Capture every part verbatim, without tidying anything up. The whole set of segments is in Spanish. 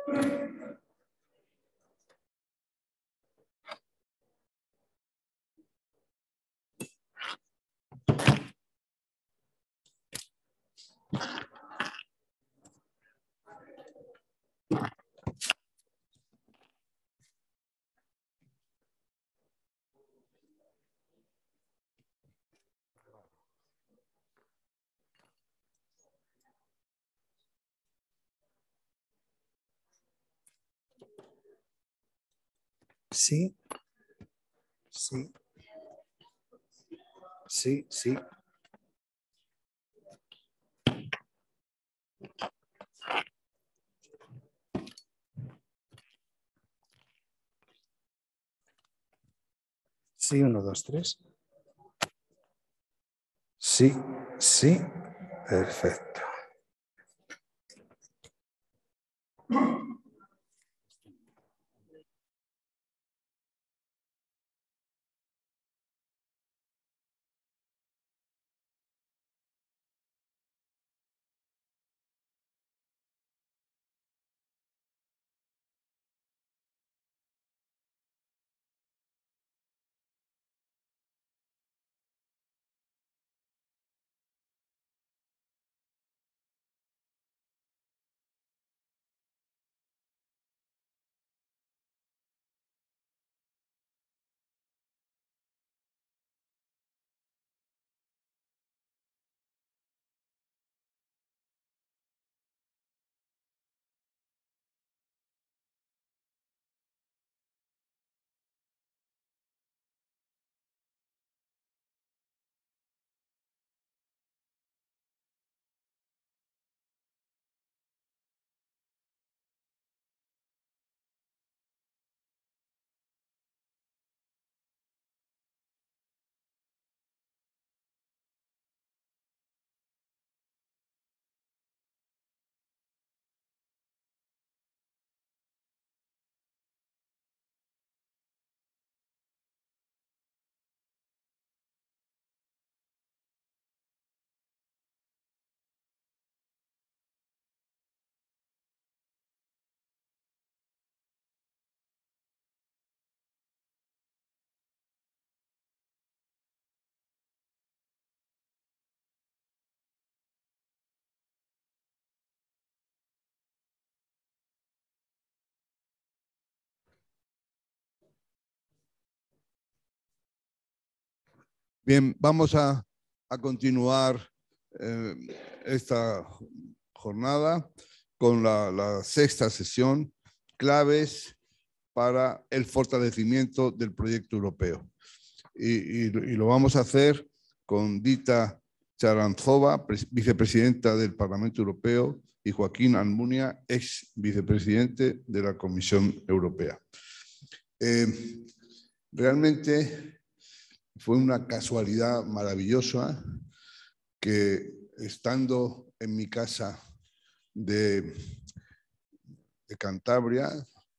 Sí, sí, sí, sí. Sí, uno, dos, tres. Sí, sí, perfecto. Bien, vamos a, a continuar eh, esta jornada con la, la sexta sesión, claves para el fortalecimiento del proyecto europeo. Y, y, y lo vamos a hacer con Dita Charanzova, vicepresidenta del Parlamento Europeo, y Joaquín Almunia, ex vicepresidente de la Comisión Europea. Eh, realmente fue una casualidad maravillosa que, estando en mi casa de, de Cantabria,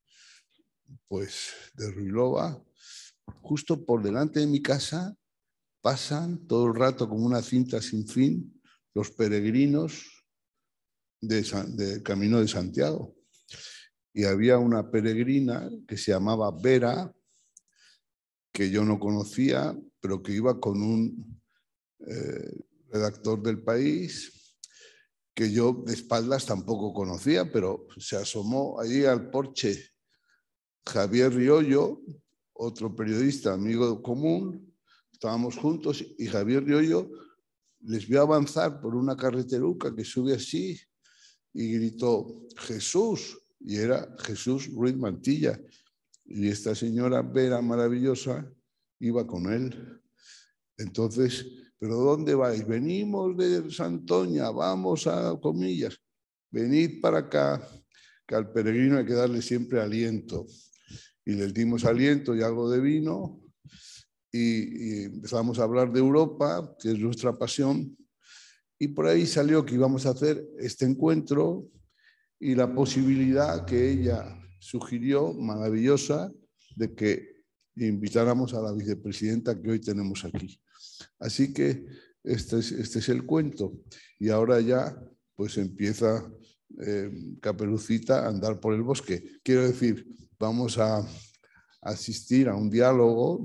pues de Ruilova, justo por delante de mi casa pasan todo el rato como una cinta sin fin los peregrinos de, de Camino de Santiago. Y había una peregrina que se llamaba Vera, que yo no conocía, pero que iba con un eh, redactor del País, que yo de espaldas tampoco conocía, pero se asomó allí al porche Javier Riollo, otro periodista amigo común, estábamos juntos y Javier Riollo les vio avanzar por una carreteruca que sube así y gritó Jesús, y era Jesús Ruiz Mantilla, y esta señora Vera maravillosa iba con él. Entonces, ¿pero dónde vais? Venimos de Santoña, vamos a Comillas, venid para acá, que al peregrino hay que darle siempre aliento. Y les dimos aliento y algo de vino y, y empezamos a hablar de Europa, que es nuestra pasión, y por ahí salió que íbamos a hacer este encuentro y la posibilidad que ella sugirió, maravillosa, de que invitáramos a la vicepresidenta que hoy tenemos aquí. Así que este es, este es el cuento y ahora ya pues empieza eh, Caperucita, andar por el bosque. Quiero decir, vamos a asistir a un diálogo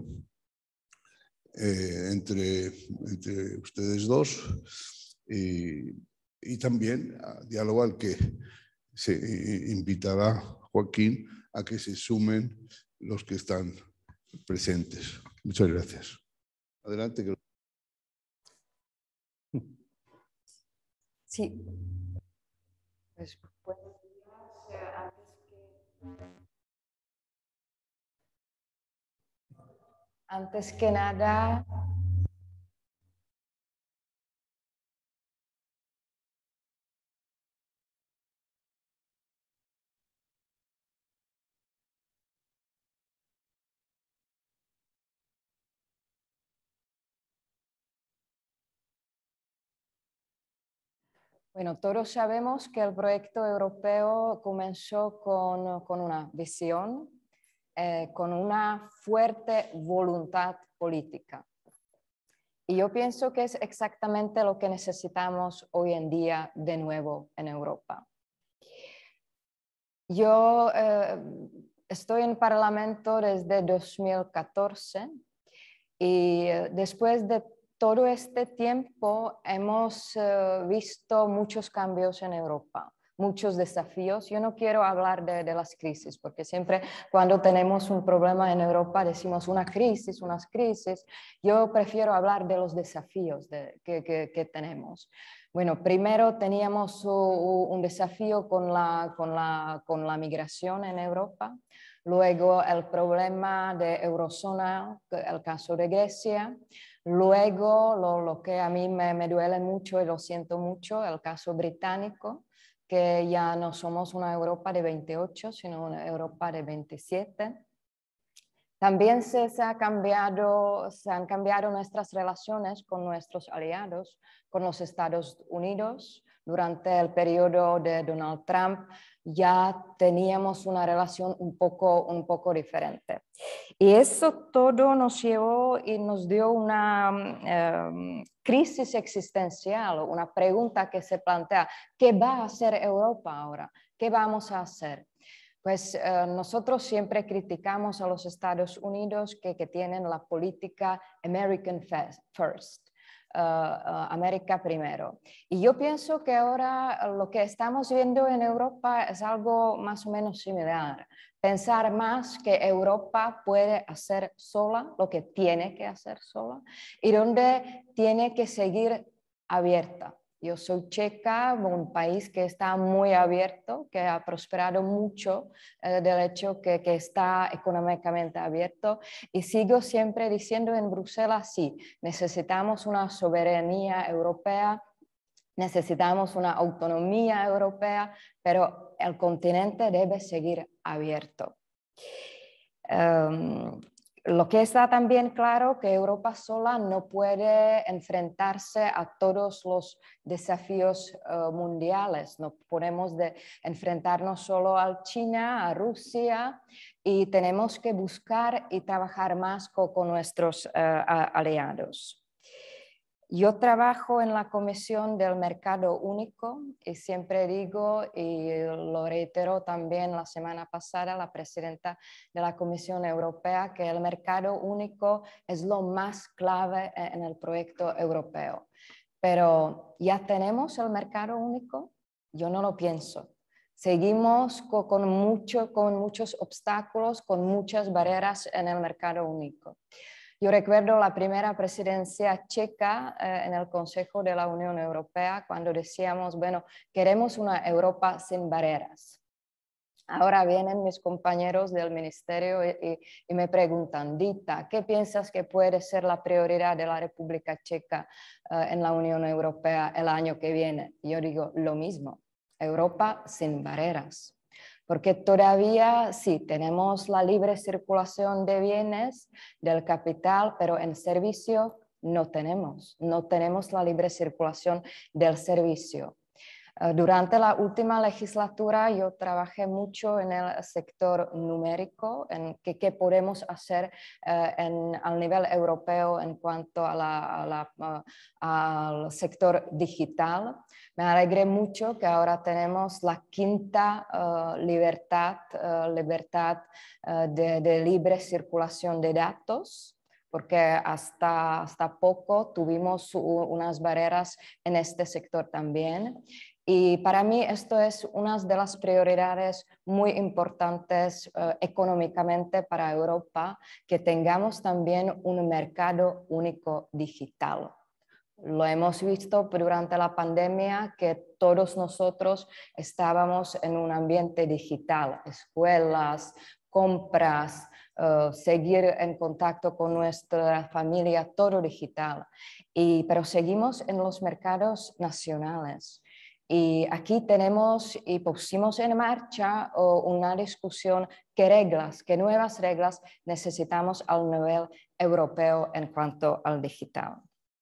eh, entre, entre ustedes dos y, y también a diálogo al que se invitará Joaquín a que se sumen los que están presentes. Muchas gracias. Adelante. Sí. Pues, buenos días. Eh, antes, que, antes que nada, bueno, todos sabemos que el proyecto europeo comenzó con, con una visión, eh, con una fuerte voluntad política. Y yo pienso que es exactamente lo que necesitamos hoy en día de nuevo en Europa. Yo eh, estoy en Parlamento desde dos mil catorce y eh, después de todo este tiempo hemos eh, visto muchos cambios en Europa, muchos desafíos. Yo no quiero hablar de, de las crisis, porque siempre cuando tenemos un problema en Europa decimos una crisis, unas crisis. Yo prefiero hablar de los desafíos de, que, que, que tenemos. Bueno, primero teníamos uh, un desafío con la, con, la, con la migración en Europa. Luego el problema de eurozona, el caso de Grecia. Luego lo, lo que a mí me, me duele mucho y lo siento mucho, el caso británico, que ya no somos una Europa de veintiocho, sino una Europa de veintisiete. También se, se, ha cambiado, se han cambiado nuestras relaciones con nuestros aliados, con los Estados Unidos. Durante el periodo de Donald Trump ya teníamos una relación un poco, un poco diferente. Y eso todo nos llevó y nos dio una um, crisis existencial, una pregunta que se plantea: ¿qué va a hacer Europa ahora? ¿Qué vamos a hacer? Pues uh, nosotros siempre criticamos a los Estados Unidos que, que tienen la política American First. Uh, uh, América primero. Y yo pienso que ahora lo que estamos viendo en Europa es algo más o menos similar. Pensar más que Europa puede hacer sola lo que tiene que hacer sola y donde tiene que seguir abierta. Yo soy checa, un país que está muy abierto, que ha prosperado mucho eh, del hecho que, que está económicamente abierto, y sigo siempre diciendo en Bruselas, sí, necesitamos una soberanía europea, necesitamos una autonomía europea, pero el continente debe seguir abierto. Um, Lo que está también claro que Europa sola no puede enfrentarse a todos los desafíos uh, mundiales. No podemos de enfrentarnos solo a China, a Rusia, y tenemos que buscar y trabajar más con, con nuestros uh, aliados. Yo trabajo en la Comisión del Mercado Único y siempre digo, y lo reitero también la semana pasada, la presidenta de la Comisión Europea, que el mercado único es lo más clave en el proyecto europeo. Pero ¿ya tenemos el mercado único? Yo no lo pienso. Seguimos con, con, mucho, con muchos obstáculos, con muchas barreras en el mercado único. Yo recuerdo la primera presidencia checa eh, en el Consejo de la Unión Europea cuando decíamos, bueno, queremos una Europa sin barreras. Ahora vienen mis compañeros del ministerio y, y, y me preguntan, Dita, ¿qué piensas que puede ser la prioridad de la República Checa eh, en la Unión Europea el año que viene? Y yo digo, lo mismo, Europa sin barreras. Porque todavía sí, tenemos la libre circulación de bienes, del capital, pero en servicio no tenemos, no tenemos la libre circulación del servicio. Uh, durante la última legislatura yo trabajé mucho en el sector numérico, en qué, qué podemos hacer uh, en, al nivel europeo en cuanto a la, a la, uh, al sector digital. Me alegré mucho que ahora tenemos la quinta uh, libertad, uh, libertad uh, de, de libre circulación de datos, porque hasta, hasta poco tuvimos unas barreras en este sector también. Y para mí esto es una de las prioridades muy importantes uh, económicamente para Europa, que tengamos también un mercado único digital. Lo hemos visto durante la pandemia que todos nosotros estábamos en un ambiente digital, escuelas, compras, uh, seguir en contacto con nuestra familia, todo digital. Y, pero seguimos en los mercados nacionales. Y aquí tenemos y pusimos en marcha uh, una discusión qué reglas, qué nuevas reglas necesitamos al nivel europeo en cuanto al digital.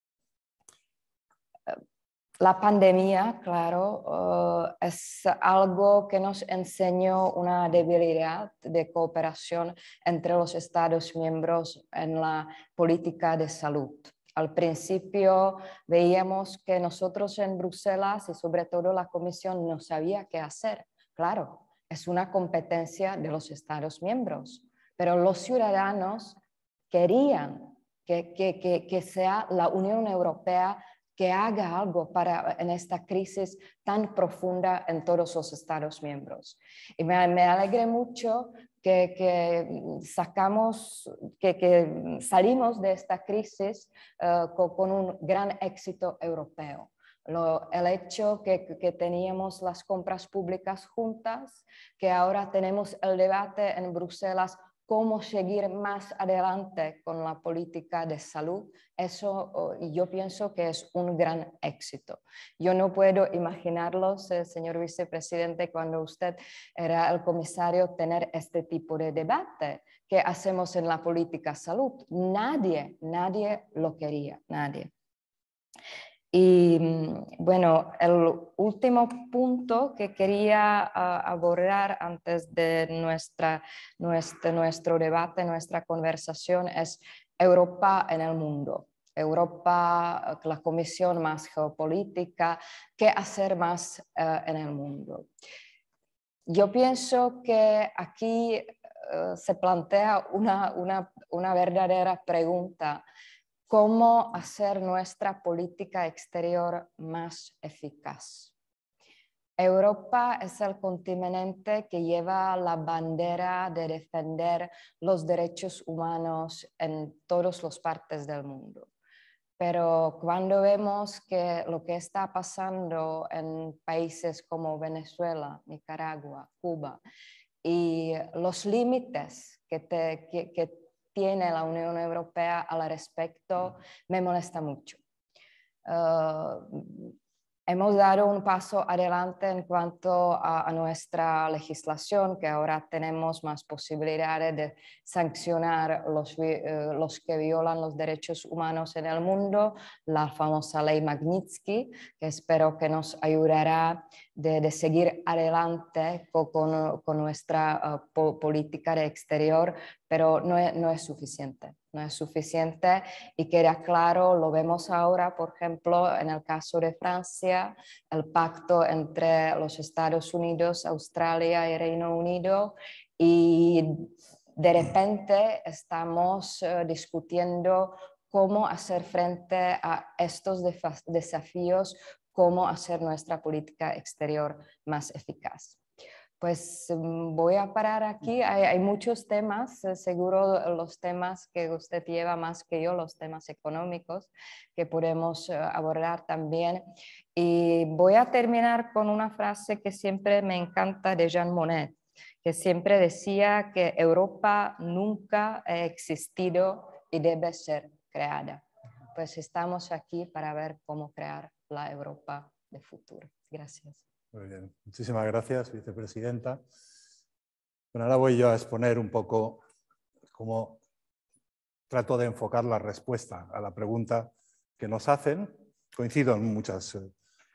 La pandemia, claro, uh, es algo que nos enseñó una debilidad de cooperación entre los Estados miembros en la política de salud. Al principio veíamos que nosotros en Bruselas y sobre todo la Comisión no sabía qué hacer. Claro, es una competencia de los Estados miembros, pero los ciudadanos querían que, que, que, que sea la Unión Europea que haga algo para, en esta crisis tan profunda en todos los Estados miembros. Y me, me alegré mucho que, que, sacamos, que, que salimos de esta crisis uh, con, con un gran éxito europeo. Lo, el hecho que, que teníamos las compras públicas juntas, que ahora tenemos el debate en Bruselas cómo seguir más adelante con la política de salud, eso yo pienso que es un gran éxito. Yo no puedo imaginarlo, señor vicepresidente, cuando usted era el comisario, tener este tipo de debate. ¿Qué hacemos en la política de salud? Nadie, nadie lo quería, nadie. Y bueno, el último punto que quería uh, abordar antes de nuestra, nuestro, nuestro debate, nuestra conversación es Europa en el mundo. Europa, la Comisión más geopolítica, ¿qué hacer más uh, en el mundo? Yo pienso que aquí uh, se plantea una, una, una verdadera pregunta. ¿Cómo hacer nuestra política exterior más eficaz? Europa es el continente que lleva la bandera de defender los derechos humanos en todas las partes del mundo. Pero cuando vemos que lo que está pasando en países como Venezuela, Nicaragua, Cuba, y los límites que, te, que, que tiene la Unión Europea al respecto, me molesta mucho. Uh, hemos dado un paso adelante en cuanto a, a nuestra legislación, que ahora tenemos más posibilidades de sancionar los, uh, los que violan los derechos humanos en el mundo, la famosa ley Magnitsky, que espero que nos ayudará de, de seguir adelante con, con, con nuestra uh, po política de exterior, pero no es, no es suficiente. No es suficiente y queda claro, lo vemos ahora, por ejemplo, en el caso de Francia, el pacto entre los Estados Unidos, Australia y Reino Unido, y de repente estamos uh, discutiendo cómo hacer frente a estos desafíos, cómo hacer nuestra política exterior más eficaz. Pues voy a parar aquí. Hay, hay muchos temas, seguro los temas que usted lleva más que yo, los temas económicos que podemos abordar también. Y voy a terminar con una frase que siempre me encanta de Jean Monnet, que siempre decía que Europa nunca ha existido y debe ser creada. Pues estamos aquí para ver cómo crear la Europa de futuro. Gracias. Muy bien, muchísimas gracias, vicepresidenta. Bueno, ahora voy yo a exponer un poco cómo trato de enfocar la respuesta a la pregunta que nos hacen. Coincido en muchas,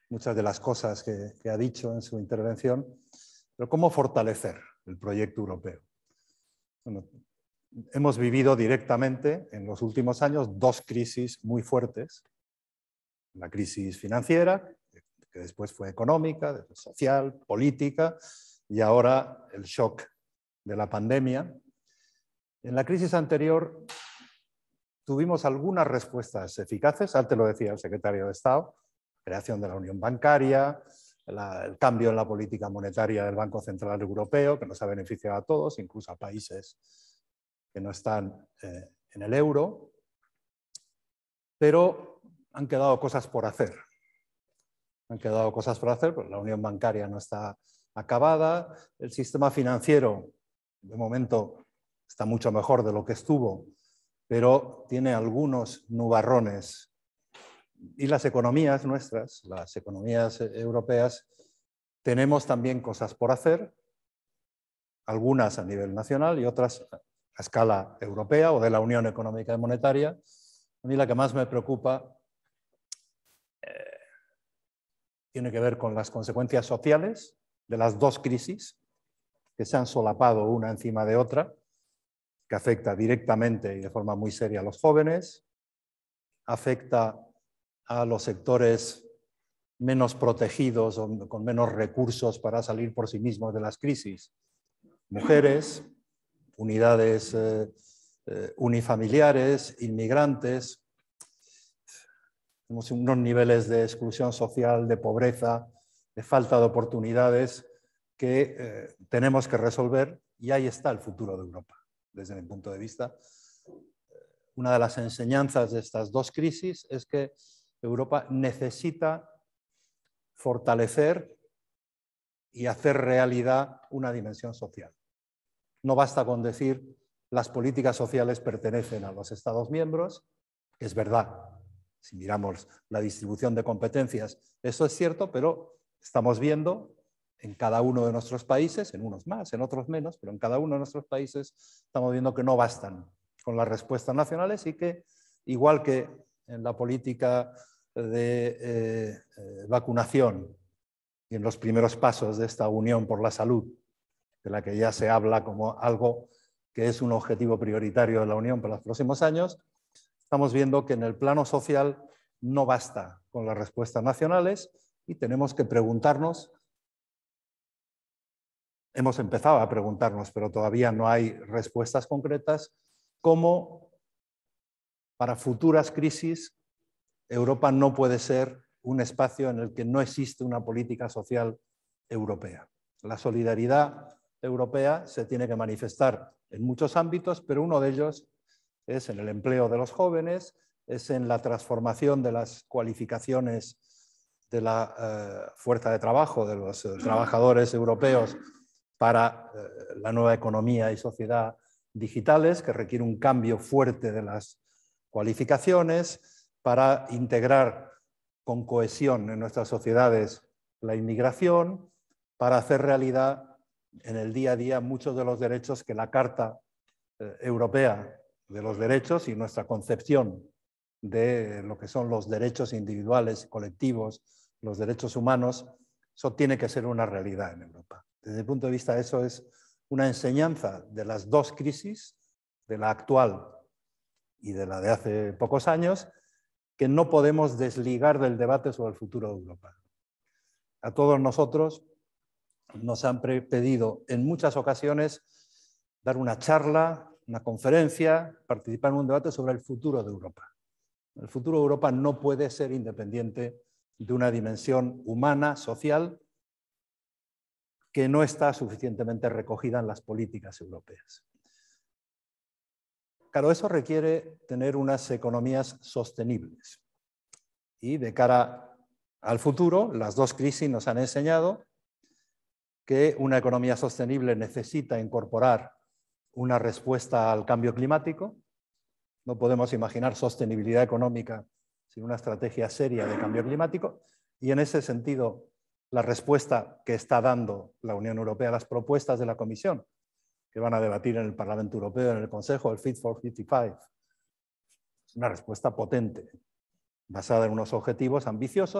muchas de las cosas que, que ha dicho en su intervención, pero ¿cómo fortalecer el proyecto europeo? Bueno, hemos vivido directamente en los últimos años dos crisis muy fuertes. La crisis financiera, que después fue económica, social, política, y ahora el shock de la pandemia. En la crisis anterior tuvimos algunas respuestas eficaces, antes lo decía el secretario de Estado, creación de la Unión Bancaria, la, el cambio en la política monetaria del Banco Central Europeo, que nos ha beneficiado a todos, incluso a países que no están eh, en el euro, pero han quedado cosas por hacer. Han quedado cosas por hacer, pues la Unión Bancaria no está acabada, el sistema financiero, de momento, está mucho mejor de lo que estuvo, pero tiene algunos nubarrones. Y las economías nuestras, las economías europeas, tenemos también cosas por hacer, algunas a nivel nacional y otras a escala europea o de la Unión Económica y Monetaria. A mí la que más me preocupa eh, tiene que ver con las consecuencias sociales de las dos crisis que se han solapado una encima de otra, que afecta directamente y de forma muy seria a los jóvenes, afecta a los sectores menos protegidos o con menos recursos para salir por sí mismos de las crisis. Mujeres, unidades eh, eh, unifamiliares, inmigrantes. Tenemos unos niveles de exclusión social, de pobreza, de falta de oportunidades que eh, tenemos que resolver, y ahí está el futuro de Europa, desde mi punto de vista. Una de las enseñanzas de estas dos crisis es que Europa necesita fortalecer y hacer realidad una dimensión social. No basta con decir las políticas sociales pertenecen a los Estados miembros, que es verdad. Si miramos la distribución de competencias, eso es cierto, pero estamos viendo en cada uno de nuestros países, en unos más, en otros menos, pero en cada uno de nuestros países estamos viendo que no bastan con las respuestas nacionales y que, igual que en la política de eh, eh, vacunación y en los primeros pasos de esta Unión por la Salud, de la que ya se habla como algo que es un objetivo prioritario de la Unión para los próximos años, estamos viendo que en el plano social no basta con las respuestas nacionales y tenemos que preguntarnos, hemos empezado a preguntarnos, pero todavía no hay respuestas concretas, cómo para futuras crisis Europa no puede ser un espacio en el que no existe una política social europea. La solidaridad europea se tiene que manifestar en muchos ámbitos, pero uno de ellos es en el empleo de los jóvenes, es en la transformación de las cualificaciones de la eh, fuerza de trabajo, de los eh, trabajadores europeos para eh, la nueva economía y sociedad digitales, que requiere un cambio fuerte de las cualificaciones, para integrar con cohesión en nuestras sociedades la inmigración, para hacer realidad en el día a día muchos de los derechos que la Carta eh, Europea de los Derechos y nuestra concepción de lo que son los derechos individuales, colectivos, los derechos humanos, eso tiene que ser una realidad en Europa. Desde el punto de vista de eso es una enseñanza de las dos crisis, de la actual y de la de hace pocos años, que no podemos desligar del debate sobre el futuro de Europa. A todos nosotros nos han pedido en muchas ocasiones dar una charla, una conferencia, participar en un debate sobre el futuro de Europa. El futuro de Europa no puede ser independiente de una dimensión humana, social, que no está suficientemente recogida en las políticas europeas. Claro, eso requiere tener unas economías sostenibles. Y de cara al futuro, las dos crisis nos han enseñado que una economía sostenible necesita incorporar una respuesta al cambio climático. No podemos imaginar sostenibilidad económica sin una estrategia seria de cambio climático. Y en ese sentido, la respuesta que está dando la Unión Europea a las propuestas de la Comisión, que van a debatir en el Parlamento Europeo, en el Consejo, el Fit for cincuenta y cinco. Es una respuesta potente, basada en unos objetivos ambiciosos,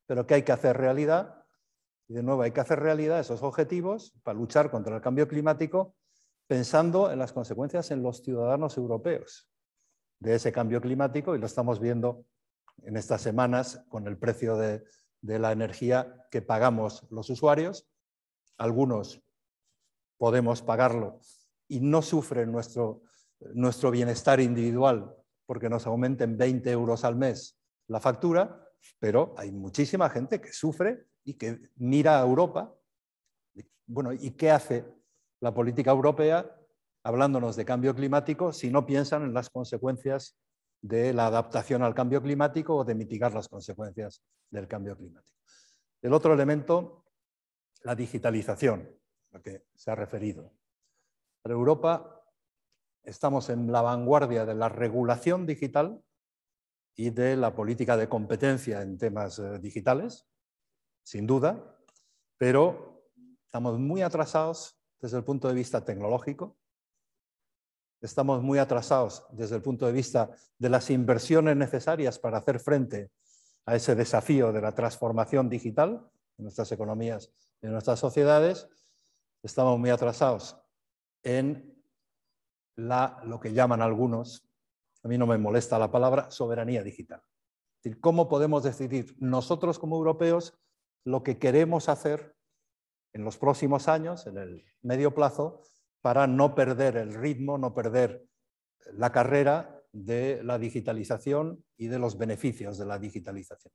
pero que hay que hacer realidad. Y de nuevo hay que hacer realidad esos objetivos para luchar contra el cambio climático, pensando en las consecuencias en los ciudadanos europeos de ese cambio climático, y lo estamos viendo en estas semanas con el precio de, de la energía que pagamos los usuarios. Algunos podemos pagarlo y no sufren nuestro, nuestro bienestar individual porque nos aumenten veinte euros al mes la factura, pero hay muchísima gente que sufre y que mira a Europa. Bueno, ¿y qué hace la política europea hablándonos de cambio climático si no piensan en las consecuencias de la adaptación al cambio climático o de mitigar las consecuencias del cambio climático? El otro elemento, la digitalización, a la que se ha referido. Para Europa estamos en la vanguardia de la regulación digital y de la política de competencia en temas eh, digitales, sin duda, pero estamos muy atrasados desde el punto de vista tecnológico, estamos muy atrasados desde el punto de vista de las inversiones necesarias para hacer frente a ese desafío de la transformación digital en nuestras economías y en nuestras sociedades, estamos muy atrasados en la, lo que llaman algunos, a mí no me molesta la palabra, soberanía digital. Es decir, cómo podemos decidir nosotros como europeos lo que queremos hacer en los próximos años, en el medio plazo, para no perder el ritmo, no perder la carrera de la digitalización y de los beneficios de la digitalización.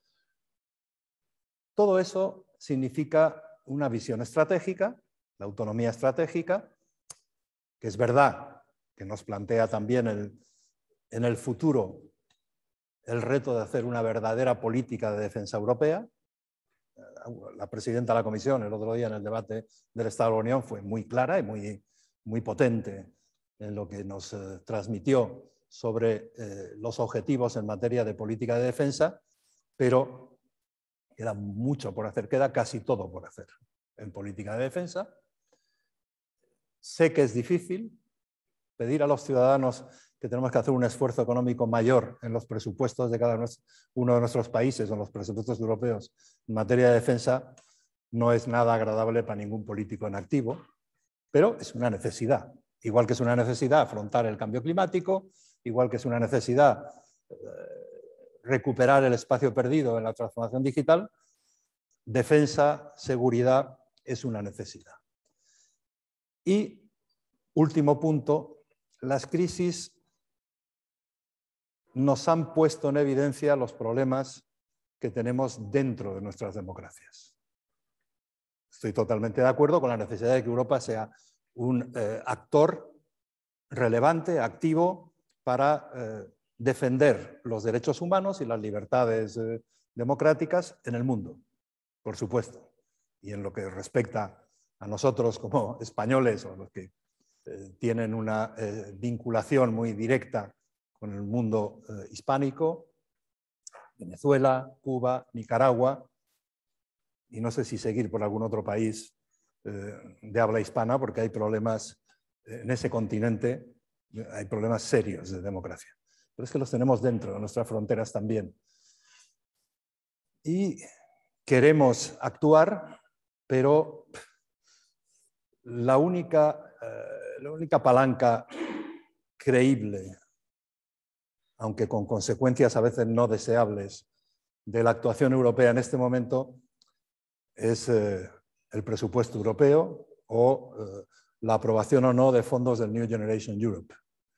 Todo eso significa una visión estratégica, la autonomía estratégica, que es verdad que nos plantea también el, en el futuro el reto de hacer una verdadera política de defensa europea. La presidenta de la Comisión el otro día en el debate del Estado de la Unión fue muy clara y muy, muy potente en lo que nos eh, transmitió sobre eh, los objetivos en materia de política de defensa, pero queda mucho por hacer, queda casi todo por hacer en política de defensa. Sé que es difícil pedir a los ciudadanos que tenemos que hacer un esfuerzo económico mayor en los presupuestos de cada uno de nuestros países o en los presupuestos europeos en materia de defensa, no es nada agradable para ningún político en activo, pero es una necesidad. Igual que es una necesidad afrontar el cambio climático, igual que es una necesidad eh, recuperar el espacio perdido en la transformación digital, defensa, seguridad es una necesidad. Y último punto, las crisis nos han puesto en evidencia los problemas que tenemos dentro de nuestras democracias. Estoy totalmente de acuerdo con la necesidad de que Europa sea un eh, actor relevante, activo, para eh, defender los derechos humanos y las libertades eh, democráticas en el mundo, por supuesto. Y en lo que respecta a nosotros como españoles o los que eh, tienen una eh, vinculación muy directa con el mundo eh, hispánico, Venezuela, Cuba, Nicaragua, y no sé si seguir por algún otro país eh, de habla hispana, porque hay problemas eh, en ese continente, eh, hay problemas serios de democracia. Pero es que los tenemos dentro de nuestras fronteras también. Y queremos actuar, pero la única, eh, la única palanca creíble, aunque con consecuencias a veces no deseables, de la actuación europea en este momento es eh, el presupuesto europeo o eh, la aprobación o no de fondos del New Generation Europe.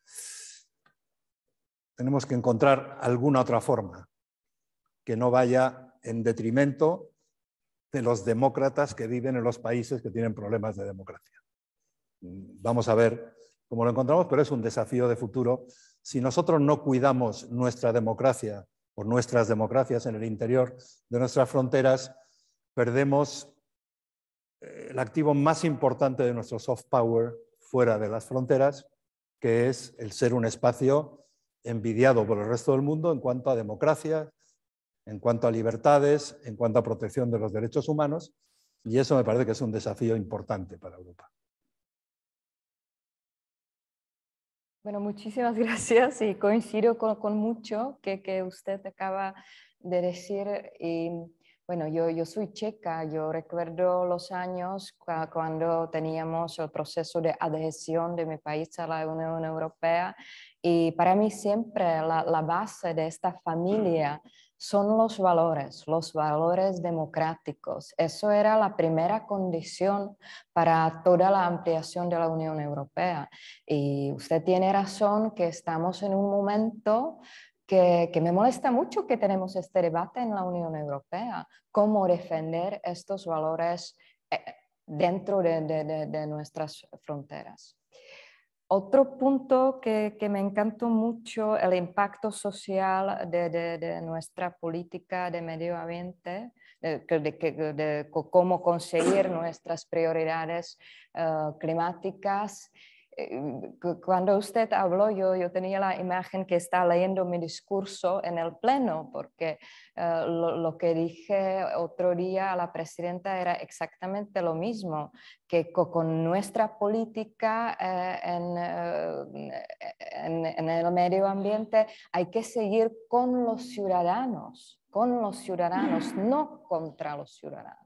Tenemos que encontrar alguna otra forma que no vaya en detrimento de los demócratas que viven en los países que tienen problemas de democracia. Vamos a ver cómo lo encontramos, pero es un desafío de futuro. Si nosotros no cuidamos nuestra democracia o nuestras democracias en el interior de nuestras fronteras, perdemos el activo más importante de nuestro soft power fuera de las fronteras, que es el ser un espacio envidiado por el resto del mundo en cuanto a democracia, en cuanto a libertades, en cuanto a protección de los derechos humanos, y eso me parece que es un desafío importante para Europa. Bueno, muchísimas gracias y coincido con, con mucho que, que usted acaba de decir. Y Bueno, yo, yo soy checa, yo recuerdo los años cu- cuando teníamos el proceso de adhesión de mi país a la Unión Europea y para mí siempre la, la base de esta familia son los valores, los valores democráticos. Eso era la primera condición para toda la ampliación de la Unión Europea. Y usted tiene razón que estamos en un momento Que, que me molesta mucho que tenemos este debate en la Unión Europea, cómo defender estos valores eh, dentro de, de, de, de nuestras fronteras. Otro punto que, que me encantó mucho, el impacto social de, de, de nuestra política de medio ambiente, de, de, de cómo conseguir nuestras prioridades uh, climáticas. Cuando usted habló, yo, yo tenía la imagen que está leyendo mi discurso en el pleno, porque uh, lo, lo que dije otro día a la presidenta era exactamente lo mismo, que con nuestra política eh, en, eh, en, en el medio ambiente hay que seguir con los ciudadanos, con los ciudadanos, no contra los ciudadanos.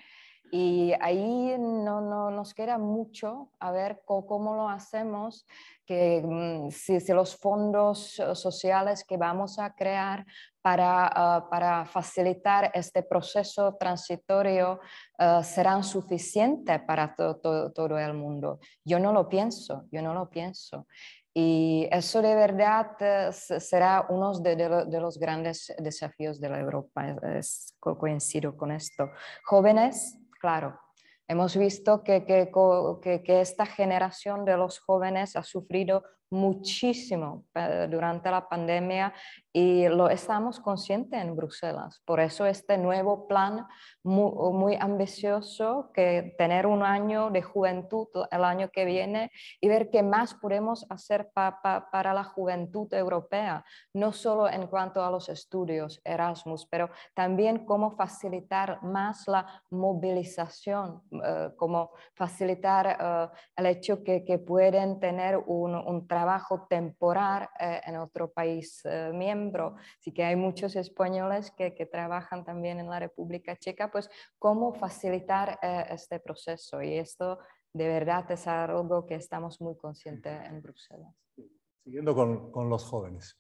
Y ahí no, no nos queda mucho a ver cómo, cómo lo hacemos, que si, si los fondos sociales que vamos a crear para, uh, para facilitar este proceso transitorio uh, serán suficientes para to, to, todo el mundo. Yo no lo pienso, yo no lo pienso. Y eso de verdad uh, será uno de, de, de los grandes desafíos de la Europa, es, coincido con esto. Jóvenes, claro, hemos visto que, que, que, que esta generación de los jóvenes ha sufrido muchísimo durante la pandemia y lo estamos conscientes en Bruselas. Por eso este nuevo plan muy, muy ambicioso, que tener un año de juventud el año que viene y ver qué más podemos hacer pa, pa, para la juventud europea, no solo en cuanto a los estudios Erasmus, pero también cómo facilitar más la movilización, uh, cómo facilitar uh, el hecho que, que pueden tener un, un trabajo temporal eh, en otro país eh, miembro. Así que hay muchos españoles que, que trabajan también en la República Checa, pues cómo facilitar eh, este proceso. Y esto de verdad es algo que estamos muy conscientes en Bruselas. Siguiendo con, con los jóvenes.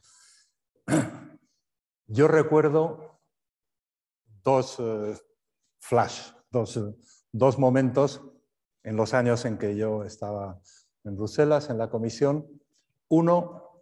Yo recuerdo dos eh, flash, dos, eh, dos momentos en los años en que yo estaba en Bruselas, en la comisión. Uno,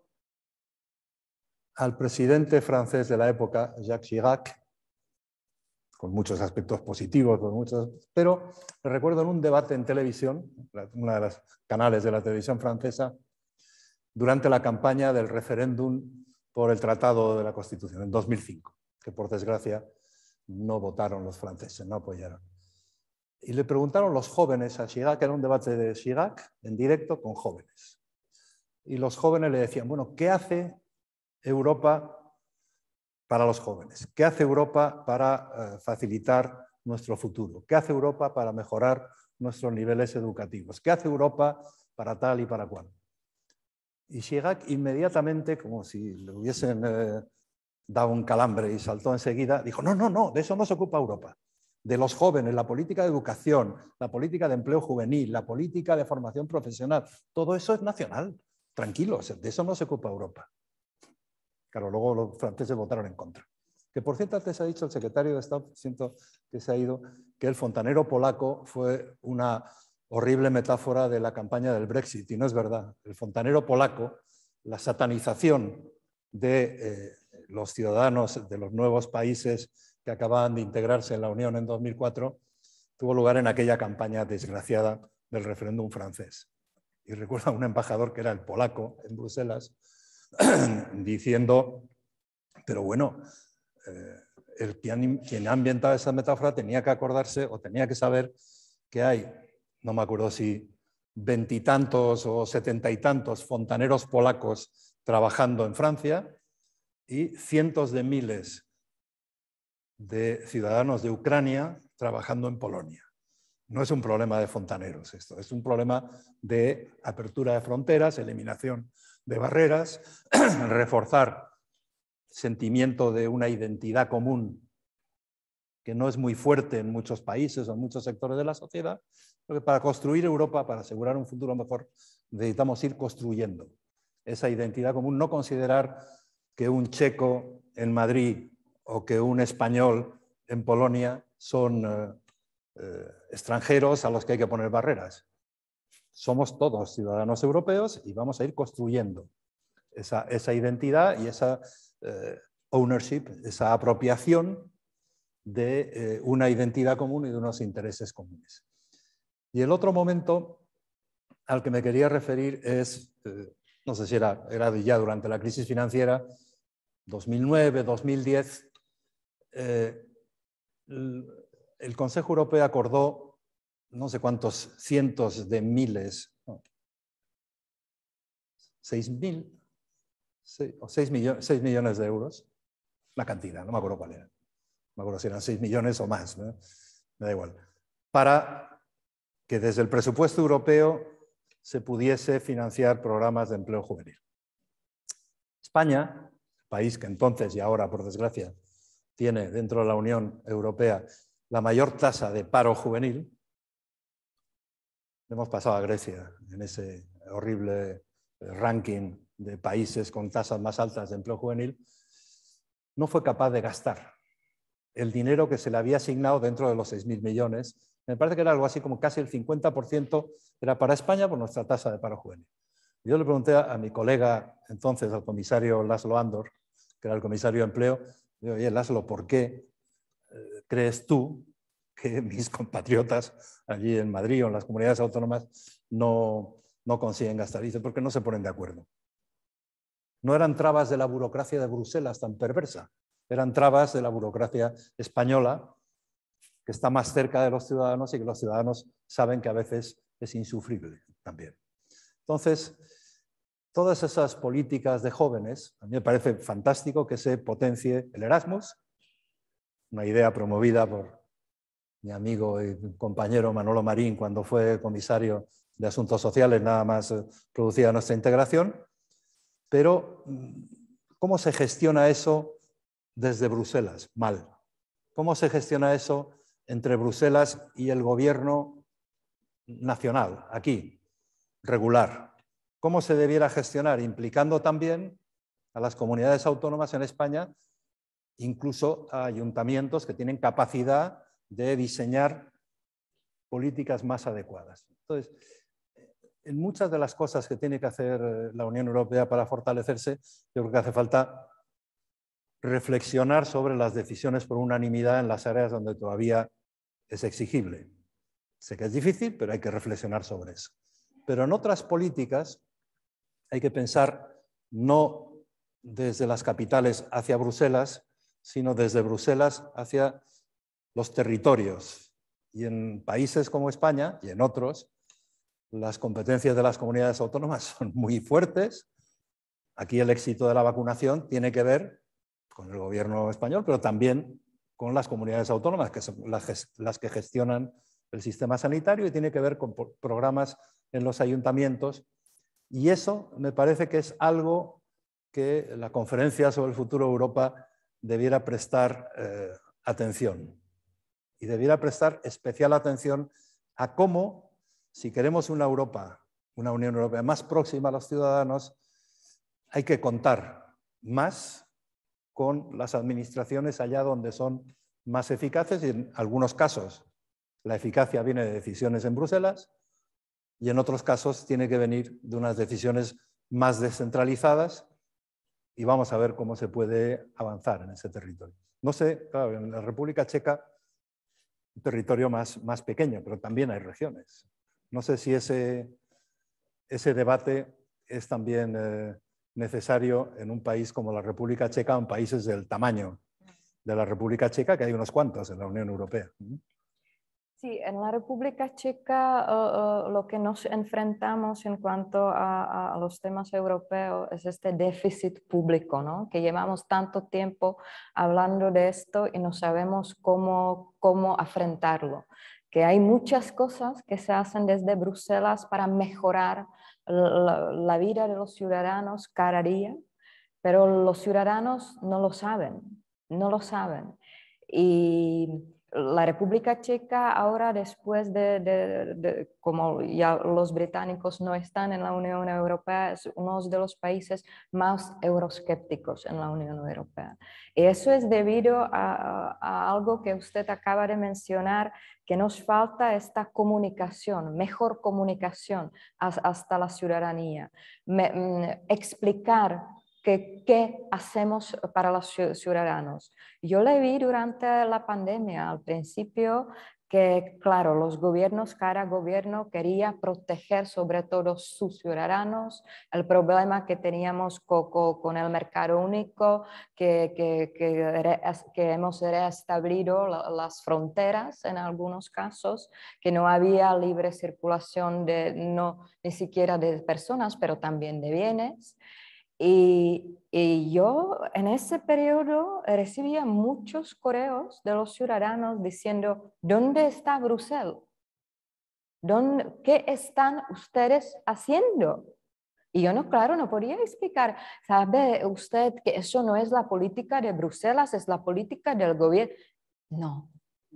al presidente francés de la época, Jacques Chirac, con muchos aspectos positivos, con muchos, pero recuerdo en un debate en televisión, uno de los canales de la televisión francesa, durante la campaña del referéndum por el Tratado de la Constitución, en dos mil cinco, que por desgracia no votaron los franceses, no apoyaron. Y le preguntaron los jóvenes a Chirac, era un debate de Chirac en directo con jóvenes. Y los jóvenes le decían, bueno, ¿qué hace Europa para los jóvenes? ¿Qué hace Europa para eh, facilitar nuestro futuro? ¿Qué hace Europa para mejorar nuestros niveles educativos? ¿Qué hace Europa para tal y para cual? Y Chirac inmediatamente, como si le hubiesen eh, dado un calambre y saltó enseguida, dijo, no, no, no, de eso no se ocupa Europa. De los jóvenes, la política de educación, la política de empleo juvenil, la política de formación profesional, todo eso es nacional. Tranquilos, de eso no se ocupa Europa. Claro, luego los franceses votaron en contra. Que por cierto, antes ha dicho el secretario de Estado, siento que se ha ido, que el fontanero polaco fue una horrible metáfora de la campaña del Brexit, y no es verdad. El fontanero polaco, la satanización de eh, los ciudadanos de los nuevos países que acababan de integrarse en la Unión en dos mil cuatro, tuvo lugar en aquella campaña desgraciada del referéndum francés. Y recuerdo a un embajador que era el polaco en Bruselas, diciendo, pero bueno, eh, el quien, quien ha ambientado esa metáfora tenía que acordarse o tenía que saber que hay, no me acuerdo si veintitantos o setenta y tantos fontaneros polacos trabajando en Francia y cientos de miles de ciudadanos de Ucrania trabajando en Polonia. No es un problema de fontaneros esto, es un problema de apertura de fronteras, eliminación de barreras, reforzar sentimiento de una identidad común que no es muy fuerte en muchos países o en muchos sectores de la sociedad, porque para construir Europa, para asegurar un futuro mejor, necesitamos ir construyendo esa identidad común, no considerar que un checo en Madrid o que un español en Polonia son eh, eh, extranjeros a los que hay que poner barreras. Somos todos ciudadanos europeos y vamos a ir construyendo esa, esa identidad y esa eh, ownership, esa apropiación de eh, una identidad común y de unos intereses comunes. Y el otro momento al que me quería referir es, eh, no sé si era, era ya durante la crisis financiera, dos mil nueve, dos mil diez, eh, el, el Consejo Europeo acordó no sé cuántos cientos de miles, no, seis mil, seis, o seis millones, seis millones de euros, la cantidad, no me acuerdo cuál era, no me acuerdo si eran seis millones o más, ¿no? Me da igual, para que desde el presupuesto europeo se pudiese financiar programas de empleo juvenil. España, país que entonces y ahora, por desgracia, tiene dentro de la Unión Europea la mayor tasa de paro juvenil, hemos pasado a Grecia en ese horrible ranking de países con tasas más altas de empleo juvenil, no fue capaz de gastar el dinero que se le había asignado dentro de los seis mil millones. Me parece que era algo así como casi el cincuenta por ciento era para España por nuestra tasa de paro juvenil. Yo le pregunté a, a mi colega entonces, al comisario Laszlo Andor, que era el comisario de empleo, digo, oye, Laszlo, ¿por qué eh, crees tú que mis compatriotas allí en Madrid o en las comunidades autónomas no, no consiguen gastar? Dice, porque no se ponen de acuerdo. No eran trabas de la burocracia de Bruselas tan perversa, eran trabas de la burocracia española que está más cerca de los ciudadanos y que los ciudadanos saben que a veces es insufrible también. Entonces, todas esas políticas de jóvenes, a mí me parece fantástico que se potencie el Erasmus, una idea promovida por mi amigo y compañero Manolo Marín cuando fue comisario de Asuntos Sociales, nada más producida nuestra integración, pero ¿cómo se gestiona eso desde Bruselas? Mal. ¿Cómo se gestiona eso entre Bruselas y el gobierno nacional, aquí, regular? ¿Cómo se debiera gestionar? Implicando también a las comunidades autónomas en España, incluso a ayuntamientos que tienen capacidad de diseñar políticas más adecuadas. Entonces, en muchas de las cosas que tiene que hacer la Unión Europea para fortalecerse, yo creo que hace falta reflexionar sobre las decisiones por unanimidad en las áreas donde todavía es exigible. Sé que es difícil, pero hay que reflexionar sobre eso. Pero en otras políticas hay que pensar no desde las capitales hacia Bruselas, sino desde Bruselas hacia los territorios. Y en países como España y en otros, las competencias de las comunidades autónomas son muy fuertes. Aquí el éxito de la vacunación tiene que ver con el gobierno español, pero también con las comunidades autónomas, que son las, las que gestionan el sistema sanitario, y tiene que ver con programas en los ayuntamientos. Y eso me parece que es algo que la Conferencia sobre el Futuro de Europa debiera prestar eh, atención. Y debiera prestar especial atención a cómo, si queremos una Europa, una Unión Europea más próxima a los ciudadanos, hay que contar más con las administraciones allá donde son más eficaces, y en algunos casos la eficacia viene de decisiones en Bruselas y en otros casos tiene que venir de unas decisiones más descentralizadas, y vamos a ver cómo se puede avanzar en ese territorio. No sé, claro, en la República Checa, un territorio más, más pequeño, pero también hay regiones. No sé si ese, ese debate es también eh, necesario en un país como la República Checa, o en países del tamaño de la República Checa, que hay unos cuantos en la Unión Europea. Sí, en la República Checa uh, uh, lo que nos enfrentamos en cuanto a, a los temas europeos es este déficit público, ¿no? Que llevamos tanto tiempo hablando de esto y no sabemos cómo, cómo afrontarlo. Que hay muchas cosas que se hacen desde Bruselas para mejorar la, la vida de los ciudadanos cada día, pero los ciudadanos no lo saben, no lo saben. Y la República Checa ahora, después de, de, de, como ya los británicos no están en la Unión Europea, es uno de los países más euroscépticos en la Unión Europea. Y eso es debido a, a, a algo que usted acaba de mencionar, que nos falta esta comunicación, mejor comunicación hasta la ciudadanía. Me, explicar que, qué hacemos para los ciudadanos. Yo le vi durante la pandemia al principio que, claro, los gobiernos, cada gobierno quería proteger sobre todo sus ciudadanos, el problema que teníamos con, con el mercado único, que, que, que, que hemos reestablecido las fronteras en algunos casos, que no había libre circulación de, no, ni siquiera de personas, pero también de bienes. Y, y yo en ese periodo recibía muchos correos de los ciudadanos diciendo, ¿dónde está Bruselas? ¿Dónde, ¿Qué están ustedes haciendo? Y yo no, claro, no podía explicar, ¿sabe usted que eso no es la política de Bruselas, es la política del gobierno? No.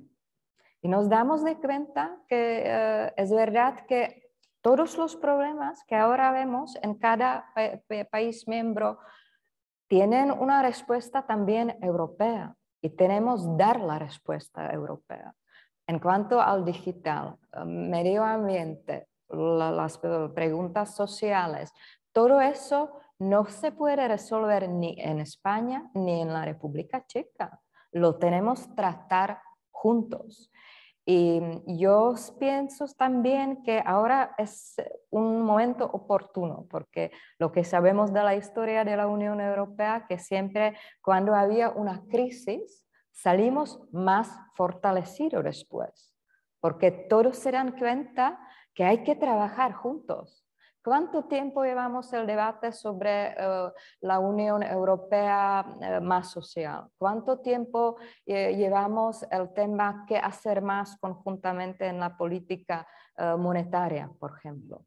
Y nos damos de cuenta que uh, es verdad que todos los problemas que ahora vemos en cada pa país miembro tienen una respuesta también europea y tenemos que dar la respuesta europea. En cuanto al digital, medio ambiente, la, las preguntas sociales, todo eso no se puede resolver ni en España ni en la República Checa. Lo tenemos que tratar juntos. Y yo pienso también que ahora es un momento oportuno, porque lo que sabemos de la historia de la Unión Europea, que siempre cuando había una crisis, salimos más fortalecidos después, porque todos se dan cuenta que hay que trabajar juntos. ¿Cuánto tiempo llevamos el debate sobre uh, la Unión Europea uh, más social? ¿Cuánto tiempo eh, llevamos el tema qué hacer más conjuntamente en la política uh, monetaria, por ejemplo?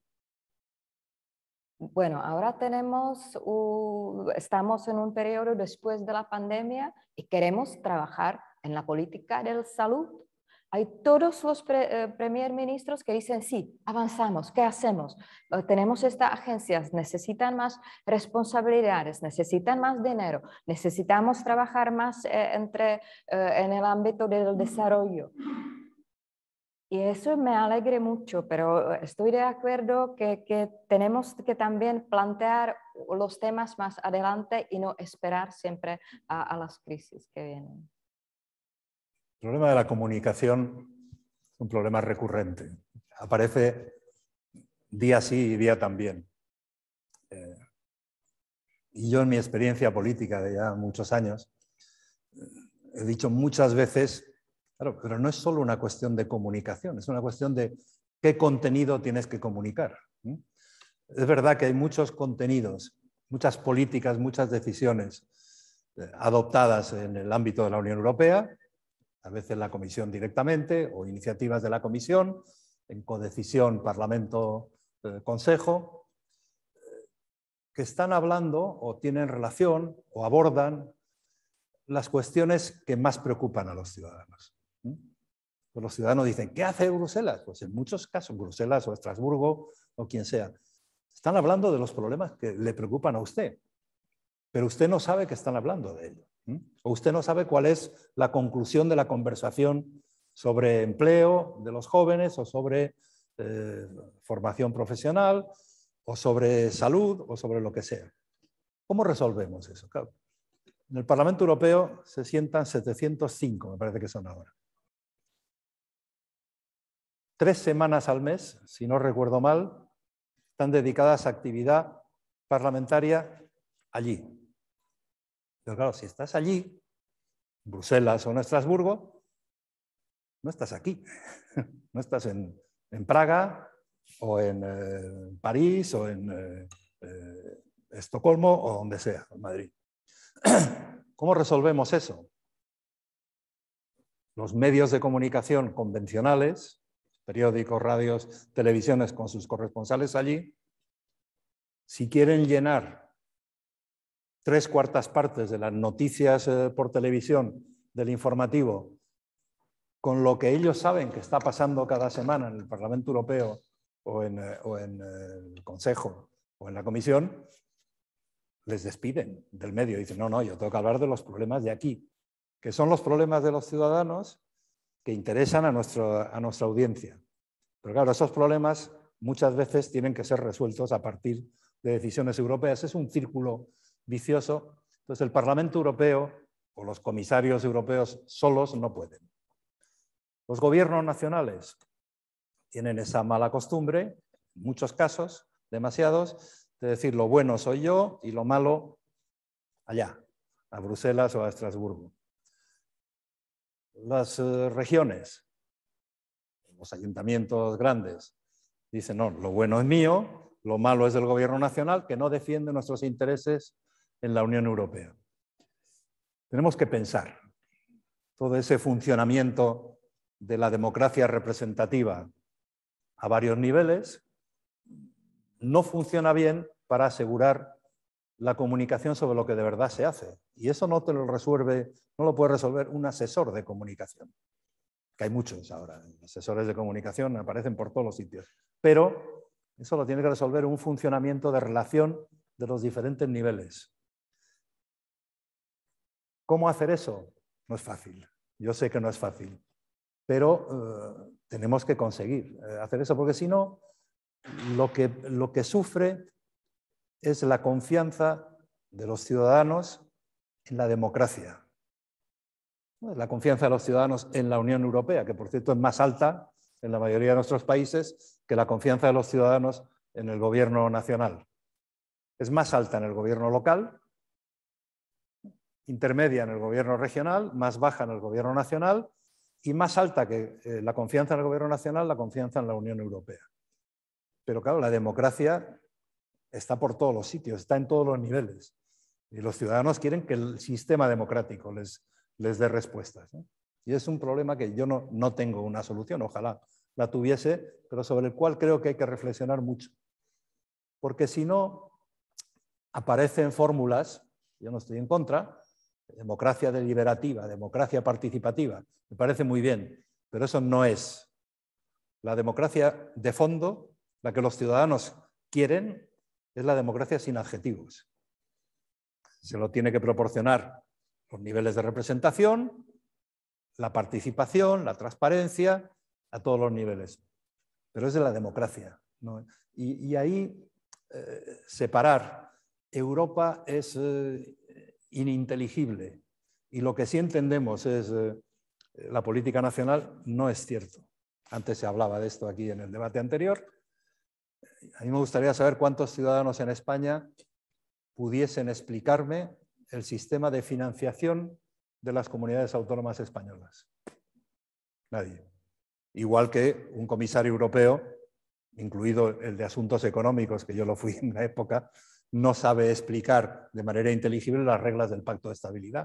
Bueno, ahora tenemos, uh, estamos en un periodo después de la pandemia y queremos trabajar en la política de la salud. Hay todos los pre, eh, primer ministros que dicen, sí, avanzamos, ¿qué hacemos? Eh, tenemos estas agencias, necesitan más responsabilidades, necesitan más dinero, necesitamos trabajar más eh, entre, eh, en el ámbito del desarrollo. Y eso me alegra mucho, pero estoy de acuerdo que, que tenemos que también plantear los temas más adelante y no esperar siempre a, a las crisis que vienen. El problema de la comunicación es un problema recurrente. Aparece día sí y día también. Eh, y yo en mi experiencia política de ya muchos años he dicho muchas veces, claro, pero no es solo una cuestión de comunicación, es una cuestión de qué contenido tienes que comunicar. Es verdad que hay muchos contenidos, muchas políticas, muchas decisiones adoptadas en el ámbito de la Unión Europea, a veces la Comisión directamente o iniciativas de la Comisión, en codecisión Parlamento-Consejo, que están hablando o tienen relación o abordan las cuestiones que más preocupan a los ciudadanos. Pues los ciudadanos dicen, ¿qué hace Bruselas? Pues en muchos casos, Bruselas o Estrasburgo o quien sea, están hablando de los problemas que le preocupan a usted, pero usted no sabe que están hablando de ello. O usted no sabe cuál es la conclusión de la conversación sobre empleo de los jóvenes o sobre eh, formación profesional o sobre salud o sobre lo que sea. ¿Cómo resolvemos eso? Claro. En el Parlamento Europeo se sientan setecientos cinco, me parece que son ahora. Tres semanas al mes, si no recuerdo mal, están dedicadas a actividad parlamentaria allí. Pero claro, si estás allí, en Bruselas o en Estrasburgo, no estás aquí. No estás en, en Praga o en eh, París o en eh, eh, Estocolmo o donde sea, en Madrid. ¿Cómo resolvemos eso? Los medios de comunicación convencionales, periódicos, radios, televisiones con sus corresponsales allí, si quieren llenar tres cuartas partes de las noticias eh, por televisión del informativo con lo que ellos saben que está pasando cada semana en el Parlamento Europeo o en, o en el Consejo o en la Comisión, les despiden del medio. Dicen, no, no, yo tengo que hablar de los problemas de aquí, que son los problemas de los ciudadanos que interesan a, nuestro, a nuestra audiencia. Pero claro, esos problemas muchas veces tienen que ser resueltos a partir de decisiones europeas. Es un círculo vicioso. Entonces, el Parlamento Europeo o los comisarios europeos solos no pueden. Los gobiernos nacionales tienen esa mala costumbre, en muchos casos, demasiados, de decir lo bueno soy yo y lo malo allá, a Bruselas o a Estrasburgo. Las eh, regiones, los ayuntamientos grandes, dicen no, lo bueno es mío, lo malo es del gobierno nacional, que no defiende nuestros intereses en la Unión Europea. Tenemos que pensar todo ese funcionamiento de la democracia representativa a varios niveles. No funciona bien para asegurar la comunicación sobre lo que de verdad se hace. Y eso no te lo resuelve, no lo puede resolver un asesor de comunicación, que hay muchos ahora. Asesores de comunicación aparecen por todos los sitios. Pero eso lo tiene que resolver un funcionamiento de relación de los diferentes niveles. ¿Cómo hacer eso? No es fácil. Yo sé que no es fácil. Pero eh, tenemos que conseguir eh, hacer eso, porque si no, lo que, lo que sufre es la confianza de los ciudadanos en la democracia. La confianza de los ciudadanos en la Unión Europea, que por cierto es más alta en la mayoría de nuestros países que la confianza de los ciudadanos en el gobierno nacional. Es más alta en el gobierno local, intermedia en el gobierno regional, más baja en el gobierno nacional y más alta que eh, la confianza en el gobierno nacional, la confianza en la Unión Europea. Pero claro, la democracia está por todos los sitios, está en todos los niveles. Y los ciudadanos quieren que el sistema democrático les, les dé respuestas, ¿no? Y es un problema que yo no, no tengo una solución, ojalá la tuviese, pero sobre el cual creo que hay que reflexionar mucho. Porque si no, aparecen fórmulas, yo no estoy en contra, democracia deliberativa, democracia participativa, me parece muy bien, pero eso no es. La democracia de fondo, la que los ciudadanos quieren, es la democracia sin adjetivos. Se lo tiene que proporcionar los niveles de representación, la participación, la transparencia, a todos los niveles. Pero es de la democracia, ¿no? Y, y ahí eh, separar Europa es eh, ininteligible. Y lo que sí entendemos es eh, la política nacional no es cierto. Antes se hablaba de esto aquí en el debate anterior. A mí me gustaría saber cuántos ciudadanos en España pudiesen explicarme el sistema de financiación de las comunidades autónomas españolas. Nadie. Igual que un comisario europeo, incluido el de Asuntos Económicos, que yo lo fui en una época, no sabe explicar de manera inteligible las reglas del Pacto de Estabilidad.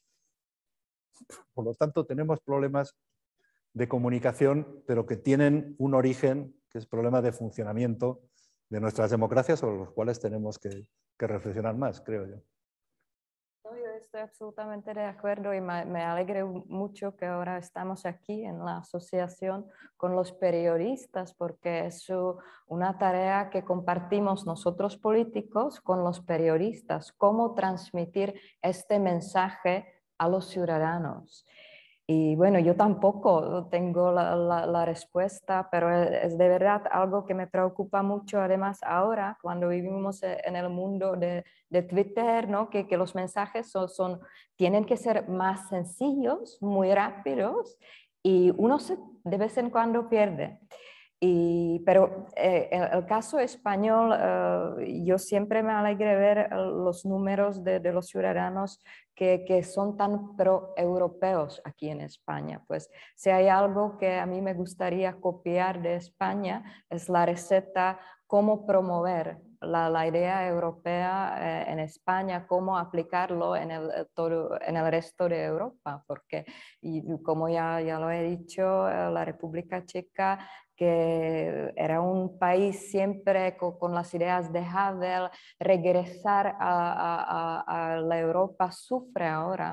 Por lo tanto, tenemos problemas de comunicación, pero que tienen un origen, que es problema de funcionamiento de nuestras democracias, sobre los cuales tenemos que, que reflexionar más, creo yo. No, yo estoy absolutamente de acuerdo y me, me alegro mucho que ahora estamos aquí en la asociación con los periodistas, porque es una tarea que compartimos nosotros políticos con los periodistas, cómo transmitir este mensaje a los ciudadanos. Y bueno, yo tampoco tengo la, la, la respuesta, pero es de verdad algo que me preocupa mucho, además ahora, cuando vivimos en el mundo de, de Twitter, ¿no? que, que los mensajes son, son, tienen que ser más sencillos, muy rápidos, y uno se, de vez en cuando pierde. Y, pero eh, el, el caso español, eh, yo siempre me alegré ver los números de, de los ciudadanos que, que son tan pro-europeos aquí en España. Pues si hay algo que a mí me gustaría copiar de España, es la receta cómo promover la, la idea europea eh, en España, cómo aplicarlo en el, todo, en el resto de Europa, porque y, como ya, ya lo he dicho, la República Checa, que era un país siempre con, con las ideas de Havel, regresar a, a, a la Europa sufre ahora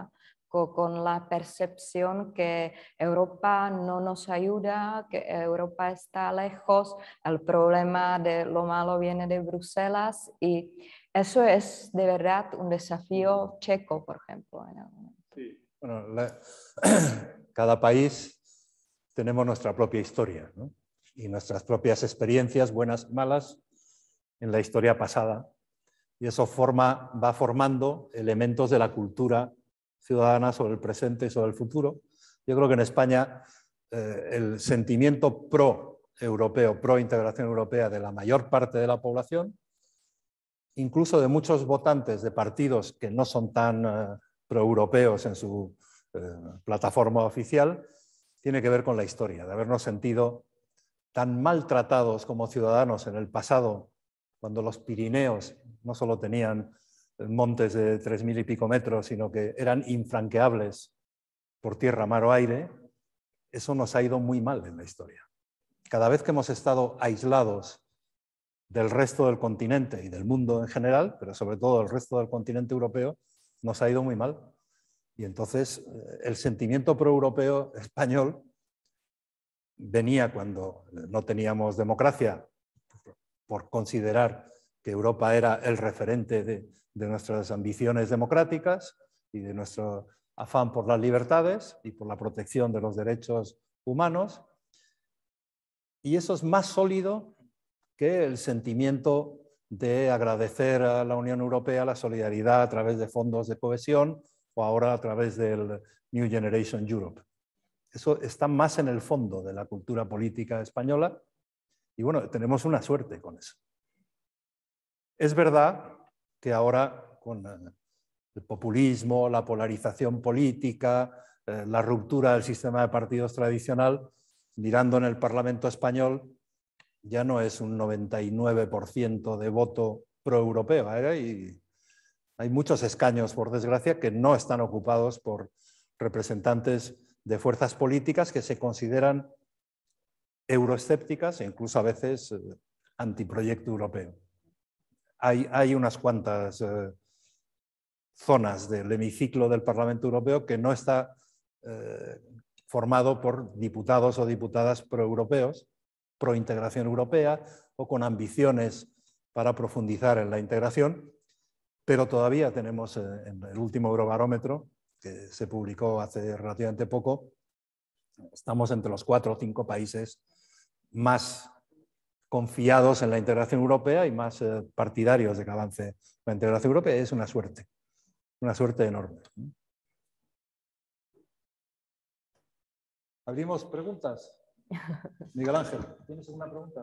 co- con la percepción que Europa no nos ayuda, que Europa está lejos, el problema de lo malo viene de Bruselas y eso es de verdad un desafío checo, por ejemplo. En el momento. Sí. Bueno, la- cada país tenemos nuestra propia historia, ¿no? Y nuestras propias experiencias, buenas y malas, en la historia pasada. Y eso forma, va formando elementos de la cultura ciudadana sobre el presente y sobre el futuro. Yo creo que en España eh, el sentimiento pro-europeo, pro-integración europea de la mayor parte de la población, incluso de muchos votantes de partidos que no son tan eh, pro-europeos en su eh, plataforma oficial, tiene que ver con la historia, de habernos sentido tan maltratados como ciudadanos en el pasado, cuando los Pirineos no solo tenían montes de tres mil y pico metros, sino que eran infranqueables por tierra, mar o aire. Eso nos ha ido muy mal en la historia. Cada vez que hemos estado aislados del resto del continente y del mundo en general, pero sobre todo del resto del continente europeo, nos ha ido muy mal. Y entonces el sentimiento proeuropeo español venía cuando no teníamos democracia, por considerar que Europa era el referente de, de nuestras ambiciones democráticas y de nuestro afán por las libertades y por la protección de los derechos humanos. Y eso es más sólido que el sentimiento de agradecer a la Unión Europea la solidaridad a través de fondos de cohesión o ahora a través del New Generation Europe. Eso está más en el fondo de la cultura política española y bueno, tenemos una suerte con eso. Es verdad que ahora con el populismo, la polarización política, eh, la ruptura del sistema de partidos tradicional, mirando en el Parlamento español, ya no es un noventa y nueve por ciento de voto proeuropeo, ¿eh? Y hay muchos escaños, por desgracia, que no están ocupados por representantes de fuerzas políticas que se consideran euroescépticas e incluso a veces eh, antiproyecto europeo. Hay, hay unas cuantas eh, zonas del hemiciclo del Parlamento Europeo que no está eh, formado por diputados o diputadas proeuropeos, pro-integración europea o con ambiciones para profundizar en la integración, pero todavía tenemos eh, en el último Eurobarómetro, que se publicó hace relativamente poco, estamos entre los cuatro o cinco países más confiados en la integración europea y más eh, partidarios de que avance la integración europea. Es una suerte, una suerte enorme. ¿Abrimos preguntas? Miguel Ángel, ¿tienes alguna pregunta?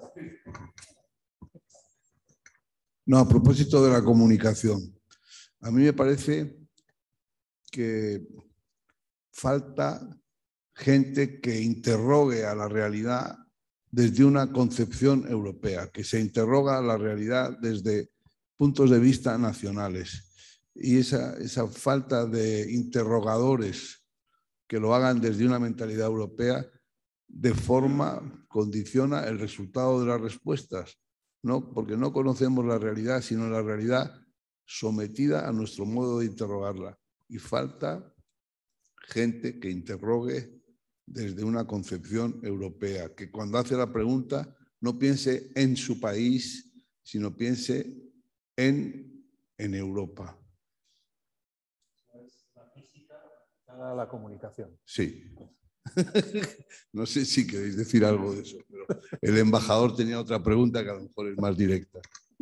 No, a propósito de la comunicación, a mí me parece que falta gente que interrogue a la realidad desde una concepción europea, que se interroga a la realidad desde puntos de vista nacionales. Y esa, esa falta de interrogadores que lo hagan desde una mentalidad europea, de forma, condiciona el resultado de las respuestas, ¿no? Porque no conocemos la realidad, sino la realidad sometida a nuestro modo de interrogarla. Y falta gente que interrogue desde una concepción europea, que cuando hace la pregunta no piense en su país, sino piense en, en Europa. La física para la comunicación. Sí. No sé si queréis decir algo de eso, pero el embajador tenía otra pregunta que a lo mejor es más directa.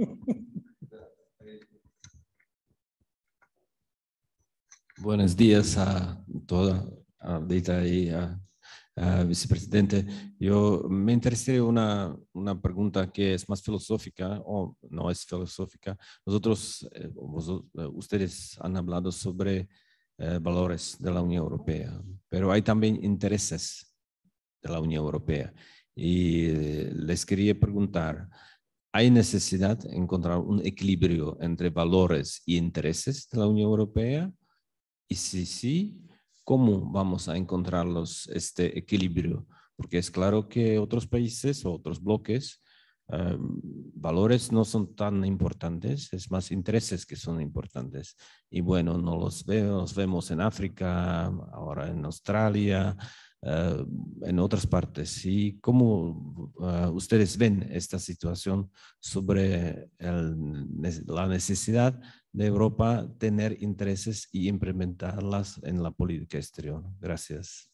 Buenos días a toda a Dita y a, a vicepresidente. Yo me interesaría una, una pregunta que es más filosófica o no es filosófica. Nosotros, eh, vos, ustedes han hablado sobre eh, valores de la Unión Europea, pero hay también intereses de la Unión Europea. Y eh, les quería preguntar, ¿hay necesidad de encontrar un equilibrio entre valores y intereses de la Unión Europea? Y si sí, ¿cómo vamos a encontrarlos este equilibrio? Porque es claro que otros países o otros bloques Uh, valores no son tan importantes, es más intereses que son importantes. Y bueno, no los, veo, los vemos en África, ahora en Australia, uh, en otras partes. ¿Y cómo uh, ustedes ven esta situación sobre el, la necesidad de Europa tener intereses y implementarlas en la política exterior? Gracias.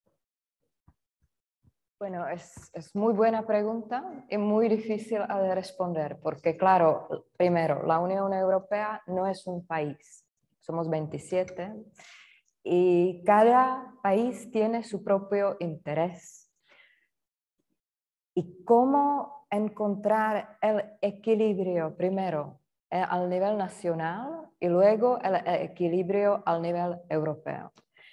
Bueno, es, es muy buena pregunta y muy difícil de responder, porque claro, primero, la Unión Europea no es un país, somos veintisiete y cada país tiene su propio interés. ¿Y cómo encontrar el equilibrio primero eh, al nivel nacional y luego el equilibrio al nivel europeo?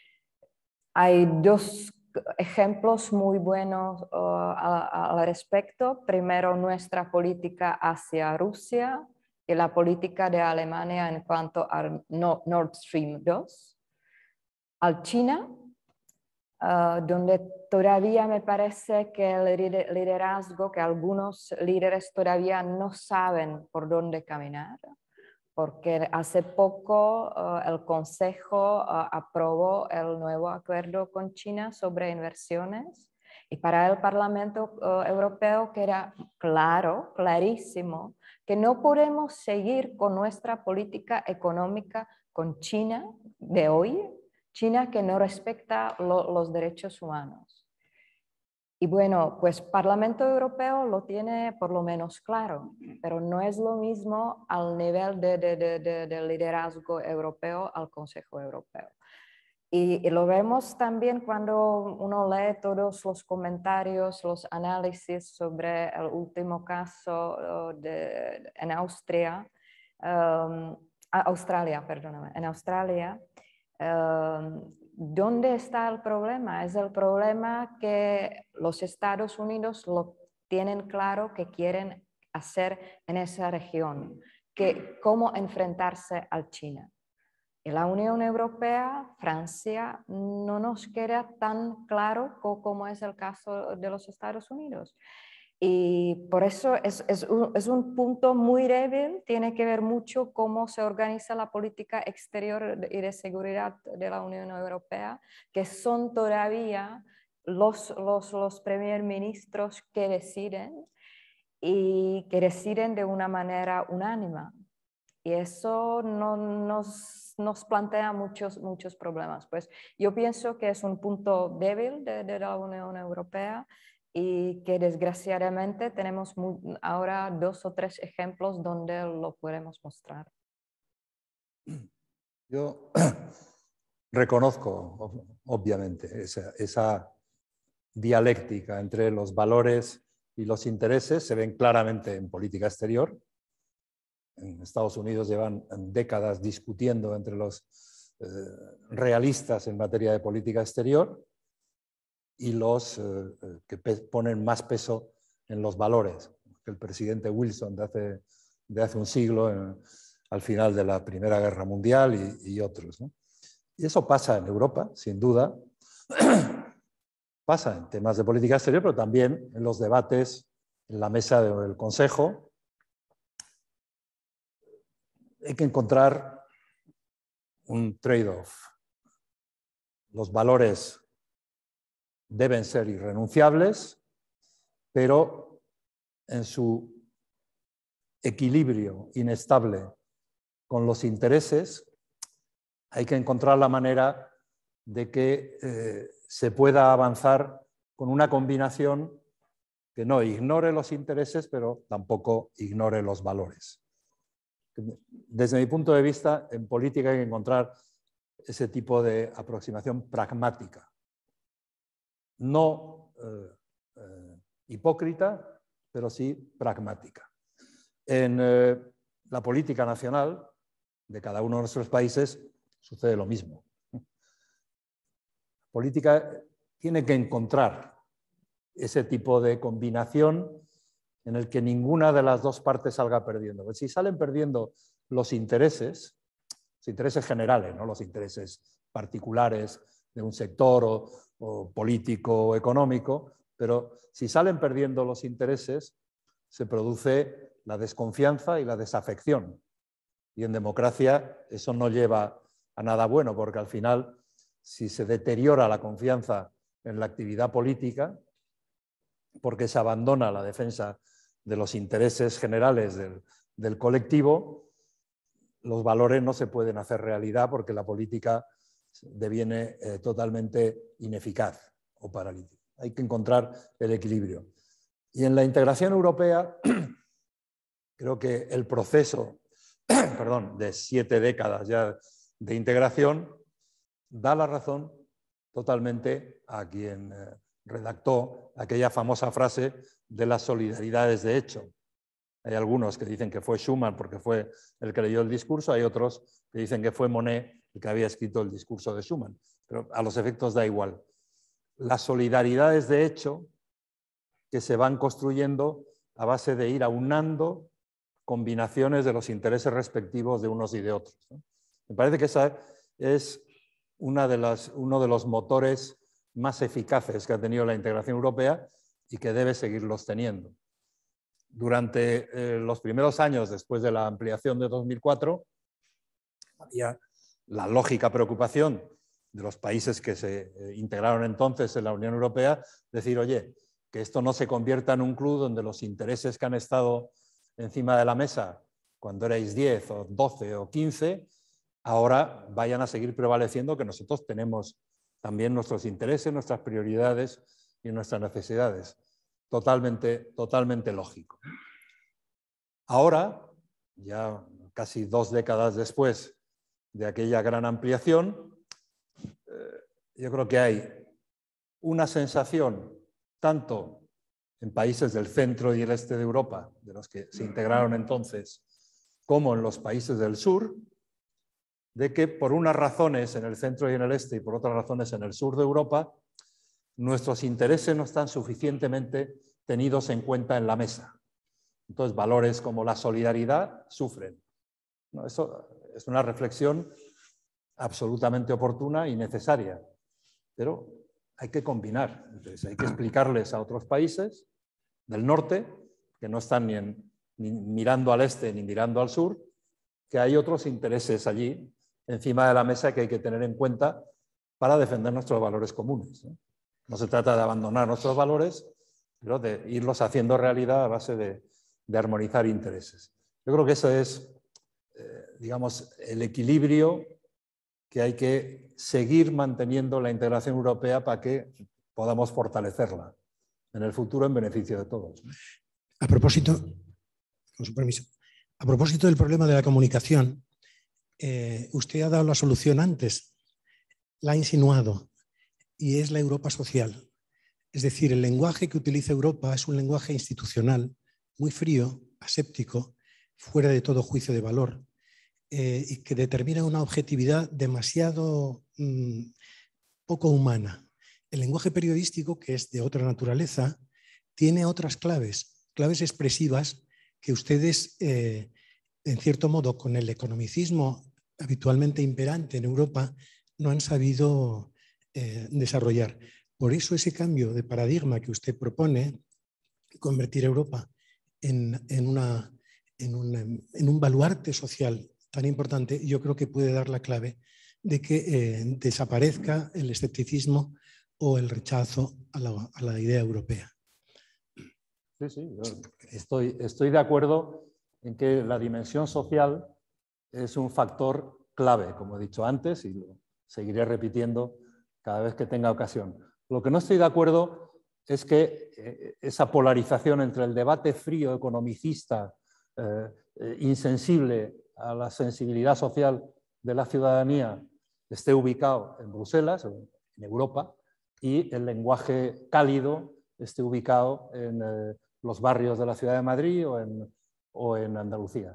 Hay dos ejemplos muy buenos uh, al respecto. Primero, nuestra política hacia Rusia y la política de Alemania en cuanto al Nord Stream dos. Al China, uh, donde todavía me parece que el liderazgo, que algunos líderes todavía no saben por dónde caminar, porque hace poco uh, el Consejo uh, aprobó el nuevo acuerdo con China sobre inversiones y para el Parlamento uh, Europeo queda claro, clarísimo, que no podemos seguir con nuestra política económica con China de hoy, China que no respeta lo, los derechos humanos. Y bueno, pues Parlamento Europeo lo tiene por lo menos claro, pero no es lo mismo al nivel de, de, de, de, de liderazgo europeo al Consejo Europeo. Y, y lo vemos también cuando uno lee todos los comentarios, los análisis sobre el último caso de, en Austria, um, Australia, perdóname, en Australia. Um, ¿Dónde está el problema? Es el problema que los Estados Unidos lo tienen claro que quieren hacer en esa región, que cómo enfrentarse a China. En la Unión Europea, Francia, no nos queda tan claro como es el caso de los Estados Unidos. Y por eso es, es, un, es un punto muy débil, tiene que ver mucho cómo se organiza la política exterior y de seguridad de la Unión Europea, que son todavía los, los, los primer ministros que deciden y que deciden de una manera unánime. Y eso no, nos, nos plantea muchos, muchos problemas. Pues yo pienso que es un punto débil de, de la Unión Europea y que desgraciadamente tenemos muy, ahora dos o tres ejemplos donde lo podemos mostrar. Yo reconozco, obviamente, esa, esa dialéctica entre los valores y los intereses, se ven claramente en política exterior. En Estados Unidos llevan décadas discutiendo entre los eh, realistas en materia de política exterior y los eh, que ponen más peso en los valores. El presidente Wilson de hace, de hace un siglo, en, al final de la Primera Guerra Mundial y, y otros, ¿no? Y eso pasa en Europa, sin duda. Pasa en temas de política exterior, pero también en los debates en la mesa del Consejo. Hay que encontrar un trade-off. Los valores deben ser irrenunciables, pero en su equilibrio inestable con los intereses hay que encontrar la manera de que eh, se pueda avanzar con una combinación que no ignore los intereses, pero tampoco ignore los valores. Desde mi punto de vista, en política hay que encontrar ese tipo de aproximación pragmática. No eh, eh, hipócrita, pero sí pragmática. En eh, la política nacional de cada uno de nuestros países sucede lo mismo. La política tiene que encontrar ese tipo de combinación en el que ninguna de las dos partes salga perdiendo. Pues si salen perdiendo los intereses, los intereses generales, no los intereses particulares de un sector o, o político o económico, pero si salen perdiendo los intereses, se produce la desconfianza y la desafección. Y en democracia eso no lleva a nada bueno, porque al final, si se deteriora la confianza en la actividad política, porque se abandona la defensa de los intereses generales del, del colectivo, los valores no se pueden hacer realidad porque la política deviene eh, totalmente ineficaz o paralítica. Hay que encontrar el equilibrio. Y en la integración europea, creo que el proceso perdón, de siete décadas ya de integración da la razón totalmente a quien eh, redactó aquella famosa frase de las solidaridades de hecho. Hay algunos que dicen que fue Schuman porque fue el que leyó el discurso, hay otros que dicen que fue Monnet el que había escrito el discurso de Schuman, pero a los efectos da igual. Las solidaridades de hecho que se van construyendo a base de ir aunando combinaciones de los intereses respectivos de unos y de otros, ¿no? Me parece que esa es una de las, uno de los motores más eficaces que ha tenido la integración europea y que debe seguirlos teniendo. Durante eh, los primeros años después de la ampliación de dos mil cuatro, había la lógica preocupación de los países que se eh, integraron entonces en la Unión Europea, decir, oye, que esto no se convierta en un club donde los intereses que han estado encima de la mesa cuando erais diez o doce o quince, ahora vayan a seguir prevaleciendo, que nosotros tenemos también nuestros intereses, nuestras prioridades y nuestras necesidades. Totalmente, totalmente lógico. Ahora, ya casi dos décadas después de aquella gran ampliación, eh, yo creo que hay una sensación, tanto en países del centro y el este de Europa, de los que se integraron entonces, como en los países del sur, de que por unas razones en el centro y en el este y por otras razones en el sur de Europa, nuestros intereses no están suficientemente tenidos en cuenta en la mesa. Entonces, valores como la solidaridad sufren. ¿No? Eso es una reflexión absolutamente oportuna y necesaria, pero hay que combinar. Entonces, hay que explicarles a otros países del norte, que no están ni, en, ni mirando al este ni mirando al sur, que hay otros intereses allí encima de la mesa que hay que tener en cuenta para defender nuestros valores comunes, ¿no? No se trata de abandonar nuestros valores, pero de irlos haciendo realidad a base de, de armonizar intereses. Yo creo que ese es, eh, digamos, el equilibrio que hay que seguir manteniendo la integración europea para que podamos fortalecerla en el futuro en beneficio de todos. A propósito, con su permiso, a propósito del problema de la comunicación, eh, usted ha dado la solución antes, la ha insinuado, y es la Europa social. Es decir, el lenguaje que utiliza Europa es un lenguaje institucional, muy frío, aséptico, fuera de todo juicio de valor, eh, y que determina una objetividad demasiado mmm, poco humana. El lenguaje periodístico, que es de otra naturaleza, tiene otras claves, claves expresivas que ustedes, eh, en cierto modo, con el economicismo habitualmente imperante en Europa, no han sabido eh, desarrollar. Por eso ese cambio de paradigma que usted propone, convertir Europa en, en, una, en, un, en un baluarte social tan importante, yo creo que puede dar la clave de que eh, desaparezca el escepticismo o el rechazo a la, a la idea europea. Sí, sí, yo estoy, estoy de acuerdo en que la dimensión social es un factor clave, como he dicho antes, y lo seguiré repitiendo cada vez que tenga ocasión. Lo que no estoy de acuerdo es que eh, esa polarización entre el debate frío economicista, eh, eh, insensible a la sensibilidad social de la ciudadanía, esté ubicado en Bruselas, en Europa, y el lenguaje cálido esté ubicado en eh, los barrios de la ciudad de Madrid o en, o en Andalucía.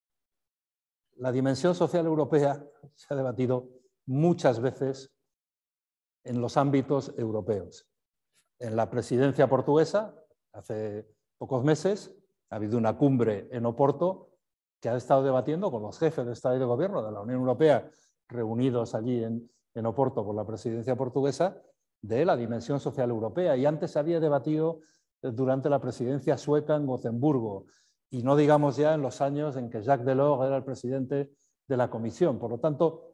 La dimensión social europea se ha debatido muchas veces en los ámbitos europeos. En la presidencia portuguesa, hace pocos meses, ha habido una cumbre en Oporto que ha estado debatiendo con los jefes de Estado y de Gobierno de la Unión Europea reunidos allí en, en Oporto por la presidencia portuguesa de la dimensión social europea. Y antes se había debatido durante la presidencia sueca en Gotemburgo, y no digamos ya en los años en que Jacques Delors era el presidente de la Comisión. Por lo tanto,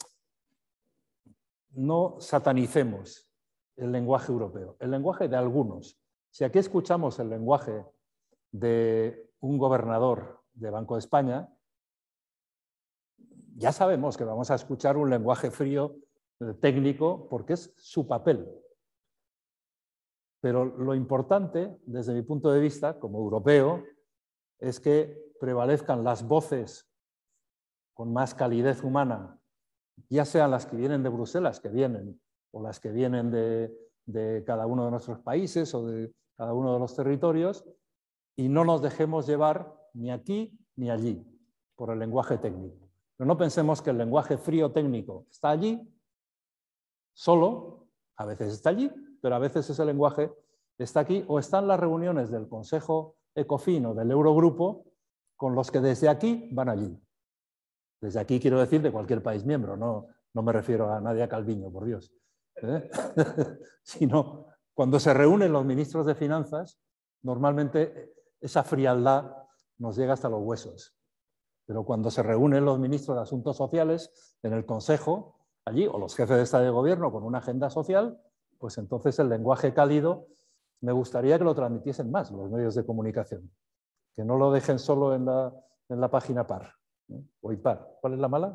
no satanicemos el lenguaje europeo, el lenguaje de algunos. Si aquí escuchamos el lenguaje de un gobernador de Banco de España, ya sabemos que vamos a escuchar un lenguaje frío, técnico, porque es su papel. Pero lo importante, desde mi punto de vista, como europeo, es que prevalezcan las voces con más calidez humana, ya sean las que vienen de Bruselas, que vienen, o las que vienen de, de cada uno de nuestros países o de cada uno de los territorios, y no nos dejemos llevar ni aquí ni allí por el lenguaje técnico. Pero no pensemos que el lenguaje frío técnico está allí, solo, a veces está allí, pero a veces ese lenguaje está aquí o está en las reuniones del Consejo Ecofin o del Eurogrupo con los que desde aquí van allí. Desde aquí quiero decir de cualquier país miembro, no, no me refiero a Nadia Calviño, por Dios. ¿Eh? Sino cuando se reúnen los ministros de Finanzas, normalmente esa frialdad nos llega hasta los huesos. Pero cuando se reúnen los ministros de Asuntos Sociales en el Consejo, allí, o los jefes de Estado y de Gobierno con una agenda social, pues entonces el lenguaje cálido me gustaría que lo transmitiesen más los medios de comunicación, que no lo dejen solo en la, en la página par, ¿no? O impar. ¿Cuál es la mala?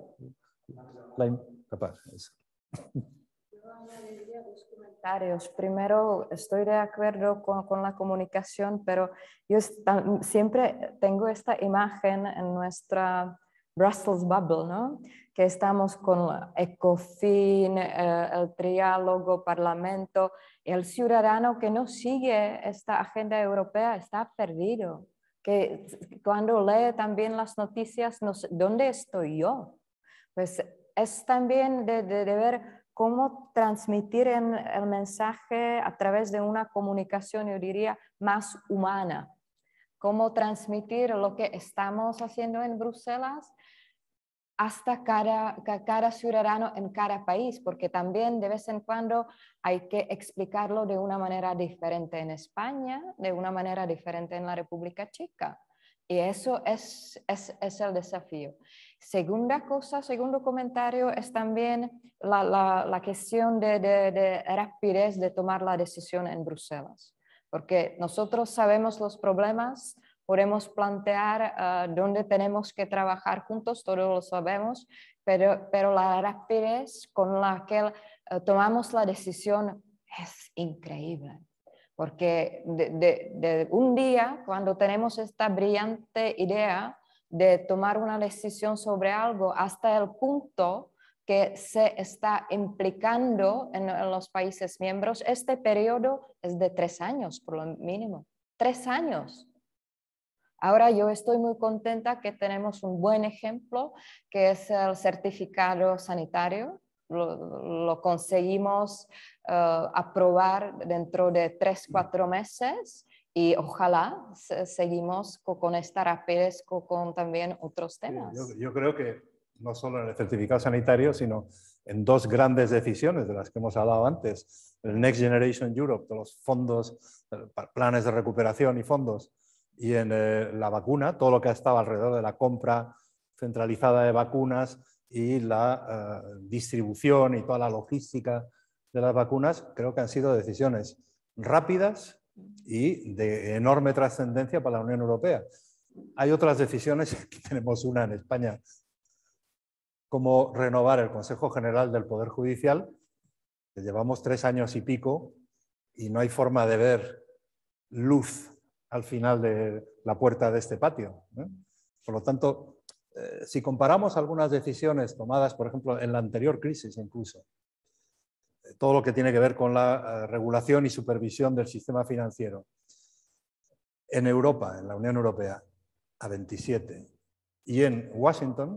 La, la par. Esa. Yo añadiría dos comentarios. Primero, estoy de acuerdo con, con la comunicación, pero yo está, siempre tengo esta imagen en nuestra Brussels Bubble, ¿no? Que estamos con Ecofin, eh, el triálogo, Parlamento, y el ciudadano que no sigue esta agenda europea está perdido. Que cuando lee también las noticias, no sé, ¿dónde estoy yo? Pues es también de, de, de ver cómo transmitir en el mensaje a través de una comunicación, yo diría, más humana. Cómo transmitir lo que estamos haciendo en Bruselas hasta cada, cada ciudadano en cada país, porque también de vez en cuando hay que explicarlo de una manera diferente en España, de una manera diferente en la República Checa. Y eso es, es, es el desafío. Segunda cosa, segundo comentario, es también la, la, la cuestión de, de, de rapidez de tomar la decisión en Bruselas. Porque nosotros sabemos los problemas, podemos plantear uh, dónde tenemos que trabajar juntos, todos lo sabemos, pero, pero la rapidez con la que uh, tomamos la decisión es increíble. Porque de, de, de un día, cuando tenemos esta brillante idea de tomar una decisión sobre algo, hasta el punto que se está implicando en, en los países miembros, este periodo es de tres años, por lo mínimo. Tres años. Ahora yo estoy muy contenta que tenemos un buen ejemplo, que es el certificado sanitario. Lo, lo conseguimos uh, aprobar dentro de tres, cuatro meses y ojalá se, seguimos con, con esta rapidez con, con también otros temas. Yo, yo creo que no solo en el certificado sanitario, sino en dos grandes decisiones de las que hemos hablado antes. El Next Generation Europe, de los fondos, planes de recuperación y fondos, y en eh, la vacuna, todo lo que ha estado alrededor de la compra centralizada de vacunas y la uh, distribución y toda la logística de las vacunas, creo que han sido decisiones rápidas y de enorme trascendencia para la Unión Europea. Hay otras decisiones, aquí tenemos una en España, como renovar el Consejo General del Poder Judicial, que llevamos tres años y pico y no hay forma de ver luz al final de la puerta de este patio, ¿eh? Por lo tanto, eh, si comparamos algunas decisiones tomadas, por ejemplo, en la anterior crisis incluso, eh, todo lo que tiene que ver con la eh, regulación y supervisión del sistema financiero, en Europa, en la Unión Europea, a veintisiete, y en Washington,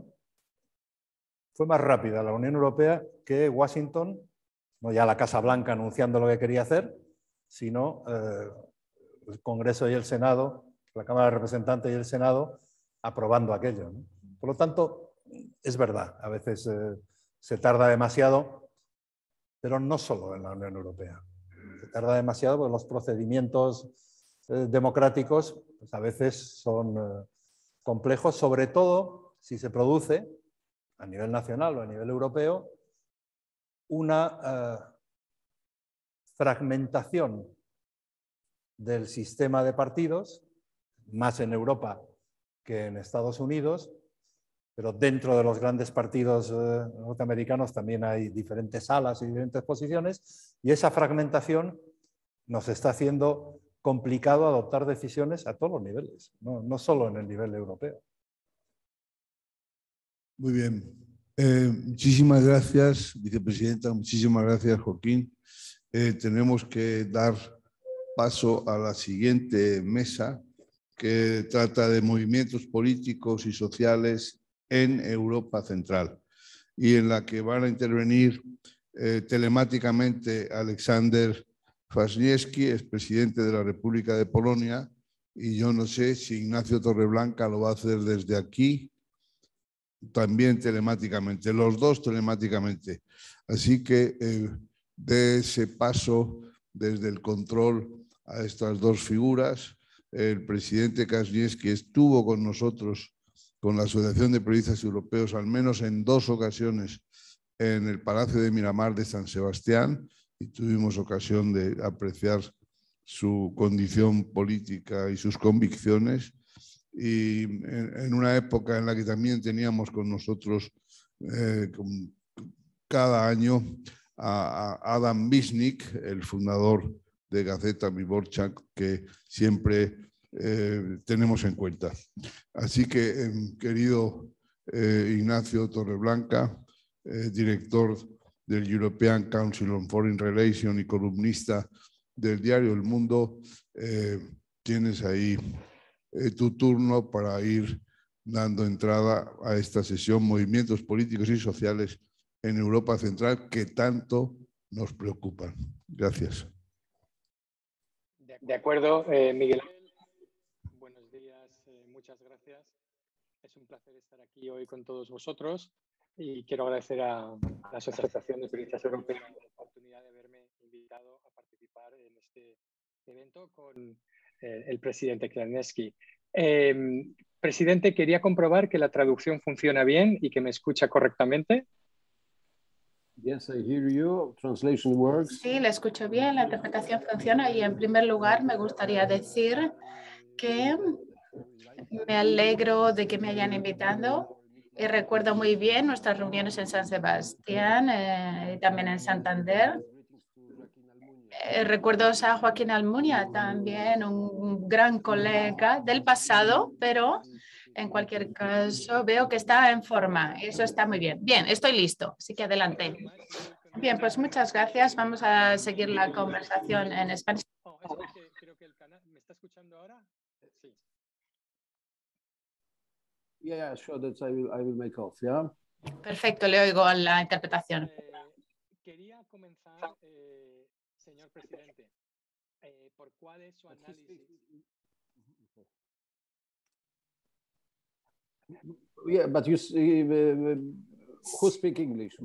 fue más rápida la Unión Europea que Washington, no ya la Casa Blanca anunciando lo que quería hacer, sino eh, el Congreso y el Senado, la Cámara de Representantes y el Senado, aprobando aquello, ¿no? Por lo tanto, es verdad, a veces eh, se tarda demasiado, pero no solo en la Unión Europea. Se tarda demasiado porque los procedimientos eh, democráticos pues a veces son eh, complejos, sobre todo si se produce a nivel nacional o a nivel europeo una eh, fragmentación del sistema de partidos, más en Europa que en Estados Unidos, pero dentro de los grandes partidos eh, norteamericanos también hay diferentes alas y diferentes posiciones, y esa fragmentación nos está haciendo complicado adoptar decisiones a todos los niveles, no, no solo en el nivel europeo. Muy bien. Eh, muchísimas gracias, vicepresidenta. Muchísimas gracias, Joaquín. Eh, tenemos que dar paso a la siguiente mesa, que trata de movimientos políticos y sociales en Europa Central, y en la que van a intervenir eh, telemáticamente Aleksander Kwaśniewski, expresidente de la República de Polonia, y yo no sé si Ignacio Torreblanca lo va a hacer desde aquí, también telemáticamente, los dos telemáticamente. Así que eh, dé ese paso desde el control a estas dos figuras. El presidente Kwaśniewski estuvo con nosotros, con la Asociación de Periodistas Europeos, al menos en dos ocasiones en el Palacio de Miramar de San Sebastián, y tuvimos ocasión de apreciar su condición política y sus convicciones. Y en, en una época en la que también teníamos con nosotros eh, con, cada año a, a Adam Wisnik, el fundador de Gazeta Wyborcza, que siempre eh, tenemos en cuenta. Así que, eh, querido eh, Ignacio Torreblanca, eh, director del European Council on Foreign Relations y columnista del diario El Mundo, eh, tienes ahí eh, tu turno para ir dando entrada a esta sesión Movimientos Políticos y Sociales en Europa Central, que tanto nos preocupan. Gracias. De acuerdo, eh, Miguel. Buenos días, eh, muchas gracias. Es un placer estar aquí hoy con todos vosotros y quiero agradecer a, a la Asociación de Periodistas Europeos la oportunidad de haberme invitado a participar en este evento con eh, el presidente Kwaśniewski. Eh, presidente, quería comprobar que la traducción funciona bien y que me escucha correctamente. Yes, I hear you. Translation works. Sí, le escucho bien, la interpretación funciona y en primer lugar me gustaría decir que me alegro de que me hayan invitado y recuerdo muy bien nuestras reuniones en San Sebastián eh, y también en Santander. Eh, recuerdo a Joaquín Almunia, también un gran colega del pasado, pero en cualquier caso veo que está en forma. Eso está muy bien. Bien, estoy listo, así que adelante. Bien, pues muchas gracias. Vamos a seguir la conversación en español. Oh, es porque creo que el canal... ¿Me está escuchando ahora? Sí. Yeah, yeah, sure, that's I will, I will make off, yeah. Perfecto, le oigo la interpretación. Eh, quería comenzar, eh, señor presidente, eh, por cuál es su análisis. Yeah, but you see, uh, who speak English?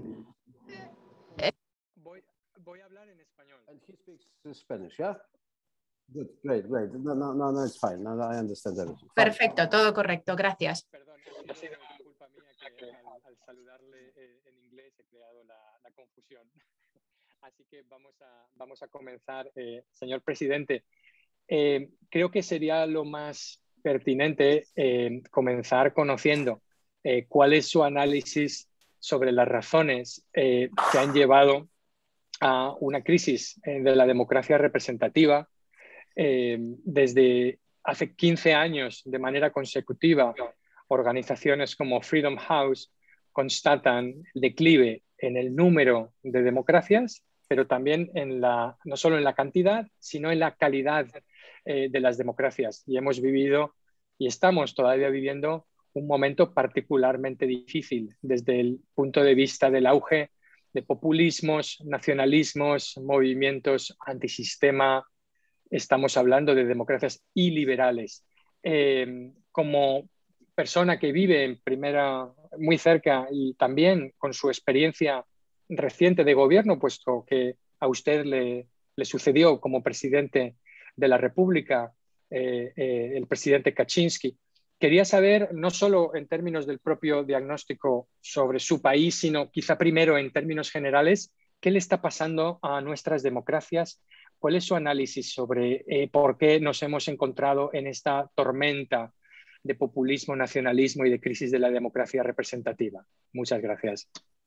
Voy, voy a hablar en español. And he speaks Spanish, yeah? Good, great, great. No, no, no, no, it's fine. No, no, I understand everything. Perfecto, todo correcto, gracias. Perdón, ha sido culpa mía que al, al saludarle eh, en inglés he creado la, la confusión. Así que vamos a, vamos a comenzar. Eh, señor presidente, eh, creo que sería lo más pertinente eh, comenzar conociendo eh, cuál es su análisis sobre las razones eh, que han llevado a una crisis eh, de la democracia representativa. Eh, desde hace quince años, de manera consecutiva, organizaciones como Freedom House constatan el declive en el número de democracias, pero también en la, no solo en la cantidad, sino en la calidad eh, de las democracias. Y hemos vivido y estamos todavía viviendo un momento particularmente difícil desde el punto de vista del auge de populismos, nacionalismos, movimientos antisistema. Estamos hablando de democracias iliberales. Eh, como persona que vive en primera, muy cerca y también con su experiencia reciente de gobierno, puesto que a usted le, le sucedió como presidente de la República, eh, eh, el presidente Kaczynski. Quería saber, no solo en términos del propio diagnóstico sobre su país, sino quizá primero en términos generales, ¿qué le está pasando a nuestras democracias? ¿Cuál es su análisis sobre eh, por qué nos hemos encontrado en esta tormenta de populismo, nacionalismo y de crisis de la democracia representativa? Muchas gracias.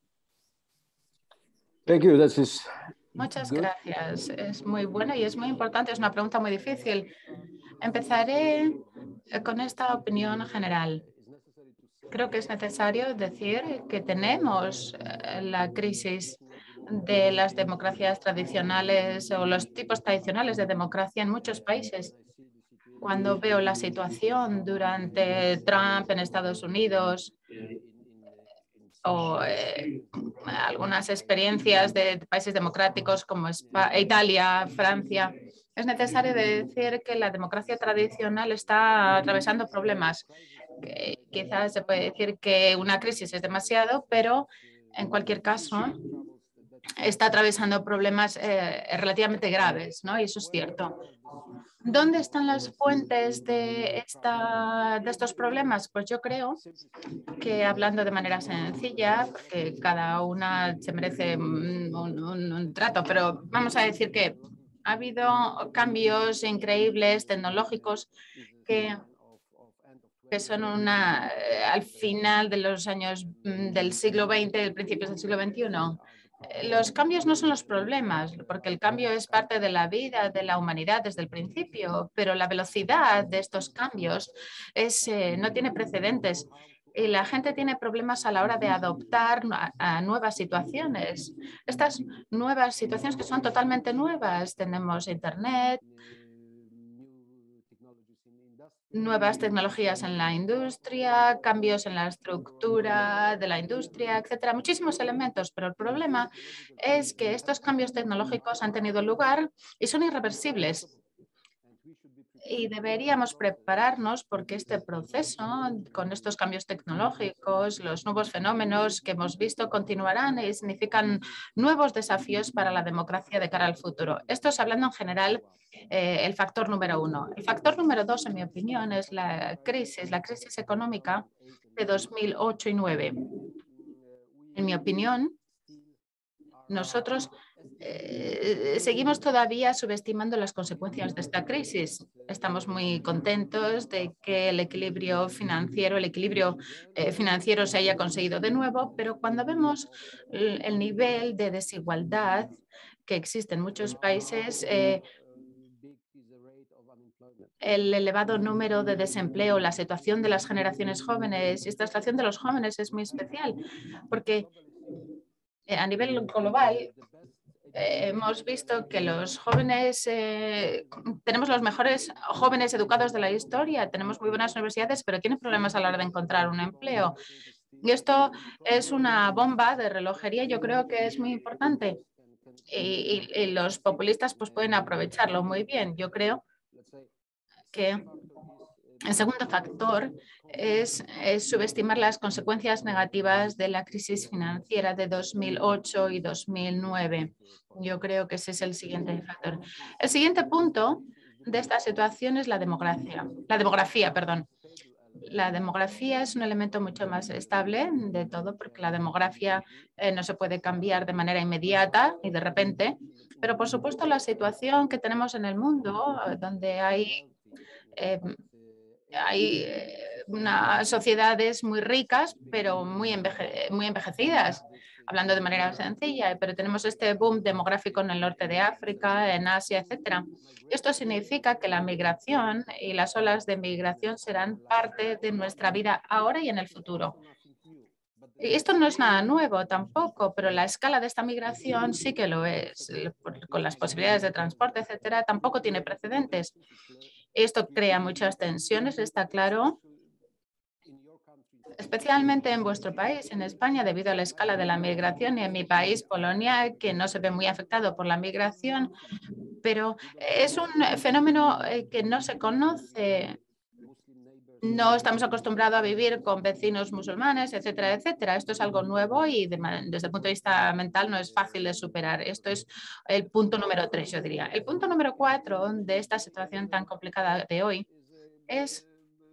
Thank you. That is Muchas good. gracias. Es muy bueno y es muy importante. Es una pregunta muy difícil. Empezaré con esta opinión general. Creo que es necesario decir que tenemos eh, la crisis de las democracias tradicionales o los tipos tradicionales de democracia en muchos países. Cuando veo la situación durante Trump en Estados Unidos o eh, algunas experiencias de países democráticos como España, Italia, Francia, es necesario decir que la democracia tradicional está atravesando problemas. Quizás se puede decir que una crisis es demasiado, pero en cualquier caso está atravesando problemas eh, relativamente graves, ¿no? Y eso es cierto. ¿Dónde están las fuentes de, esta, de estos problemas? Pues yo creo que, hablando de manera sencilla, porque cada una se merece un, un, un trato, pero vamos a decir que ha habido cambios increíbles tecnológicos que que son una, eh, al final de los años mm, del siglo veinte, del principios del siglo veintiuno. Eh, Los cambios no son los problemas, porque el cambio es parte de la vida, de la humanidad desde el principio, pero la velocidad de estos cambios es, eh, no tiene precedentes. Y la gente tiene problemas a la hora de adoptar a, a nuevas situaciones. Estas nuevas situaciones que son totalmente nuevas. Tenemos Internet, nuevas tecnologías en la industria, cambios en la estructura de la industria, etcétera. Muchísimos elementos, pero el problema es que estos cambios tecnológicos han tenido lugar y son irreversibles. Y deberíamos prepararnos porque este proceso, con estos cambios tecnológicos, los nuevos fenómenos que hemos visto continuarán y significan nuevos desafíos para la democracia de cara al futuro. Esto es hablando en general eh, el factor número uno. El factor número dos, en mi opinión, es la crisis, la crisis económica de dos mil ocho y dos mil nueve. En mi opinión, nosotros eh, seguimos todavía subestimando las consecuencias de esta crisis. Estamos muy contentos de que el equilibrio financiero, el equilibrio eh, financiero se haya conseguido de nuevo, pero cuando vemos el, el nivel de desigualdad que existe en muchos países, eh, el elevado número de desempleo, la situación de las generaciones jóvenes, y esta situación de los jóvenes es muy especial porque eh, a nivel global Eh, hemos visto que los jóvenes, eh, tenemos los mejores jóvenes educados de la historia, tenemos muy buenas universidades, pero tienen problemas a la hora de encontrar un empleo. Y esto es una bomba de relojería, yo creo que es muy importante. Y, y, y los populistas pues, pueden aprovecharlo muy bien. Yo creo que el segundo factor es, es subestimar las consecuencias negativas de la crisis financiera de dos mil ocho y dos mil nueve. Yo creo que ese es el siguiente factor. El siguiente punto de esta situación es la demografía. La demografía, perdón. La demografía es un elemento mucho más estable de todo, porque la demografía eh, no se puede cambiar de manera inmediata y de repente, pero por supuesto la situación que tenemos en el mundo, donde hay... Eh, Hay eh, unas sociedades muy ricas, pero muy, enveje muy envejecidas, hablando de manera sencilla, pero tenemos este boom demográfico en el norte de África, en Asia, etcétera. Esto significa que la migración y las olas de migración serán parte de nuestra vida ahora y en el futuro. Y esto no es nada nuevo tampoco, pero la escala de esta migración sí que lo es. Con las posibilidades de transporte, etcétera, tampoco tiene precedentes. Esto crea muchas tensiones, está claro, especialmente en vuestro país, en España, debido a la escala de la migración, y en mi país, Polonia, que no se ve muy afectado por la migración, pero es un fenómeno que no se conoce. no estamos acostumbrados a vivir con vecinos musulmanes, etcétera, etcétera. Esto es algo nuevo y de, desde el punto de vista mental no es fácil de superar. Esto es el punto número tres, yo diría. El punto número cuatro de esta situación tan complicada de hoy es,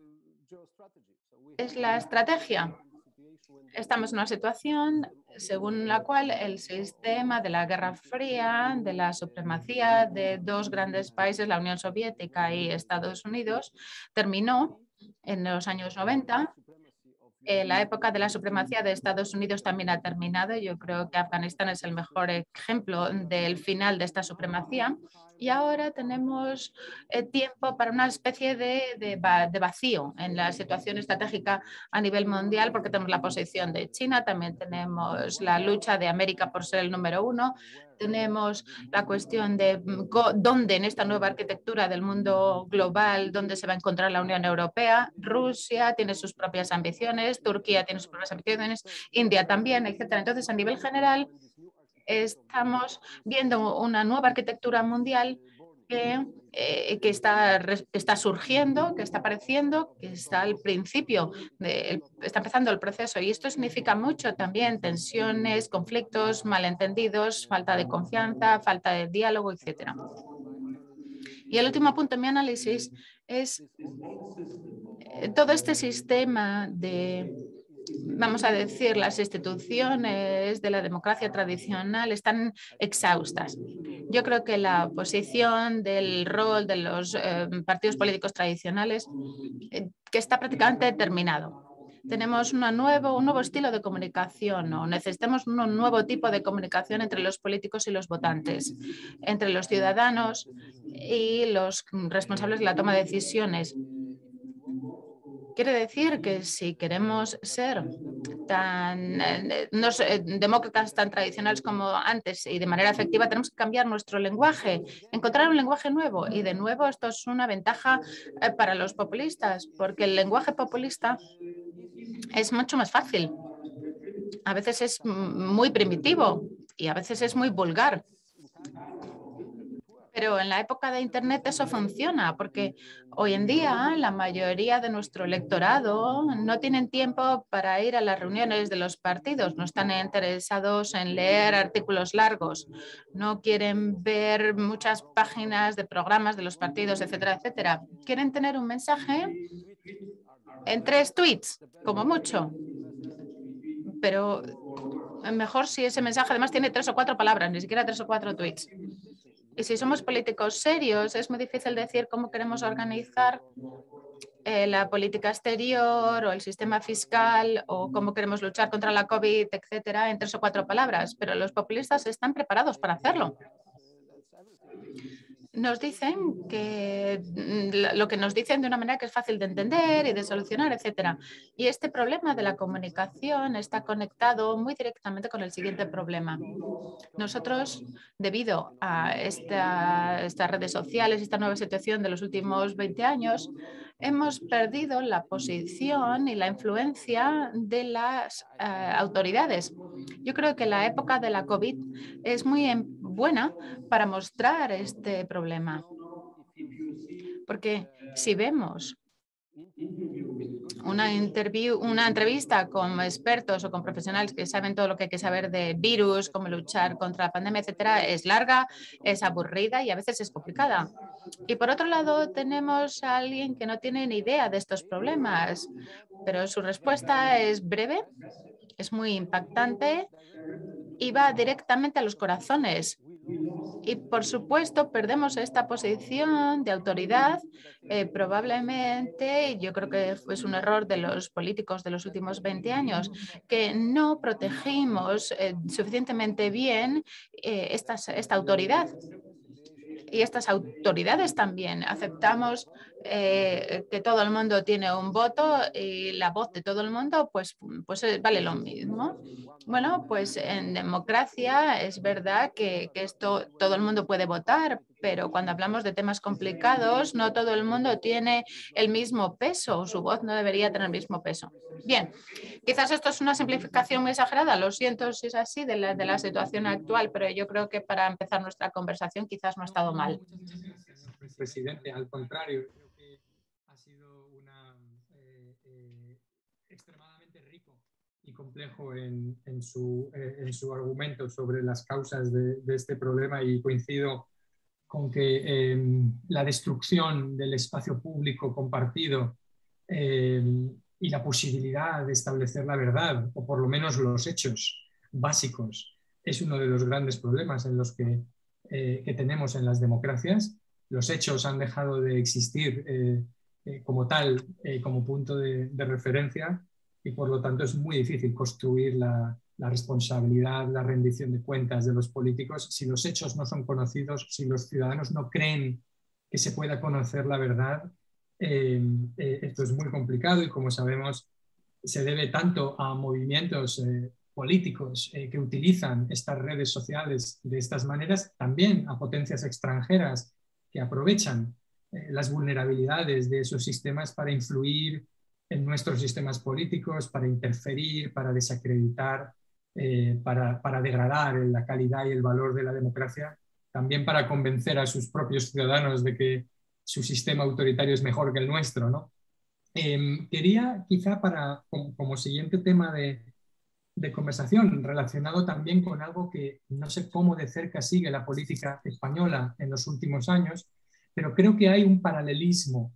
es la estrategia. Estamos en una situación según la cual el sistema de la Guerra Fría, de la supremacía de dos grandes países, la Unión Soviética y Estados Unidos, terminó en los años noventa. Eh, la época de la supremacía de Estados Unidos también ha terminado. Yo creo que Afganistán es el mejor ejemplo del final de esta supremacía. Y ahora tenemos eh, tiempo para una especie de, de, de vacío en la situación estratégica a nivel mundial, porque tenemos la posición de China, también tenemos la lucha de América por ser el número uno, tenemos la cuestión de dónde en esta nueva arquitectura del mundo global, dónde se va a encontrar la Unión Europea. Rusia tiene sus propias ambiciones, Turquía tiene sus propias ambiciones, India también, etcétera. Entonces, a nivel general, estamos viendo una nueva arquitectura mundial que, eh, que, está, que está surgiendo, que está apareciendo, que está al principio, de, está empezando el proceso. Y esto significa mucho también tensiones, conflictos, malentendidos, falta de confianza, falta de diálogo, etcétera. Y el último punto en mi análisis es todo este sistema de, vamos a decir, las instituciones de la democracia tradicional están exhaustas. Yo creo que la posición del rol de los eh, partidos políticos tradicionales eh, que está prácticamente terminado. Tenemos una nuevo, un nuevo estilo de comunicación o necesitamos un nuevo tipo de comunicación entre los políticos y los votantes, entre los ciudadanos y los responsables de la toma de decisiones. Quiere decir que si queremos ser tan eh, no, eh, demócratas tan tradicionales como antes y de manera efectiva, tenemos que cambiar nuestro lenguaje, encontrar un lenguaje nuevo. Y de nuevo esto es una ventaja eh, para los populistas, porque el lenguaje populista es mucho más fácil. A veces es muy primitivo y a veces es muy vulgar. Pero en la época de Internet eso funciona, porque hoy en día la mayoría de nuestro electorado no tienen tiempo para ir a las reuniones de los partidos, no están interesados en leer artículos largos, no quieren ver muchas páginas de programas de los partidos, etcétera, etcétera. Quieren tener un mensaje en tres tweets, como mucho. Pero mejor si ese mensaje además tiene tres o cuatro palabras, ni siquiera tres o cuatro tweets. Y si somos políticos serios, es muy difícil decir cómo queremos organizar eh, la política exterior o el sistema fiscal o cómo queremos luchar contra la COVID, etcétera, en tres o cuatro palabras. Pero los populistas están preparados para hacerlo. Nos dicen que lo que nos dicen de una manera que es fácil de entender y de solucionar, etcétera. Y este problema de la comunicación está conectado muy directamente con el siguiente problema. Nosotros, debido a esta, estas redes sociales, esta nueva situación de los últimos veinte años, hemos perdido la posición y la influencia de las uh, autoridades. Yo creo que la época de la COVID es muy buena para mostrar este problema. Porque si vemos una, una entrevista con expertos o con profesionales que saben todo lo que hay que saber de virus, cómo luchar contra la pandemia, etcétera, es larga, es aburrida y a veces es complicada. Y por otro lado, tenemos a alguien que no tiene ni idea de estos problemas, pero su respuesta es breve, es muy impactante y va directamente a los corazones. Y, por supuesto, perdemos esta posición de autoridad. Eh, probablemente, yo creo que es un error de los políticos de los últimos veinte años, que no protegimos eh, suficientemente bien eh, esta, esta autoridad. Y estas autoridades también. Aceptamos eh, que todo el mundo tiene un voto y la voz de todo el mundo, pues, pues vale lo mismo. Bueno, pues en democracia es verdad que, que esto todo el mundo puede votar, pero cuando hablamos de temas complicados, no todo el mundo tiene el mismo peso, su voz no debería tener el mismo peso. Bien, quizás esto es una simplificación muy exagerada, lo siento si es así de la, de la situación actual, pero yo creo que para empezar nuestra conversación quizás no ha estado mal. Muchas gracias, señor presidente. Al contrario, creo que ha sido una extremadamente rico y complejo en, en, su, eh, en su argumento sobre las causas de, de este problema, y coincido con que eh, la destrucción del espacio público compartido eh, y la posibilidad de establecer la verdad, o por lo menos los hechos básicos, es uno de los grandes problemas en los que, eh, que tenemos en las democracias. Los hechos han dejado de existir eh, eh, como tal, eh, como punto de, de referencia, y por lo tanto es muy difícil construir la, la responsabilidad, la rendición de cuentas de los políticos si los hechos no son conocidos, si los ciudadanos no creen que se pueda conocer la verdad. Eh, eh, esto es muy complicado, y como sabemos se debe tanto a movimientos eh, políticos eh, que utilizan estas redes sociales de estas maneras, también a potencias extranjeras que aprovechan eh, las vulnerabilidades de esos sistemas para influir en nuestros sistemas políticos, para interferir, para desacreditar, eh, para, para degradar la calidad y el valor de la democracia, también para convencer a sus propios ciudadanos de que su sistema autoritario es mejor que el nuestro, ¿no? Eh, quería quizá para, como, como siguiente tema de, de conversación, relacionado también con algo que no sé cómo de cerca sigue la política española en los últimos años, pero creo que hay un paralelismo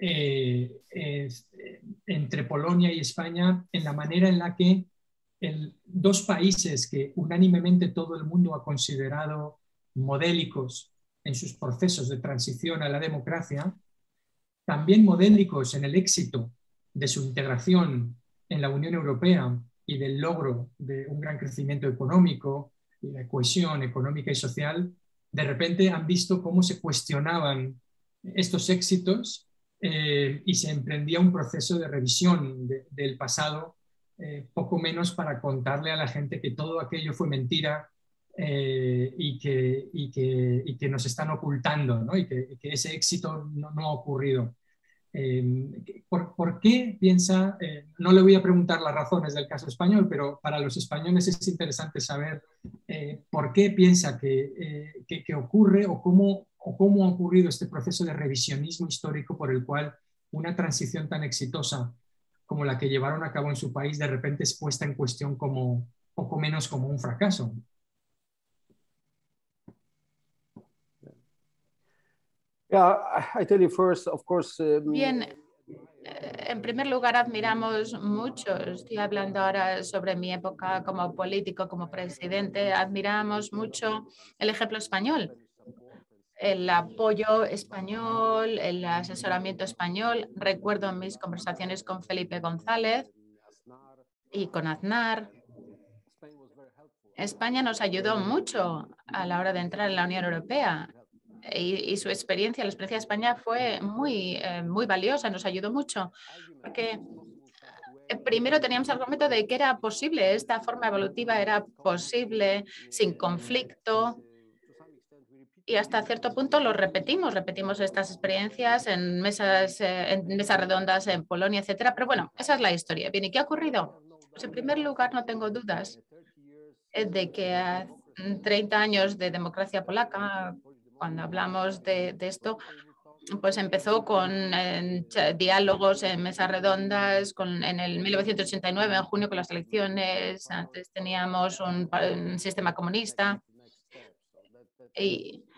eh, eh, entre Polonia y España en la manera en la que el, dos países que unánimemente todo el mundo ha considerado modélicos en sus procesos de transición a la democracia, también modélicos en el éxito de su integración en la Unión Europea y del logro de un gran crecimiento económico y de cohesión económica y social, de repente han visto cómo se cuestionaban estos éxitos eh, y se emprendía un proceso de revisión de, del pasado, eh, poco menos para contarle a la gente que todo aquello fue mentira eh, y, que, y, que, y que nos están ocultando, ¿no? y, que, y que ese éxito no, no ha ocurrido. Eh, ¿por, ¿Por qué piensa, eh, no le voy a preguntar las razones del caso español, pero para los españoles es interesante saber eh, por qué piensa que, eh, que, que ocurre o cómo, o cómo ha ocurrido este proceso de revisionismo histórico por el cual una transición tan exitosa como la que llevaron a cabo en su país de repente es puesta en cuestión como poco menos como un fracaso. Yeah, I tell you first, of course. Um, Bien, en primer lugar, admiramos mucho, estoy hablando ahora sobre mi época como político, como presidente, admiramos mucho el ejemplo español, el apoyo español, el asesoramiento español. Recuerdo mis conversaciones con Felipe González y con Aznar. España nos ayudó mucho a la hora de entrar en la Unión Europea. Y, y su experiencia, la experiencia de España fue muy, eh, muy valiosa, nos ayudó mucho, porque primero teníamos el argumento de que era posible, esta forma evolutiva era posible sin conflicto, y hasta cierto punto lo repetimos, repetimos estas experiencias en mesas, eh, en mesas redondas en Polonia, etcétera. Pero bueno, esa es la historia. Bien, ¿y qué ha ocurrido? Pues en primer lugar, no tengo dudas de que a treinta años de democracia polaca, cuando hablamos de, de esto, pues empezó con eh, diálogos en mesas redondas con, en el mil novecientos ochenta y nueve, en junio, con las elecciones. Antes teníamos un, un sistema comunista. Y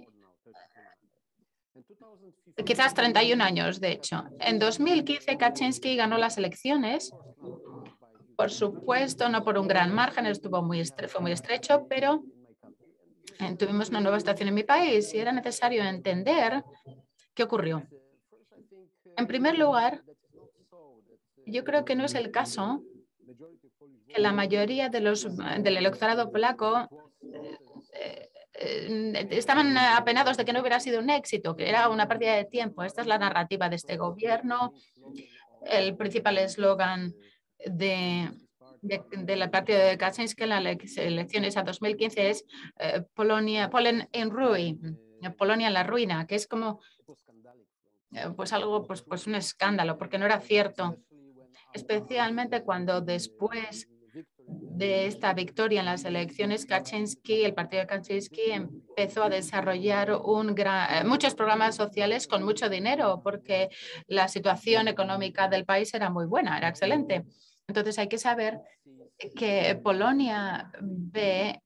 quizás treinta y un años, de hecho. En dos mil quince, Kaczynski ganó las elecciones. Por supuesto, no por un gran margen, estuvo muy fue muy estrecho, pero tuvimos una nueva situación en mi país y era necesario entender qué ocurrió. En primer lugar, yo creo que no es el caso que la mayoría de los, del electorado polaco eh, eh, estaban apenados de que no hubiera sido un éxito, que era una pérdida de tiempo. Esta es la narrativa de este gobierno. El principal eslogan de... De, de la partido de Kaczynski en las elecciones a dos mil quince es eh, Polonia, Polen in ruin, Polonia en la ruina, que es como eh, pues algo, pues, pues un escándalo, porque no era cierto, especialmente cuando después de esta victoria en las elecciones, Kaczynski, el partido de Kaczynski, empezó a desarrollar un gran, muchos programas sociales con mucho dinero, porque la situación económica del país era muy buena, era excelente. Entonces hay que saber que Polonia ve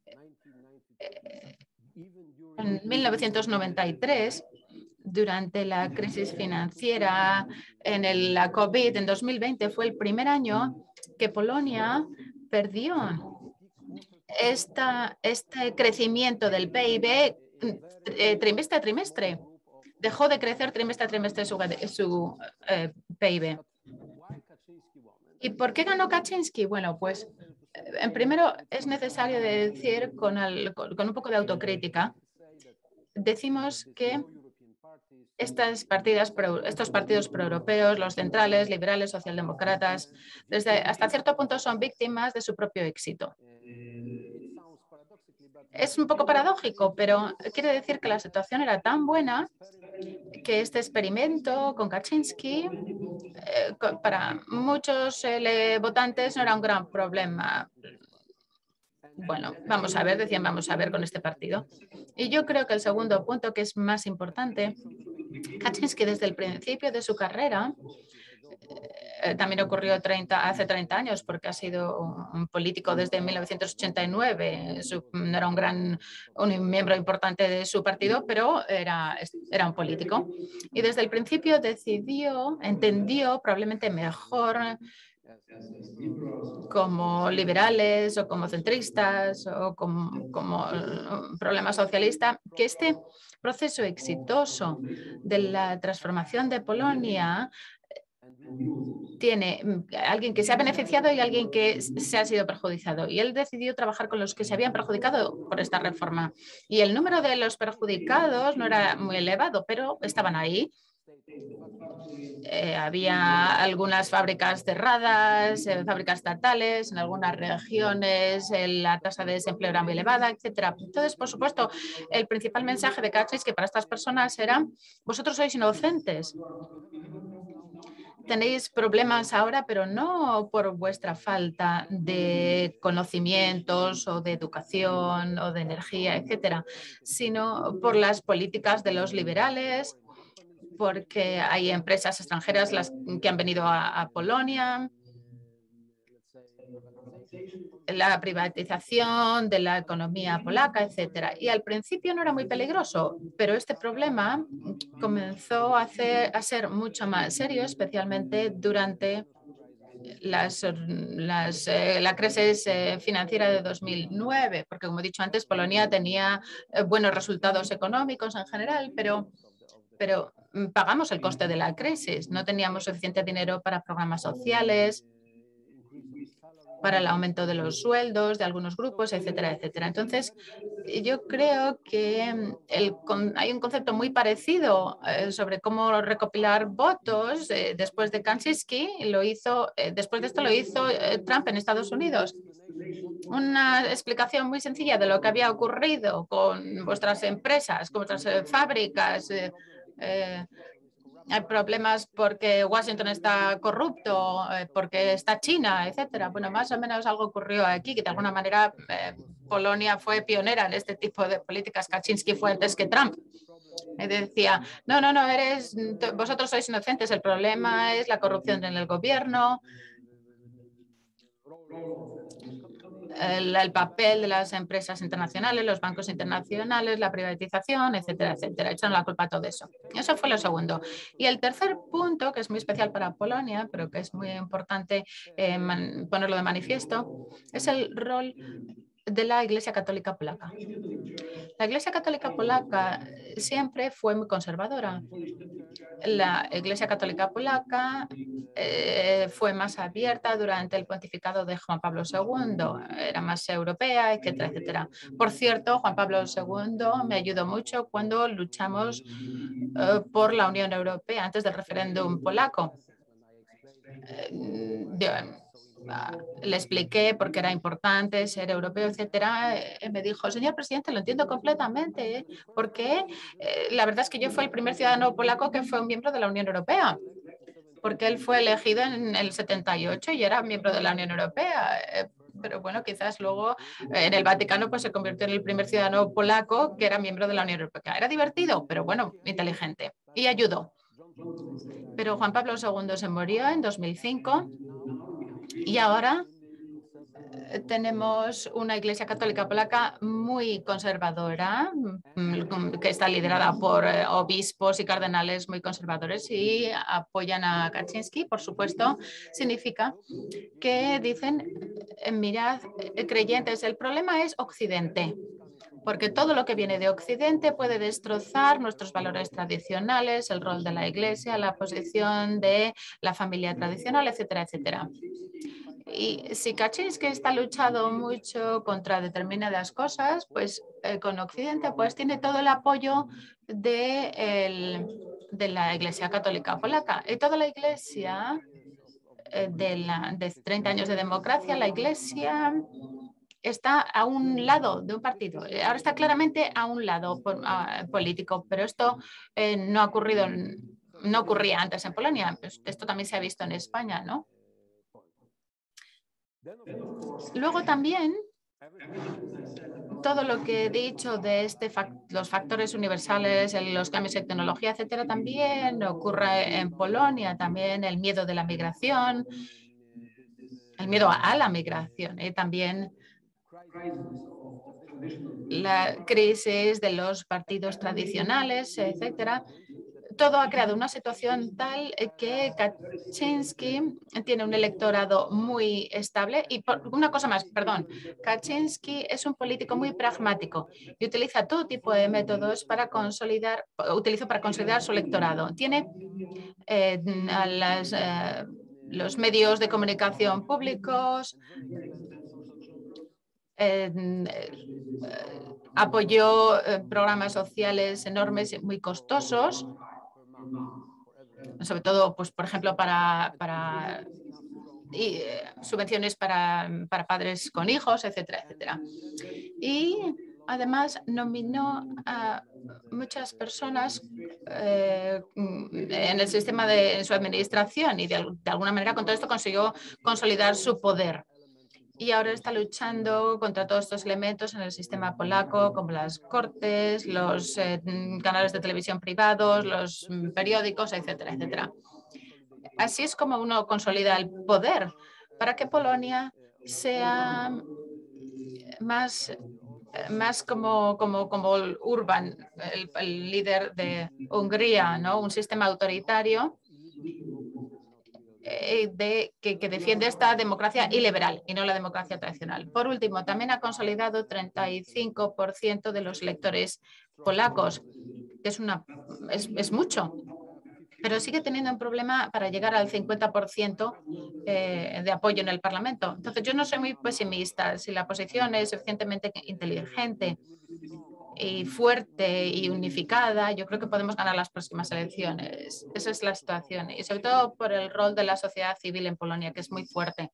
en mil novecientos noventa y tres, durante la crisis financiera, en el, la COVID, en dos mil veinte, fue el primer año que Polonia perdió esta, este crecimiento del P I B eh, trimestre a trimestre. Dejó de crecer trimestre a trimestre su, su eh, P I B. ¿Y por qué ganó Kaczynski? Bueno, pues en primero es necesario decir con, el, con, con un poco de autocrítica. Decimos que estas partidas, estos partidos proeuropeos, los centrales, liberales, socialdemócratas, desde hasta cierto punto son víctimas de su propio éxito. Es un poco paradójico, pero quiere decir que la situación era tan buena que este experimento con Kaczynski eh, para muchos eh, votantes no era un gran problema. Bueno, vamos a ver, decían vamos a ver con este partido. Y yo creo que el segundo punto, que es más importante, Kaczynski desde el principio de su carrera, eh, también ocurrió treinta, hace treinta años, porque ha sido un político desde mil novecientos ochenta y nueve, su, no era un gran un miembro importante de su partido, pero era, era un político. Y desde el principio decidió, entendió probablemente mejor como liberales o como centristas o como, como problema socialista, que este proceso exitoso de la transformación de Polonia tiene alguien que se ha beneficiado y alguien que se ha sido perjudicado. Y él decidió trabajar con los que se habían perjudicado por esta reforma. Y el número de los perjudicados no era muy elevado, pero estaban ahí. Eh, había algunas fábricas cerradas, eh, fábricas estatales, en algunas regiones eh, la tasa de desempleo era muy elevada, etcétera. Entonces, por supuesto, el principal mensaje de Kaczynski para estas personas era: vosotros sois inocentes. Tenéis problemas ahora, pero no por vuestra falta de conocimientos o de educación o de energía, etcétera, sino por las políticas de los liberales, porque hay empresas extranjeras las que han venido a, a Polonia, la privatización de la economía polaca, etcétera. Y al principio no era muy peligroso, pero este problema comenzó a, hacer, a ser mucho más serio, especialmente durante las, las, eh, la crisis eh, financiera de dos mil nueve, porque como he dicho antes, Polonia tenía eh, buenos resultados económicos en general, pero, pero pagamos el coste de la crisis. No teníamos suficiente dinero para programas sociales, para el aumento de los sueldos de algunos grupos, etcétera, etcétera. Entonces, yo creo que el, con, hay un concepto muy parecido eh, sobre cómo recopilar votos eh, después de Kaczynski. Lo hizo, eh, después de esto lo hizo eh, Trump en Estados Unidos. Una explicación muy sencilla de lo que había ocurrido con vuestras empresas, con vuestras eh, fábricas. Eh, eh, Hay problemas porque Washington está corrupto, eh, porque está China, etcétera. Bueno, más o menos algo ocurrió aquí, que de alguna manera eh, Polonia fue pionera en este tipo de políticas. Kaczynski fue antes que Trump. Y decía, no, no, no, eres, vosotros sois inocentes, el problema es la corrupción en el gobierno, El, el papel de las empresas internacionales, los bancos internacionales, la privatización, etcétera, etcétera. Echaron la culpa a todo eso. Eso fue lo segundo. Y el tercer punto, que es muy especial para Polonia, pero que es muy importante eh, man, ponerlo de manifiesto, es el rol de la Iglesia Católica Polaca. La Iglesia Católica Polaca siempre fue muy conservadora. La Iglesia Católica Polaca eh, fue más abierta durante el pontificado de Juan Pablo segundo, era más europea, etcétera, etcétera. Por cierto, Juan Pablo segundo me ayudó mucho cuando luchamos eh, por la Unión Europea antes del referéndum polaco. Eh, de, Le expliqué por qué era importante ser europeo, etcétera. Eh, me dijo, señor presidente, lo entiendo completamente, ¿eh? porque eh, la verdad es que yo fui el primer ciudadano polaco que fue un miembro de la Unión Europea, porque él fue elegido en el setenta y ocho y era miembro de la Unión Europea. Eh, pero bueno, quizás luego en el Vaticano pues, se convirtió en el primer ciudadano polaco que era miembro de la Unión Europea. Era divertido, pero bueno, inteligente y ayudó. Pero Juan Pablo segundo se murió en dos mil cinco y ahora tenemos una Iglesia Católica Polaca muy conservadora, que está liderada por obispos y cardenales muy conservadores y apoyan a Kaczynski. Por supuesto, significa que dicen, mirad, creyentes, el problema es Occidente, porque todo lo que viene de Occidente puede destrozar nuestros valores tradicionales, el rol de la Iglesia, la posición de la familia tradicional, etcétera, etcétera. Y si Kaczynski está luchado mucho contra determinadas cosas, pues eh, con Occidente pues tiene todo el apoyo de, el, de la Iglesia Católica Polaca. Y toda la Iglesia eh, de, la, de treinta años de democracia, la Iglesia está a un lado de un partido. Ahora está claramente a un lado a, político, pero esto eh, no ha ocurrido, no ocurría antes en Polonia. Pues esto también se ha visto en España, ¿no? Luego también, todo lo que he dicho de este fact los factores universales, los cambios en tecnología, etcétera, también ocurre en Polonia, también el miedo de la migración, el miedo a la migración y también la crisis de los partidos tradicionales, etcétera. Todo ha creado una situación tal que Kaczynski tiene un electorado muy estable. Y por una cosa más, perdón, Kaczynski es un político muy pragmático y utiliza todo tipo de métodos para consolidar, utiliza para consolidar su electorado. Tiene eh, a las, eh, los medios de comunicación públicos, eh, eh, apoyó eh, programas sociales enormes y muy costosos, sobre todo, pues, por ejemplo, para, para y, eh, subvenciones para, para padres con hijos, etcétera, etcétera. Y además nominó a muchas personas eh, en el sistema de en su administración y de, de alguna manera con todo esto consiguió consolidar su poder. Y ahora está luchando contra todos estos elementos en el sistema polaco, como las cortes, los eh, canales de televisión privados, los periódicos, etcétera, etcétera. Así es como uno consolida el poder para que Polonia sea más, más como, como, como Orbán, el, el líder de Hungría, ¿no? Un sistema autoritario De, que, que defiende esta democracia iliberal y no la democracia tradicional. Por último, también ha consolidado treinta y cinco por ciento de los electores polacos, que es, una, es, es mucho, pero sigue teniendo un problema para llegar al cincuenta por ciento eh, de apoyo en el Parlamento. Entonces, yo no soy muy pesimista. Si la oposición es suficientemente inteligente y fuerte y unificada, yo creo que podemos ganar las próximas elecciones. Esa es la situación. Y sobre todo por el rol de la sociedad civil en Polonia, que es muy fuerte.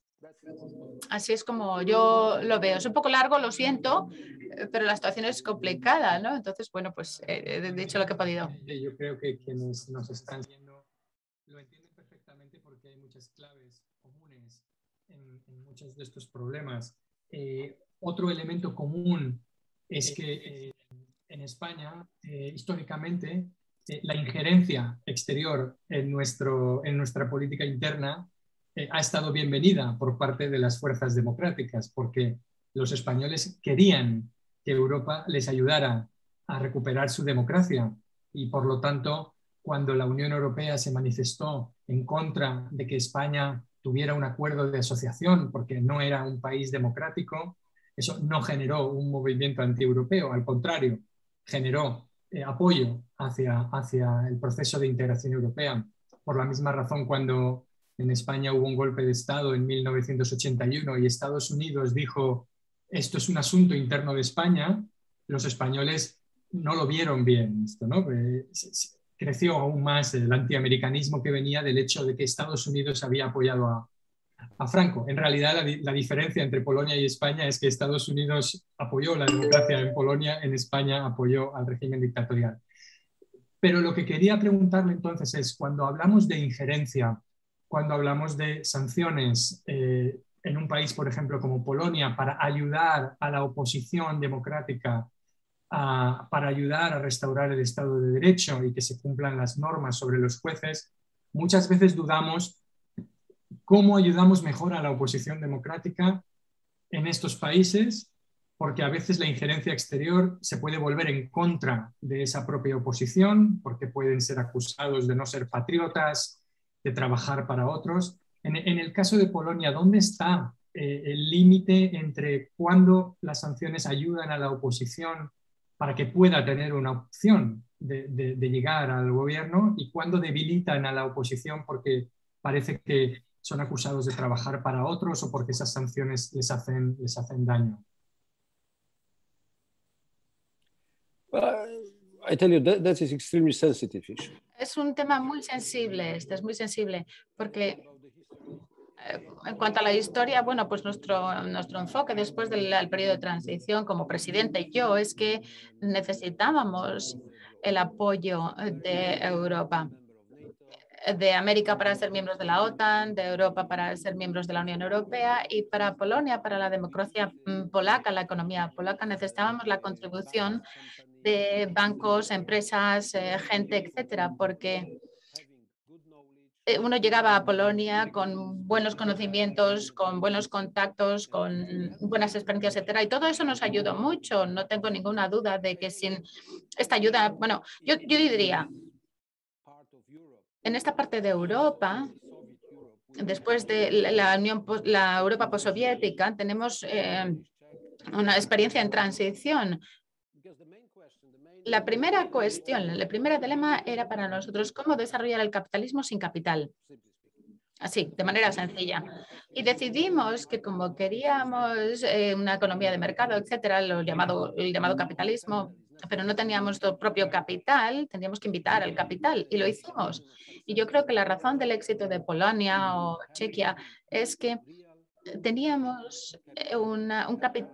Así es como yo lo veo. Es un poco largo, lo siento, pero la situación es complicada, ¿no? Entonces, bueno, pues eh, he dicho lo que he podido. Yo creo que quienes nos están viendo lo entienden perfectamente porque hay muchas claves comunes en, en muchos de estos problemas. Eh, otro elemento común es que eh, en España, eh, históricamente, eh, la injerencia exterior en, nuestro, en nuestra política interna eh, ha estado bienvenida por parte de las fuerzas democráticas, porque los españoles querían que Europa les ayudara a recuperar su democracia y, por lo tanto, cuando la Unión Europea se manifestó en contra de que España tuviera un acuerdo de asociación porque no era un país democrático, eso no generó un movimiento antieuropeo, al contrario, generó eh, apoyo hacia, hacia el proceso de integración europea. Por la misma razón, cuando en España hubo un golpe de Estado en mil novecientos ochenta y uno y Estados Unidos dijo esto es un asunto interno de España, los españoles no lo vieron bien esto, ¿no? Eh, creció aún más el antiamericanismo que venía del hecho de que Estados Unidos había apoyado a a Franco. En realidad, la, la diferencia entre Polonia y España es que Estados Unidos apoyó la democracia en Polonia, en España apoyó al régimen dictatorial. Pero lo que quería preguntarle entonces es, cuando hablamos de injerencia, cuando hablamos de sanciones, eh, en un país, por ejemplo, como Polonia, para ayudar a la oposición democrática, a, para ayudar a restaurar el Estado de Derecho y que se cumplan las normas sobre los jueces, muchas veces dudamos cómo ayudamos mejor a la oposición democrática en estos países, porque a veces la injerencia exterior se puede volver en contra de esa propia oposición, porque pueden ser acusados de no ser patriotas, de trabajar para otros. En, en el caso de Polonia, ¿dónde está eh, el límite entre cuándo las sanciones ayudan a la oposición para que pueda tener una opción de, de, de llegar al gobierno y cuándo debilitan a la oposición porque parece que son acusados de trabajar para otros o porque esas sanciones les hacen, les hacen daño? I tell you, that, that is extremely sensitive issue. Es un tema muy sensible, este es muy sensible, porque eh, en cuanto a la historia, bueno, pues nuestro, nuestro enfoque después del, del periodo de transición como presidente y yo es que necesitábamos el apoyo de Europa, de América para ser miembros de la OTAN, de Europa para ser miembros de la Unión Europea y para Polonia, para la democracia polaca, la economía polaca, necesitábamos la contribución de bancos, empresas, eh, gente, etcétera, porque uno llegaba a Polonia con buenos conocimientos, con buenos contactos, con buenas experiencias, etcétera, y todo eso nos ayudó mucho. No tengo ninguna duda de que sin esta ayuda, bueno, yo, yo diría, en esta parte de Europa, después de la, Unión, la Europa postsoviética, tenemos eh, una experiencia en transición. La primera cuestión, el primer dilema era para nosotros cómo desarrollar el capitalismo sin capital. Así, de manera sencilla. Y decidimos que como queríamos eh, una economía de mercado, etcétera, lo llamado, el llamado capitalismo, pero no teníamos nuestro propio capital, teníamos que invitar al capital y lo hicimos. Y yo creo que la razón del éxito de Polonia o Chequia es que teníamos una, un capital.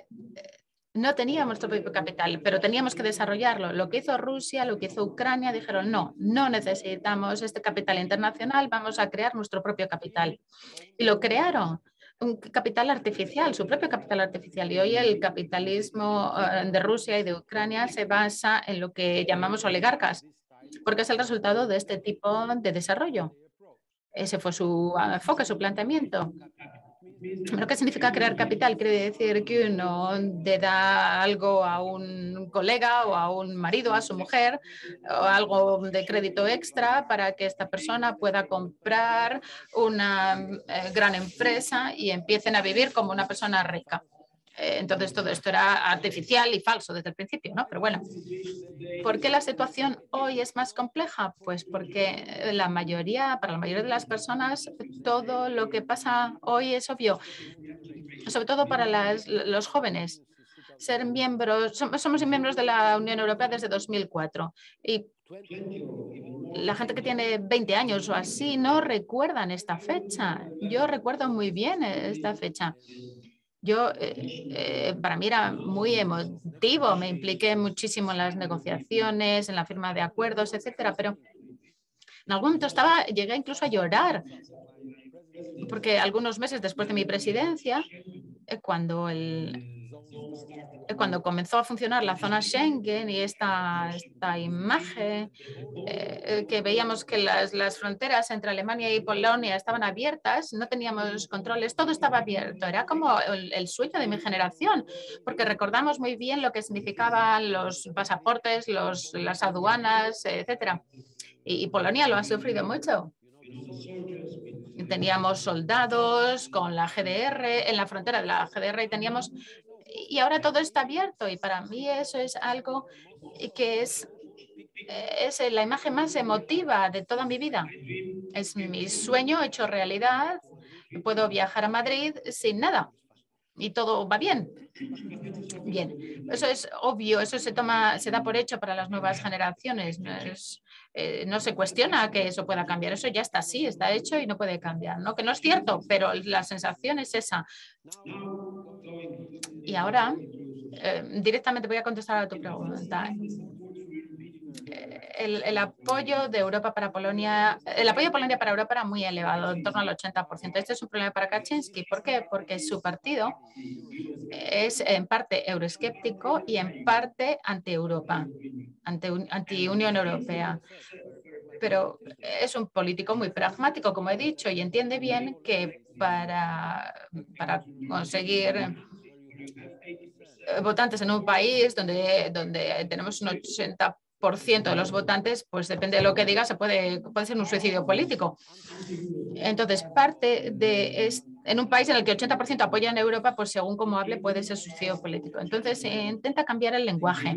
No teníamos nuestro propio capital, pero teníamos que desarrollarlo. Lo que hizo Rusia, lo que hizo Ucrania, dijeron no, no necesitamos este capital internacional, vamos a crear nuestro propio capital. Y lo crearon, un capital artificial, su propio capital artificial. Y hoy el capitalismo de Rusia y de Ucrania se basa en lo que llamamos oligarcas, porque es el resultado de este tipo de desarrollo. Ese fue su enfoque, su planteamiento. ¿Pero qué significa crear capital? Quiere decir que uno le da algo a un colega o a un marido, a su mujer, o algo de crédito extra para que esta persona pueda comprar una eh, gran empresa y empiecen a vivir como una persona rica. Entonces, todo esto era artificial y falso desde el principio, ¿no? Pero bueno, ¿por qué la situación hoy es más compleja? Pues porque la mayoría, para la mayoría de las personas, todo lo que pasa hoy es obvio, sobre todo para las, los jóvenes. Ser miembros, somos miembros de la Unión Europea desde dos mil cuatro y la gente que tiene veinte años o así no recuerdan esta fecha. Yo recuerdo muy bien esta fecha. Yo, eh, eh, para mí era muy emotivo, me impliqué muchísimo en las negociaciones, en la firma de acuerdos, etcétera, pero en algún momento estaba, llegué incluso a llorar, porque algunos meses después de mi presidencia, eh, cuando el... Cuando comenzó a funcionar la zona Schengen y esta, esta imagen eh, que veíamos que las, las fronteras entre Alemania y Polonia estaban abiertas, no teníamos controles, todo estaba abierto. Era como el, el sueño de mi generación, porque recordamos muy bien lo que significaban los pasaportes, los, las aduanas, etcétera. Y, y Polonia lo ha sufrido mucho. Teníamos soldados con la G D R, en la frontera de la G D R y teníamos... Y ahora todo está abierto y para mí eso es algo que es, es la imagen más emotiva de toda mi vida. Es mi sueño hecho realidad. Puedo viajar a Madrid sin nada y todo va bien. Bien, eso es obvio, eso se toma, se da por hecho para las nuevas generaciones. No, es, eh, no se cuestiona que eso pueda cambiar, eso ya está así, está hecho y no puede cambiar, ¿no? Que no es cierto, pero la sensación es esa. Y ahora, eh, directamente voy a contestar a tu pregunta. Eh, el, el apoyo de Europa para Polonia, el apoyo de Polonia para Europa era muy elevado, en torno al ochenta por ciento. Este es un problema para Kaczynski. ¿Por qué? Porque su partido es en parte euroescéptico y en parte anti-Europa, anti-Unión Europea. Pero es un político muy pragmático, como he dicho, y entiende bien que para, para conseguir votantes en un país donde, donde tenemos un ochenta por ciento de los votantes, pues depende de lo que diga, se puede, puede ser un suicidio político. Entonces, parte de, es, en un país en el que ochenta por ciento apoyan a Europa, pues según cómo hable puede ser suicidio político. Entonces, eh, intenta cambiar el lenguaje.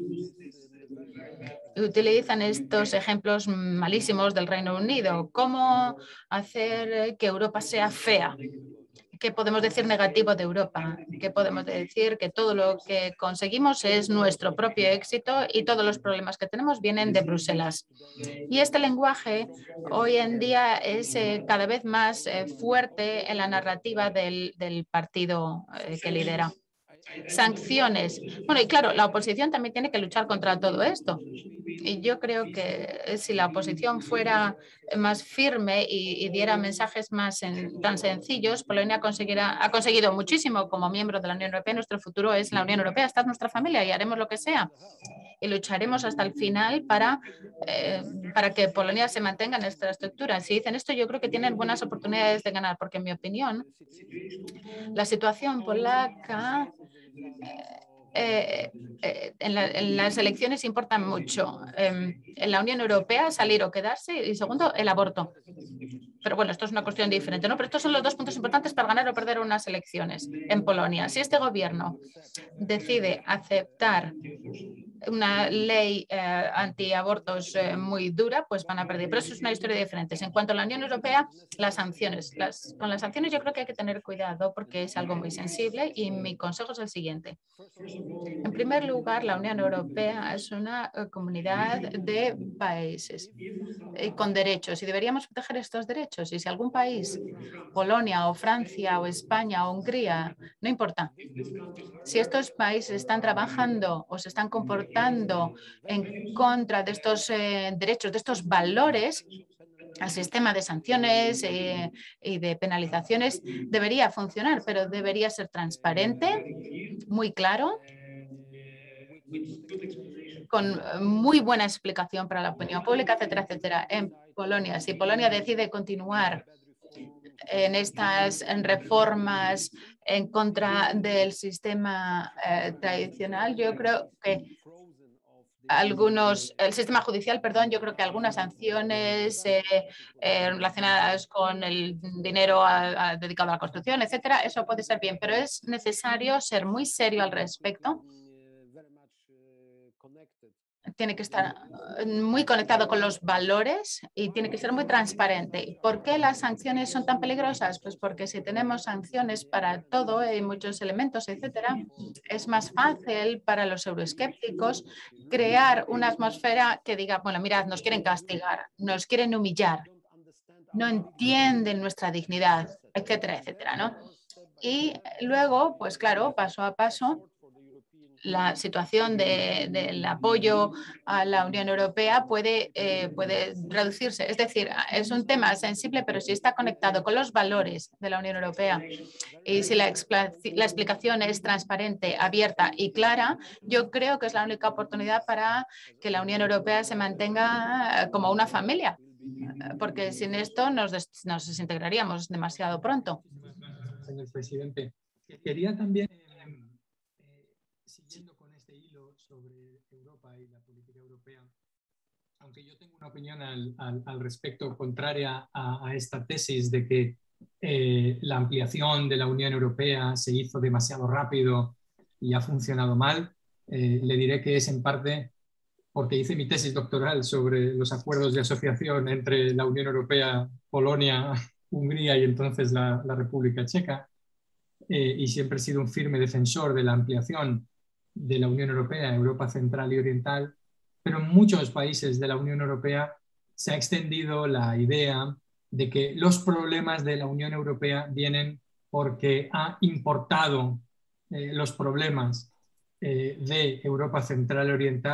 Utilizan estos ejemplos malísimos del Reino Unido. ¿Cómo hacer que Europa sea fea? ¿Qué podemos decir negativo de Europa? ¿Qué podemos decir? Que todo lo que conseguimos es nuestro propio éxito y todos los problemas que tenemos vienen de Bruselas. Y este lenguaje hoy en día es eh, cada vez más eh, fuerte en la narrativa del, del partido eh, que lidera. Sanciones. Bueno, y claro, la oposición también tiene que luchar contra todo esto. Y yo creo que si la oposición fuera más firme y, y diera mensajes más en, tan sencillos, Polonia conseguirá, ha conseguido muchísimo como miembro de la Unión Europea. Nuestro futuro es la Unión Europea, esta es nuestra familia y haremos lo que sea. Y lucharemos hasta el final para, eh, para que Polonia se mantenga en esta estructura. Si dicen esto, yo creo que tienen buenas oportunidades de ganar, porque en mi opinión, la situación polaca Eh, eh, en, la, en las elecciones importan mucho. Eh, en la Unión Europea, salir o quedarse, y segundo, el aborto. Pero bueno, esto es una cuestión diferente, ¿no? Pero estos son los dos puntos importantes para ganar o perder unas elecciones en Polonia. Si este gobierno decide aceptar una ley eh, antiabortos eh, muy dura, pues van a perder. Pero eso es una historia diferente. En cuanto a la Unión Europea, las sanciones. Las, con las sanciones yo creo que hay que tener cuidado porque es algo muy sensible y mi consejo es el siguiente. En primer lugar, la Unión Europea es una eh, comunidad de países eh, con derechos y deberíamos proteger estos derechos. Y si algún país, Polonia o Francia o España o Hungría, no importa, si estos países están trabajando o se están comportando en contra de estos eh, derechos, de estos valores, el sistema de sanciones eh, y de penalizaciones debería funcionar, pero debería ser transparente, muy claro, con muy buena explicación para la opinión pública, etcétera, etcétera. En Polonia, si Polonia decide continuar en estas en reformas en contra del sistema eh, tradicional, yo creo que algunos, el sistema judicial, perdón, yo creo que algunas sanciones eh, eh, relacionadas con el dinero a, a, dedicado a la construcción, etcétera, eso puede ser bien, pero es necesario ser muy serio al respecto. Tiene que estar muy conectado con los valores y tiene que ser muy transparente. ¿Por qué las sanciones son tan peligrosas? Pues porque si tenemos sanciones para todo, hay muchos elementos, etcétera, es más fácil para los euroescépticos crear una atmósfera que diga, bueno, mirad, nos quieren castigar, nos quieren humillar, no entienden nuestra dignidad, etcétera, etcétera, ¿no? Y luego, pues claro, paso a paso, la situación de, del apoyo a la Unión Europea puede, eh, puede reducirse. Es decir, es un tema sensible, pero si está conectado con los valores de la Unión Europea y si la, la explicación es transparente, abierta y clara, yo creo que es la única oportunidad para que la Unión Europea se mantenga como una familia, porque sin esto nos, des, nos desintegraríamos demasiado pronto. Señor presidente, quería también... Siguiendo con este hilo sobre Europa y la política europea, aunque yo tengo una opinión al, al, al respecto contraria a, a esta tesis de que eh, la ampliación de la Unión Europea se hizo demasiado rápido y ha funcionado mal, eh, le diré que es en parte porque hice mi tesis doctoral sobre los acuerdos de asociación entre la Unión Europea, Polonia, Hungría y entonces la, la República Checa, eh, y siempre he sido un firme defensor de la ampliación de la Unión Europea, Europa Central y Oriental, pero en muchos países de la Unión Europea se ha extendido la idea de que los problemas de la Unión Europea vienen porque ha importado eh, los problemas eh, de Europa Central y Oriental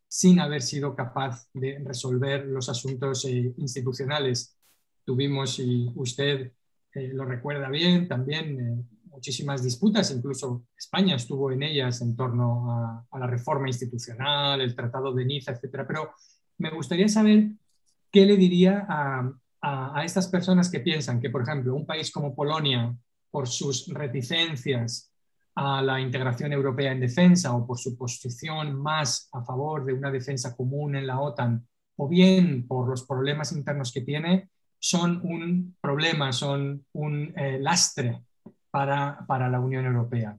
sin haber sido capaz de resolver los asuntos eh, institucionales. Tuvimos, y usted eh, lo recuerda bien, también eh, muchísimas disputas, incluso España estuvo en ellas en torno a, a la reforma institucional, el Tratado de Niza, etcétera. Pero me gustaría saber qué le diría a, a, a estas personas que piensan que, por ejemplo, un país como Polonia, por sus reticencias a la integración europea en defensa o por su posición más a favor de una defensa común en la OTAN, o bien por los problemas internos que tiene, son un problema, son un eh, lastre para, para la Unión Europea.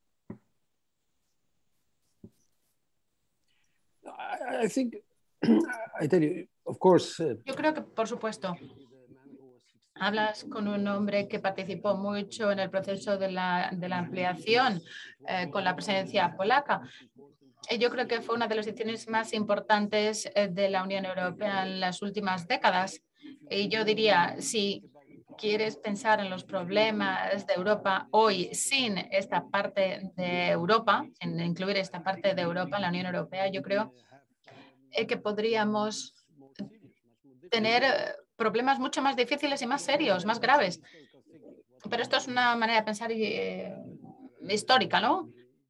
I think, I tell you, of course. Uh, Yo creo que, por supuesto, hablas con un hombre que participó mucho en el proceso de la, de la ampliación eh, con la presidencia polaca. Y yo creo que fue una de las decisiones más importantes eh, de la Unión Europea en las últimas décadas. Y yo diría, si quieres pensar en los problemas de Europa hoy sin esta parte de Europa, sin incluir esta parte de Europa en la Unión Europea, yo creo eh, que podríamos tener problemas mucho más difíciles y más serios, más graves. Pero esto es una manera de pensar eh, histórica, ¿no?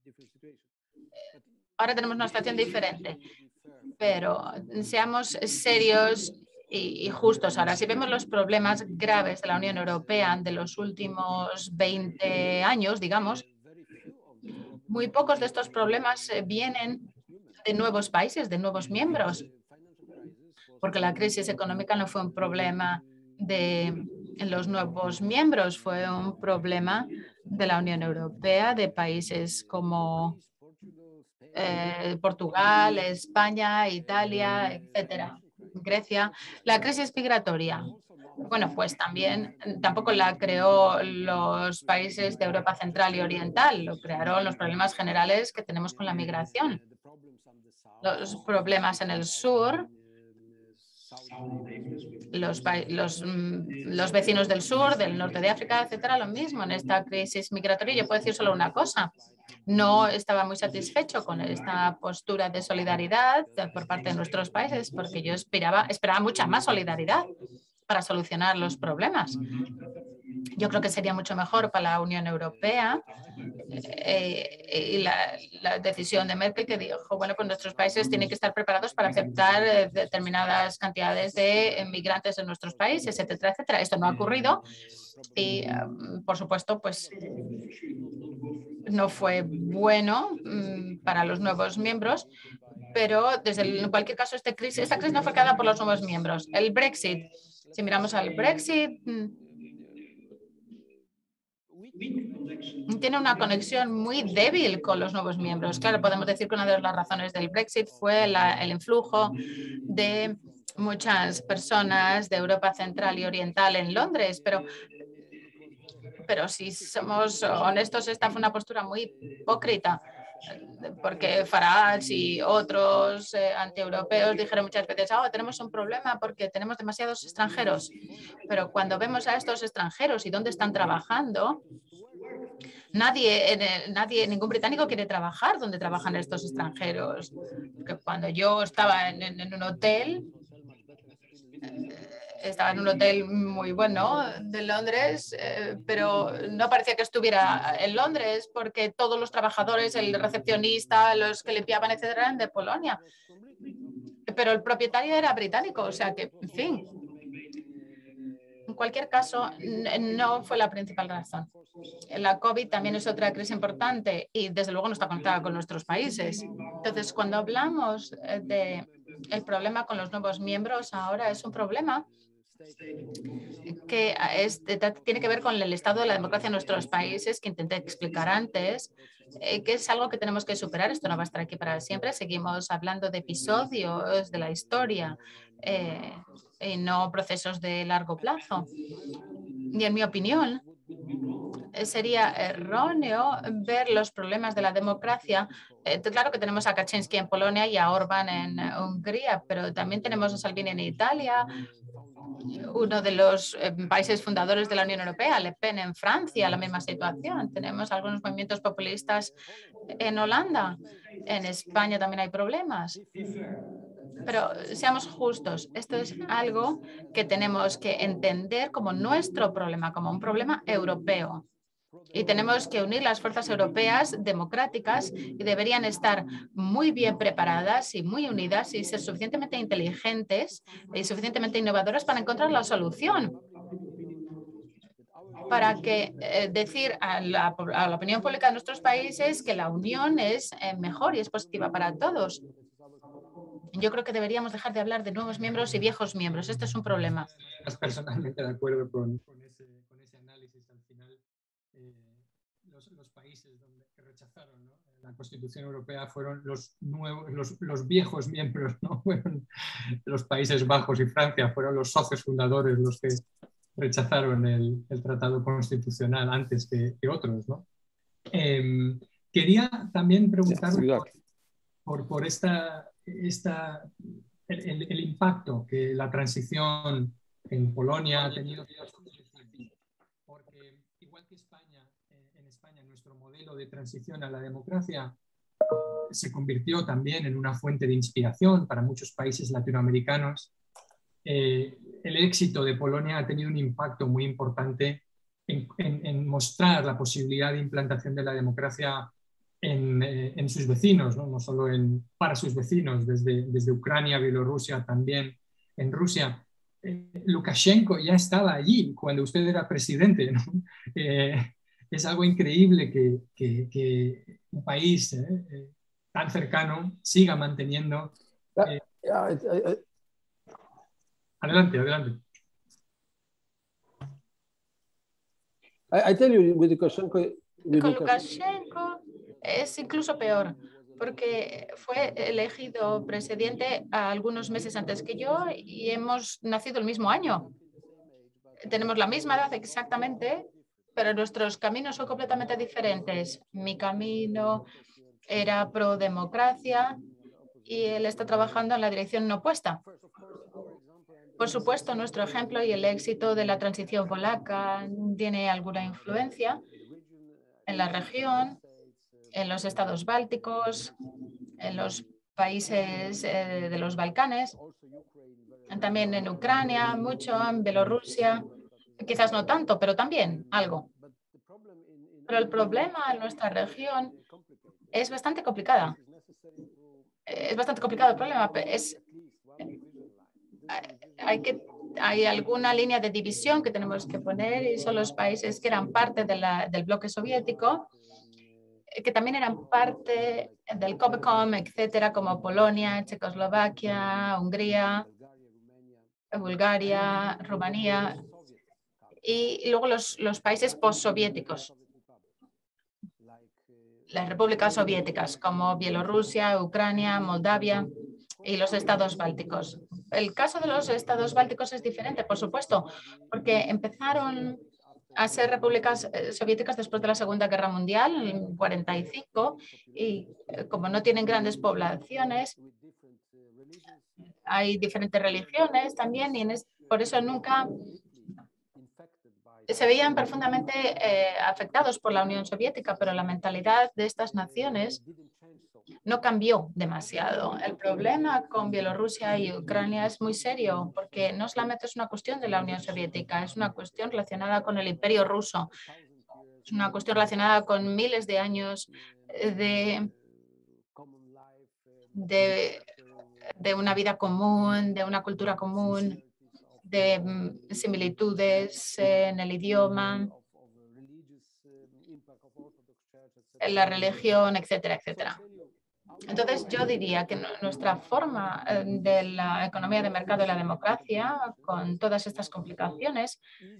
Ahora tenemos una situación diferente, pero seamos serios y, y justos. Ahora, si vemos los problemas graves de la Unión Europea de los últimos veinte años, digamos, muy pocos de estos problemas vienen de nuevos países, de nuevos miembros, porque la crisis económica no fue un problema de los nuevos miembros, fue un problema de la Unión Europea, de países como eh, Portugal, España, Italia, etcétera, Grecia. La crisis migratoria, bueno, pues también tampoco la creó los países de Europa Central y Oriental, lo crearon los problemas generales que tenemos con la migración. Los problemas en el sur, Los, los, los vecinos del sur, del norte de África, etcétera, lo mismo en esta crisis migratoria. Yo puedo decir solo una cosa, no estaba muy satisfecho con esta postura de solidaridad por parte de nuestros países porque yo esperaba, esperaba mucha más solidaridad para solucionar los problemas. Yo creo que sería mucho mejor para la Unión Europea eh, y la, la decisión de Merkel que dijo, bueno, pues nuestros países tienen que estar preparados para aceptar eh, determinadas cantidades de migrantes en nuestros países, etcétera, etcétera. Esto no ha ocurrido y, um, por supuesto, pues no fue bueno um, para los nuevos miembros, pero desde el, en cualquier caso este crisis, esta crisis no fue creada por los nuevos miembros. El Brexit, si miramos al Brexit, tiene una conexión muy débil con los nuevos miembros. Claro, podemos decir que una de las razones del Brexit fue la, el influjo de muchas personas de Europa Central y Oriental en Londres, pero, pero si somos honestos, esta fue una postura muy hipócrita, porque Farage y otros eh, antieuropeos dijeron muchas veces, oh, tenemos un problema porque tenemos demasiados extranjeros, pero cuando vemos a estos extranjeros y dónde están trabajando, Nadie, en el, nadie, ningún británico quiere trabajar donde trabajan estos extranjeros. Porque cuando yo estaba en, en, en un hotel, eh, estaba en un hotel muy bueno de Londres, eh, pero no parecía que estuviera en Londres porque todos los trabajadores, el recepcionista, los que limpiaban, etcétera, eran de Polonia. Pero el propietario era británico, o sea que, en fin. En cualquier caso, no fue la principal razón. La COVID también es otra crisis importante y desde luego no está conectada con nuestros países. Entonces, cuando hablamos de el problema con los nuevos miembros, ahora es un problema que es, tiene que ver con el estado de la democracia en nuestros países, que intenté explicar antes, eh, que es algo que tenemos que superar. Esto no va a estar aquí para siempre. Seguimos hablando de episodios de la historia eh, y no procesos de largo plazo. Y en mi opinión, sería erróneo ver los problemas de la democracia. Eh, claro que tenemos a Kaczynski en Polonia y a Orbán en Hungría, pero también tenemos a Salvini en Italia uno de los eh, países fundadores de la Unión Europea, Le Pen en Francia, la misma situación. Tenemos algunos movimientos populistas en Holanda. En España también hay problemas. Pero seamos justos, esto es algo que tenemos que entender como nuestro problema, como un problema europeo. Y tenemos que unir las fuerzas europeas democráticas y deberían estar muy bien preparadas y muy unidas y ser suficientemente inteligentes y suficientemente innovadoras para encontrar la solución. Para que eh, decir a la, a la opinión pública de nuestros países que la unión es eh, mejor y es positiva para todos. Yo creo que deberíamos dejar de hablar de nuevos miembros y viejos miembros. Este es un problema. Estás personalmente de acuerdo con, con, ese, con ese análisis. Al final, eh, los, los países donde, que rechazaron, ¿no?, la Constitución Europea fueron los, nuevos, los, los viejos miembros, ¿no? Fueron los Países Bajos y Francia, fueron los socios fundadores los que rechazaron el, el Tratado Constitucional antes que, que otros, ¿no? Eh, quería también preguntarle por, por, por esta... Esta, el, el impacto que la transición en Polonia ha tenido, porque igual que España, en España nuestro modelo de transición a la democracia se convirtió también en una fuente de inspiración para muchos países latinoamericanos. Eh, el éxito de Polonia ha tenido un impacto muy importante en, en, en mostrar la posibilidad de implantación de la democracia En, eh, en sus vecinos, ¿no? No solo en, para sus vecinos, desde, desde Ucrania, Bielorrusia, también en Rusia. Eh, Lukashenko ya estaba allí cuando usted era presidente, ¿no? Eh, es algo increíble que, que, que un país eh, eh, tan cercano siga manteniendo... Eh, adelante, adelante. I, I tell you, with Lukashenko, with Con Lukashenko, Lukashenko es incluso peor, porque fue elegido presidente algunos meses antes que yo y hemos nacido el mismo año. Tenemos la misma edad exactamente, pero nuestros caminos son completamente diferentes. Mi camino era pro democracia y él está trabajando en la dirección opuesta. Por supuesto, nuestro ejemplo y el éxito de la transición polaca tiene alguna influencia en la región, en los estados bálticos, en los países eh, de los Balcanes, también en Ucrania, mucho, en Bielorrusia, quizás no tanto, pero también algo. Pero el problema en nuestra región es bastante complicada. Es bastante complicado el problema. Es, hay, que, hay alguna línea de división que tenemos que poner y son los países que eran parte de la, del bloque soviético, que también eran parte del COMECOM, etcétera, como Polonia, Checoslovaquia, Hungría, Bulgaria, Rumanía y luego los, los países postsoviéticos, las repúblicas soviéticas como Bielorrusia, Ucrania, Moldavia y los estados bálticos. El caso de los estados bálticos es diferente, por supuesto, porque empezaron a ser repúblicas soviéticas después de la Segunda Guerra Mundial, en el cuarenta y cinco, y como no tienen grandes poblaciones, hay diferentes religiones también, y en es, por eso nunca se veían profundamente eh, afectados por la Unión Soviética, pero la mentalidad de estas naciones no cambió demasiado. El problema con Bielorrusia y Ucrania es muy serio porque no solamente es una cuestión de la Unión Soviética, es una cuestión relacionada con el Imperio Ruso. Es una cuestión relacionada con miles de años de, de, de una vida común, de una cultura común, de similitudes en el idioma, en la religión, etcétera, etcétera. Entonces, yo diría que nuestra forma de la economía de mercado y la democracia, con todas estas complicaciones,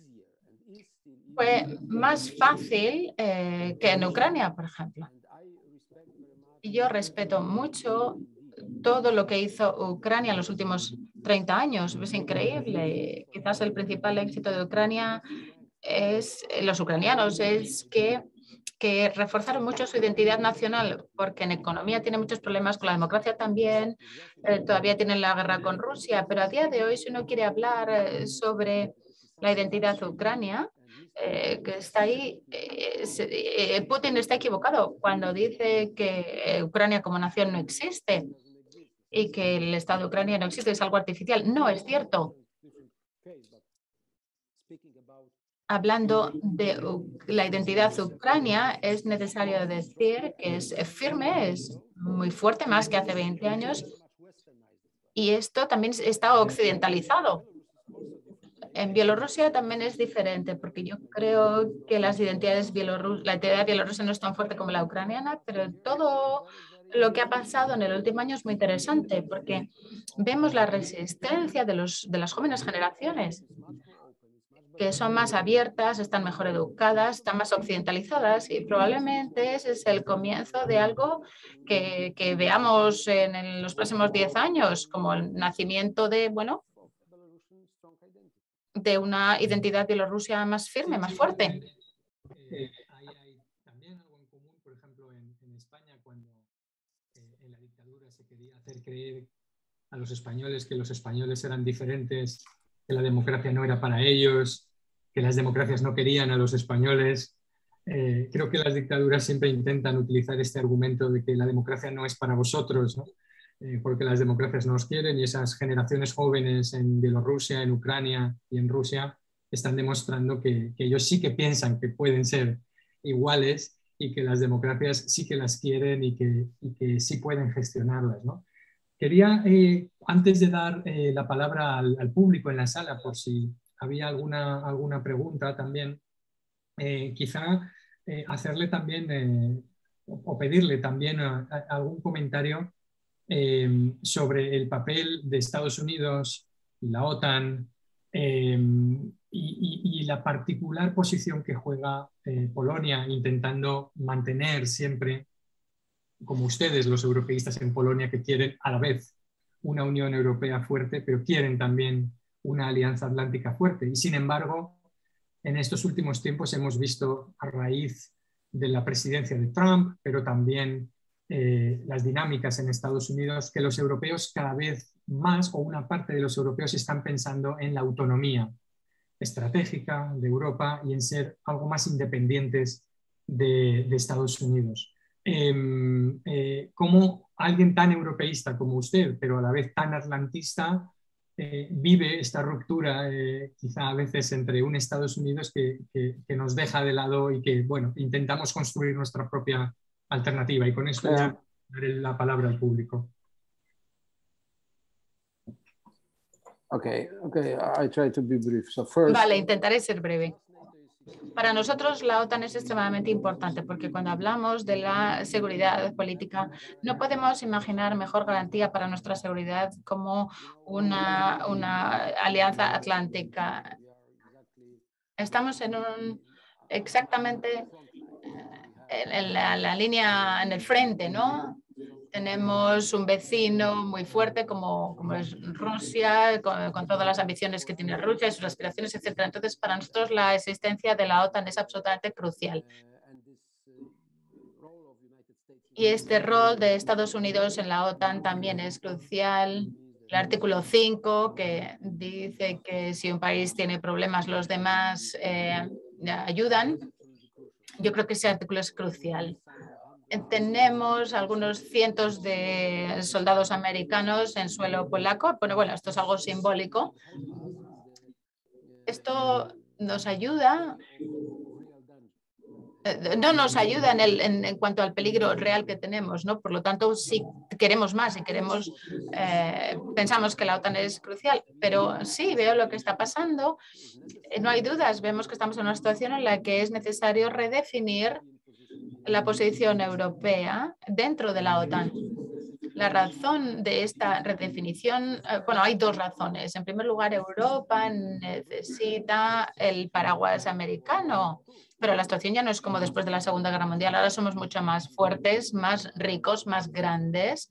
fue más fácil eh, que en Ucrania, por ejemplo. Y yo respeto mucho todo lo que hizo Ucrania en los últimos treinta años. Es increíble. Quizás el principal éxito de Ucrania es, los ucranianos es que que reforzaron mucho su identidad nacional, porque en economía tiene muchos problemas, con la democracia también, eh, todavía tienen la guerra con Rusia, pero a día de hoy si uno quiere hablar eh, sobre la identidad de Ucrania, eh, que está ahí, eh, se, eh, Putin está equivocado cuando dice que eh, Ucrania como nación no existe y que el Estado de Ucrania no existe, es algo artificial. No es cierto. Hablando de la identidad de Ucrania, es necesario decir que es firme, es muy fuerte, más que hace veinte años, y esto también está occidentalizado. En Bielorrusia también es diferente, porque yo creo que las identidades bielorrus- la identidad bielorrusa no es tan fuerte como la ucraniana, pero todo lo que ha pasado en el último año es muy interesante, porque vemos la resistencia de, los, de las jóvenes generaciones, que son más abiertas, están mejor educadas, están más occidentalizadas, y probablemente ese es el comienzo de algo que, que veamos en, en los próximos diez años, como el nacimiento de, bueno, de una identidad bielorrusia más firme, más fuerte. Eh, hay, hay también algo en común, por ejemplo, en, en España, cuando eh, en la dictadura se quería hacer creer a los españoles que los españoles eran diferentes, que la democracia no era para ellos, que las democracias no querían a los españoles. Eh, creo que las dictaduras siempre intentan utilizar este argumento de que la democracia no es para vosotros, ¿no? Eh, porque las democracias no os quieren, y esas generaciones jóvenes en Bielorrusia, en Ucrania y en Rusia están demostrando que, que ellos sí que piensan que pueden ser iguales y que las democracias sí que las quieren y que, y que sí pueden gestionarlas, ¿no? Quería, eh, antes de dar eh, la palabra al, al público en la sala, por si había alguna, alguna pregunta también, eh, quizá eh, hacerle también eh, o pedirle también a, a algún comentario eh, sobre el papel de Estados Unidos y la OTAN eh, y, y, y la particular posición que juega eh, Polonia, intentando mantener siempre, como ustedes, los europeístas en Polonia, que quieren a la vez una Unión Europea fuerte, pero quieren también una alianza atlántica fuerte. Y sin embargo, en estos últimos tiempos hemos visto, a raíz de la presidencia de Trump, pero también eh, las dinámicas en Estados Unidos, que los europeos cada vez más, o una parte de los europeos, están pensando en la autonomía estratégica de Europa y en ser algo más independientes de, de Estados Unidos. Eh, eh, ¿Cómo alguien tan europeísta como usted, pero a la vez tan atlantista, eh, vive esta ruptura, eh, quizá a veces entre un Estados Unidos que, que, que nos deja de lado y que, bueno, intentamos construir nuestra propia alternativa? Y con esto ya daré la palabra al público. Okay, okay, I try to be brief. So first, Vale, intentaré ser breve. Para nosotros la OTAN es extremadamente importante, porque cuando hablamos de la seguridad política no podemos imaginar mejor garantía para nuestra seguridad como una, una alianza atlántica. Estamos en un exactamente en la, la línea, en el frente, ¿no? Tenemos un vecino muy fuerte como, como es Rusia, con, con todas las ambiciones que tiene Rusia y sus aspiraciones, etcétera. Entonces, para nosotros la existencia de la OTAN es absolutamente crucial. Y este rol de Estados Unidos en la OTAN también es crucial. El artículo cinco, que dice que si un país tiene problemas, los demás eh, ayudan. Yo creo que ese artículo es crucial. Tenemos algunos cientos de soldados americanos en suelo polaco. Bueno, bueno, esto es algo simbólico. Esto nos ayuda, no nos ayuda en, el, en, en cuanto al peligro real que tenemos, ¿no? Por lo tanto, sí queremos más y queremos, eh, pensamos que la OTAN es crucial, pero sí veo lo que está pasando. No hay dudas, vemos que estamos en una situación en la que es necesario redefinir la posición europea dentro de la OTAN. La razón de esta redefinición, bueno, hay dos razones. En primer lugar, Europa necesita el paraguas americano, pero la situación ya no es como después de la Segunda Guerra Mundial. Ahora somos mucho más fuertes, más ricos, más grandes.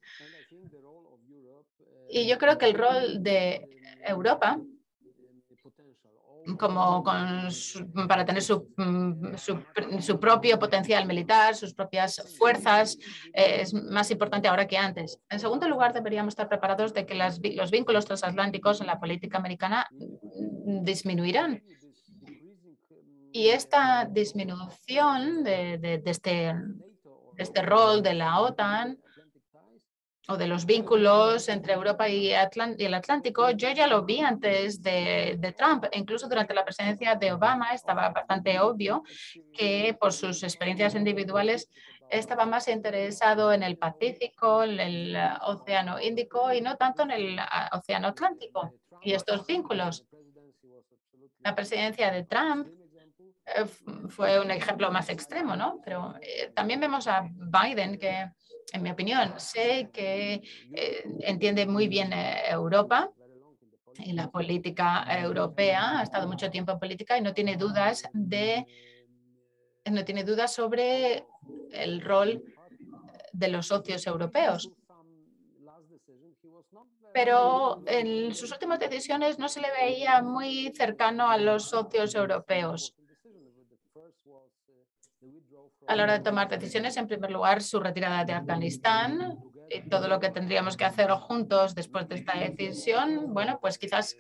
Y yo creo que el rol de Europa como con su, para tener su, su, su propio potencial militar, sus propias fuerzas, eh, es más importante ahora que antes. En segundo lugar, deberíamos estar preparados de que las, los vínculos transatlánticos en la política americana disminuirán. Y esta disminución de, de, de, este, de este rol de la OTAN o de los vínculos entre Europa y, Atlant y el Atlántico, yo ya lo vi antes de, de Trump. Incluso durante la presidencia de Obama estaba bastante obvio que por sus experiencias individuales estaba más interesado en el Pacífico, en el Océano Índico y no tanto en el Océano Atlántico y estos vínculos. La presidencia de Trump eh, fue un ejemplo más extremo, ¿no? Pero eh, también vemos a Biden que, en mi opinión, sé que eh, entiende muy bien eh, Europa y la política europea, ha estado mucho tiempo en política y no tiene dudas de, no tiene dudas sobre el rol de los socios europeos. Pero en sus últimas decisiones no se le veía muy cercano a los socios europeos. A la hora de tomar decisiones, en primer lugar, su retirada de Afganistán y todo lo que tendríamos que hacer juntos después de esta decisión, bueno, pues quizás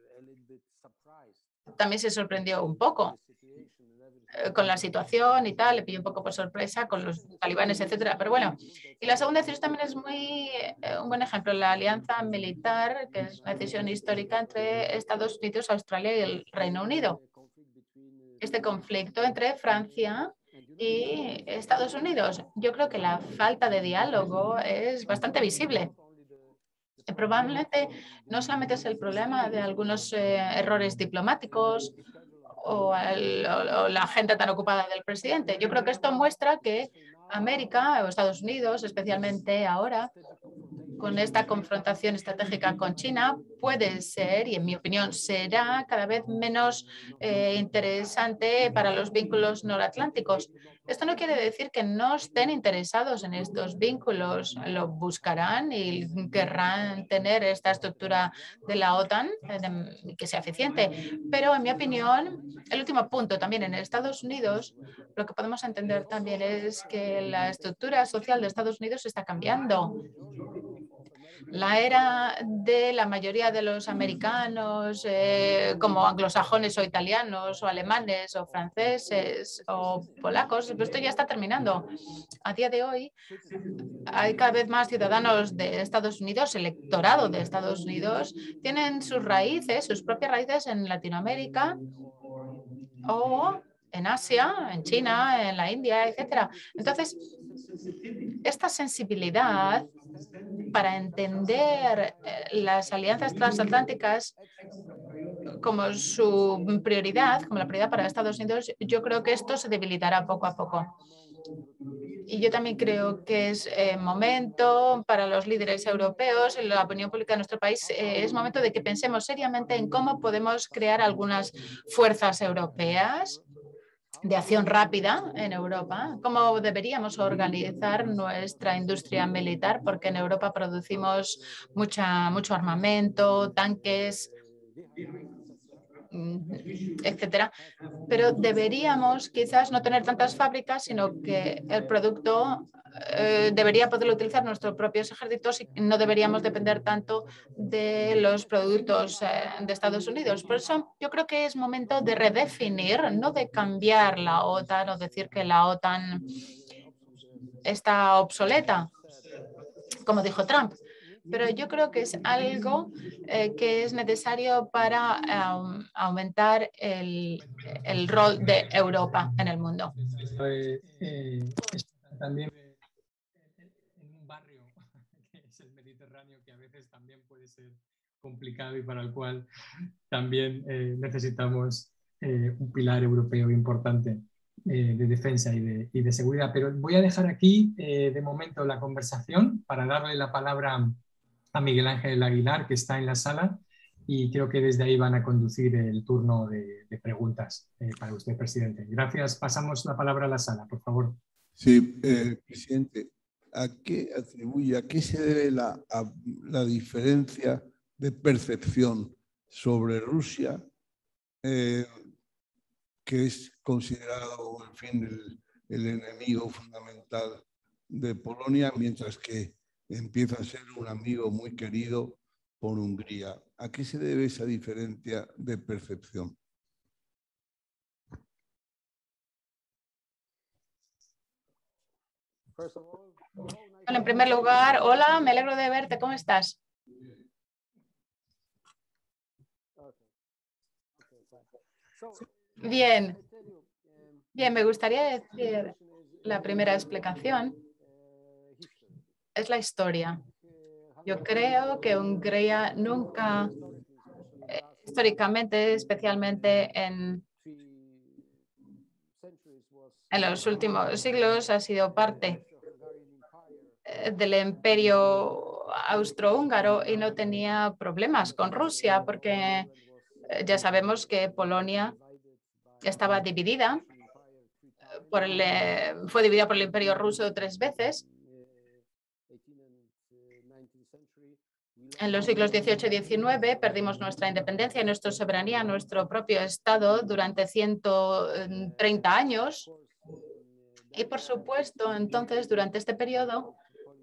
también se sorprendió un poco eh, con la situación y tal, le pilló un poco por sorpresa con los talibanes, etcétera. Pero bueno, y la segunda decisión también es muy eh, un buen ejemplo, la alianza militar, que es una decisión histórica entre Estados Unidos, Australia y el Reino Unido. Este conflicto entre Francia y Estados Unidos. Yo creo que la falta de diálogo es bastante visible. Probablemente no solamente es el problema de algunos eh, errores diplomáticos o, el, o, o la agenda tan ocupada del presidente. Yo creo que esto muestra que América o Estados Unidos, especialmente ahora, con esta confrontación estratégica con China, puede ser, y en mi opinión será, cada vez menos eh, interesante para los vínculos noratlánticos. Esto no quiere decir que no estén interesados en estos vínculos, lo buscarán y querrán tener esta estructura de la OTAN eh, que sea eficiente. Pero en mi opinión, el último punto también en Estados Unidos, lo que podemos entender también es que la estructura social de Estados Unidos está cambiando. La era de la mayoría de los americanos, eh, como anglosajones o italianos o alemanes o franceses o polacos, pues esto ya está terminando. A día de hoy hay cada vez más ciudadanos de Estados Unidos, electorado de Estados Unidos, tienen sus raíces, sus propias raíces en Latinoamérica o en Asia, en China, en la India, etcétera. Entonces, esta sensibilidad para entender las alianzas transatlánticas como su prioridad, como la prioridad para Estados Unidos, yo creo que esto se debilitará poco a poco. Y yo también creo que es eh, momento para los líderes europeos, en la opinión pública de nuestro país, eh, es momento de que pensemos seriamente en cómo podemos crear algunas fuerzas europeas de acción rápida en Europa, cómo deberíamos organizar nuestra industria militar, porque en Europa producimos mucha, mucho armamento, tanques, etcétera. Pero deberíamos quizás no tener tantas fábricas, sino que el producto eh, debería poder utilizar nuestros propios ejércitos y no deberíamos depender tanto de los productos eh, de Estados Unidos. Por eso yo creo que es momento de redefinir, no de cambiar la OTAN o decir que la OTAN está obsoleta, como dijo Trump. Pero yo creo que es algo eh, que es necesario para um, aumentar el, el rol de Europa en el mundo. Eh, eh, también en un barrio que es el Mediterráneo, que a veces también puede ser complicado y para el cual también eh, necesitamos eh, un pilar europeo importante eh, de defensa y de, y de seguridad. Pero voy a dejar aquí eh, de momento la conversación para darle la palabra a Miguel Ángel Aguilar, que está en la sala, y creo que desde ahí van a conducir el turno de, de preguntas eh, para usted, presidente. Gracias. Pasamos la palabra a la sala, por favor. Sí, eh, presidente, ¿a qué atribuye, a qué se debe la, a, la diferencia de percepción sobre Rusia eh, que es considerado, en fin, el, el enemigo fundamental de Polonia, mientras que empieza a ser un amigo muy querido por Hungría. ¿A qué se debe esa diferencia de percepción? Bueno, en primer lugar, hola, me alegro de verte, ¿cómo estás? Bien, bien, me gustaría decir, la primera explicación es la historia. Yo creo que Hungría nunca, eh, históricamente, especialmente en, en los últimos siglos, ha sido parte del imperio austrohúngaro y no tenía problemas con Rusia, porque ya sabemos que Polonia estaba dividida, por el, fue dividida por el imperio ruso tres veces. En los siglos dieciocho y diecinueve perdimos nuestra independencia y nuestra soberanía, nuestro propio Estado durante ciento treinta años. Y por supuesto, entonces, durante este periodo,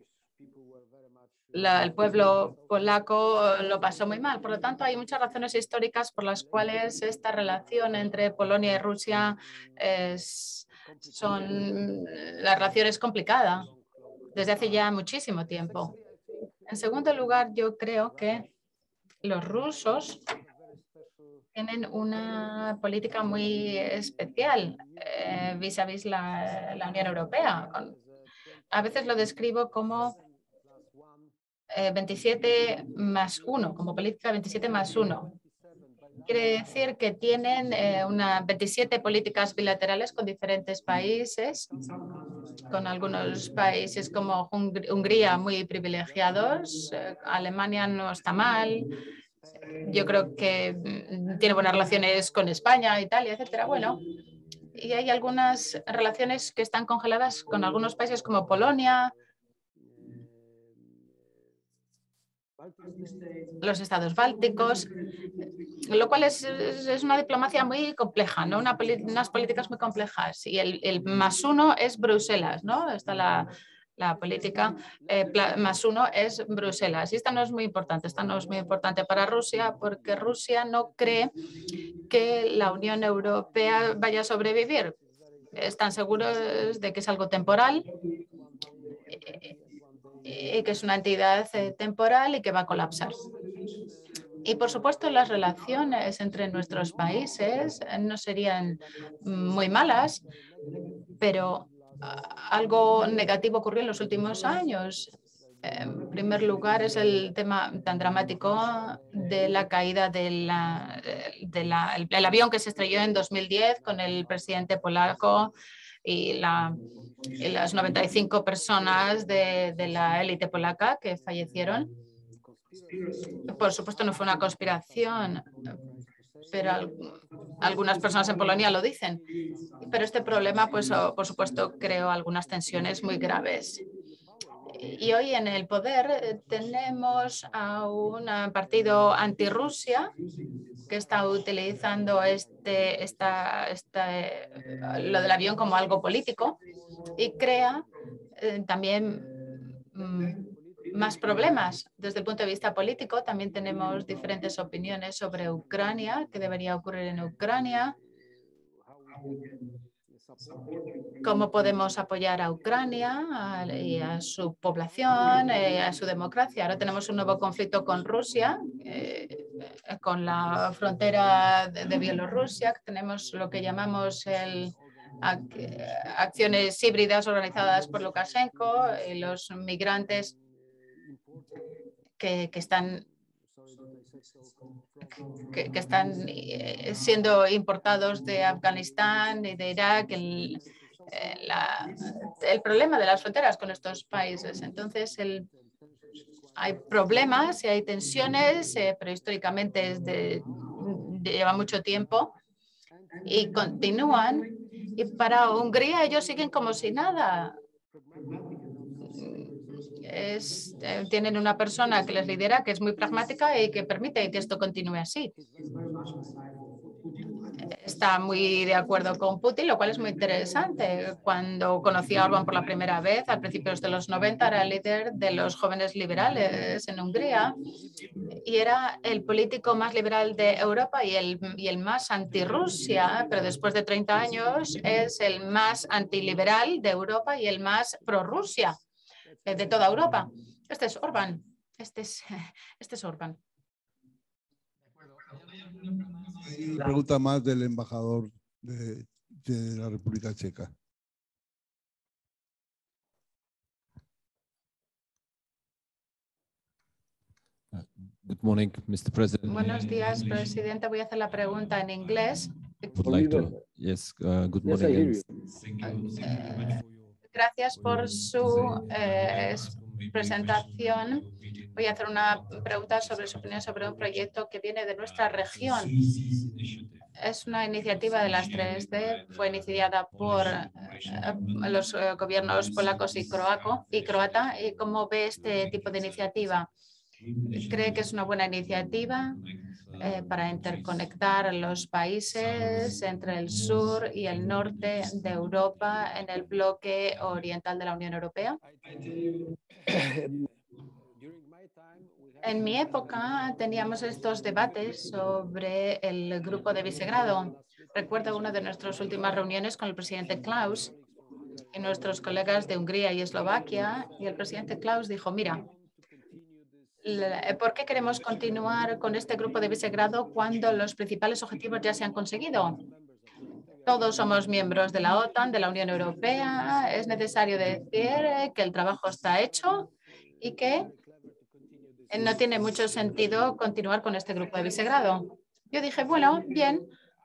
La, el pueblo polaco lo pasó muy mal. Por lo tanto, hay muchas razones históricas por las cuales esta relación entre Polonia y Rusia es, son, la relación es complicada desde hace ya muchísimo tiempo. En segundo lugar, yo creo que los rusos tienen una política muy especial eh, vis a vis la, la Unión Europea. A veces lo describo como veintisiete más uno, como política veintisiete más uno. Quiere decir que tienen eh, una veintisiete políticas bilaterales con diferentes países, con algunos países como Hungría muy privilegiados, eh, Alemania no está mal, yo creo que mm, tiene buenas relaciones con España, Italia, etcétera. Bueno, y hay algunas relaciones que están congeladas con algunos países como Polonia, los estados bálticos, lo cual es, es una diplomacia muy compleja, ¿no? Una, unas políticas muy complejas. Y el, el más uno es Bruselas, ¿no? Está la, la política eh, más uno es Bruselas. Y esta no es muy importante, esta no es muy importante para Rusia porque Rusia no cree que la Unión Europea vaya a sobrevivir. Están seguros de que es algo temporal, y que es una entidad temporal y que va a colapsar. Y por supuesto las relaciones entre nuestros países no serían muy malas, pero algo negativo ocurrió en los últimos años. En primer lugar es el tema tan dramático de la caída de la, de la, el, el avión que se estrelló en dos mil diez con el presidente polaco y, la, y las noventa y cinco personas de, de la élite polaca que fallecieron. Por supuesto no fue una conspiración, pero al, algunas personas en Polonia lo dicen. Pero este problema, pues, por supuesto, creó algunas tensiones muy graves. Y hoy en el poder tenemos a un partido anti-Rusia que está utilizando este, esta, esta, lo del avión como algo político y crea eh, también mm, más problemas. Desde el punto de vista político también tenemos diferentes opiniones sobre Ucrania, qué debería ocurrir en Ucrania, cómo podemos apoyar a Ucrania a, y a su población, eh, a su democracia. Ahora tenemos un nuevo conflicto con Rusia, eh, con la frontera de, de Bielorrusia. Tenemos lo que llamamos el, ac, acciones híbridas organizadas por Lukashenko y los migrantes que, que están que, que están siendo importados de Afganistán y de Irak, el, la, el problema de las fronteras con estos países. Entonces, el, hay problemas y hay tensiones, eh, pero históricamente es de, de, lleva mucho tiempo y continúan. Y para Hungría ellos siguen como si nada. Es, eh, tienen una persona que les lidera, que es muy pragmática y que permite que esto continúe así. está muy de acuerdo con Putin, lo cual es muy interesante. Cuando conocí a Orbán por la primera vez, a principios de los noventa, era el líder de los jóvenes liberales en Hungría y era el político más liberal de Europa y el, y el más anti-Rusia, pero después de treinta años es el más antiliberal de Europa y el más pro-Rusia de toda Europa. Este es Orbán. Este es, este es Orbán. Una pregunta más del embajador de, de la República Checa. Good morning, mister President. Buenos días, presidente. Voy a hacer la pregunta en inglés. Would like to, yes, uh, good morning. Eh, Gracias por su eh, presentación. Voy a hacer una pregunta sobre su opinión sobre un proyecto que viene de nuestra región. Es una iniciativa de las tres D, fue iniciada por eh, los eh, gobiernos polacos y, croaco, y croata. ¿Y cómo ve este tipo de iniciativa? ¿Cree que es una buena iniciativa eh, para interconectar los países entre el sur y el norte de Europa en el bloque oriental de la Unión Europea? En mi época teníamos estos debates sobre el grupo de Visegrado. Recuerdo una de nuestras últimas reuniones con el presidente Klaus y nuestros colegas de Hungría y Eslovaquia, y el presidente Klaus dijo, mira, ¿por qué queremos continuar con este grupo de Visegrado cuando los principales objetivos ya se han conseguido? Todos somos miembros de la OTAN, de la Unión Europea. Es necesario decir que el trabajo está hecho y que no tiene mucho sentido continuar con este grupo de Visegrado. Yo dije, bueno, bien.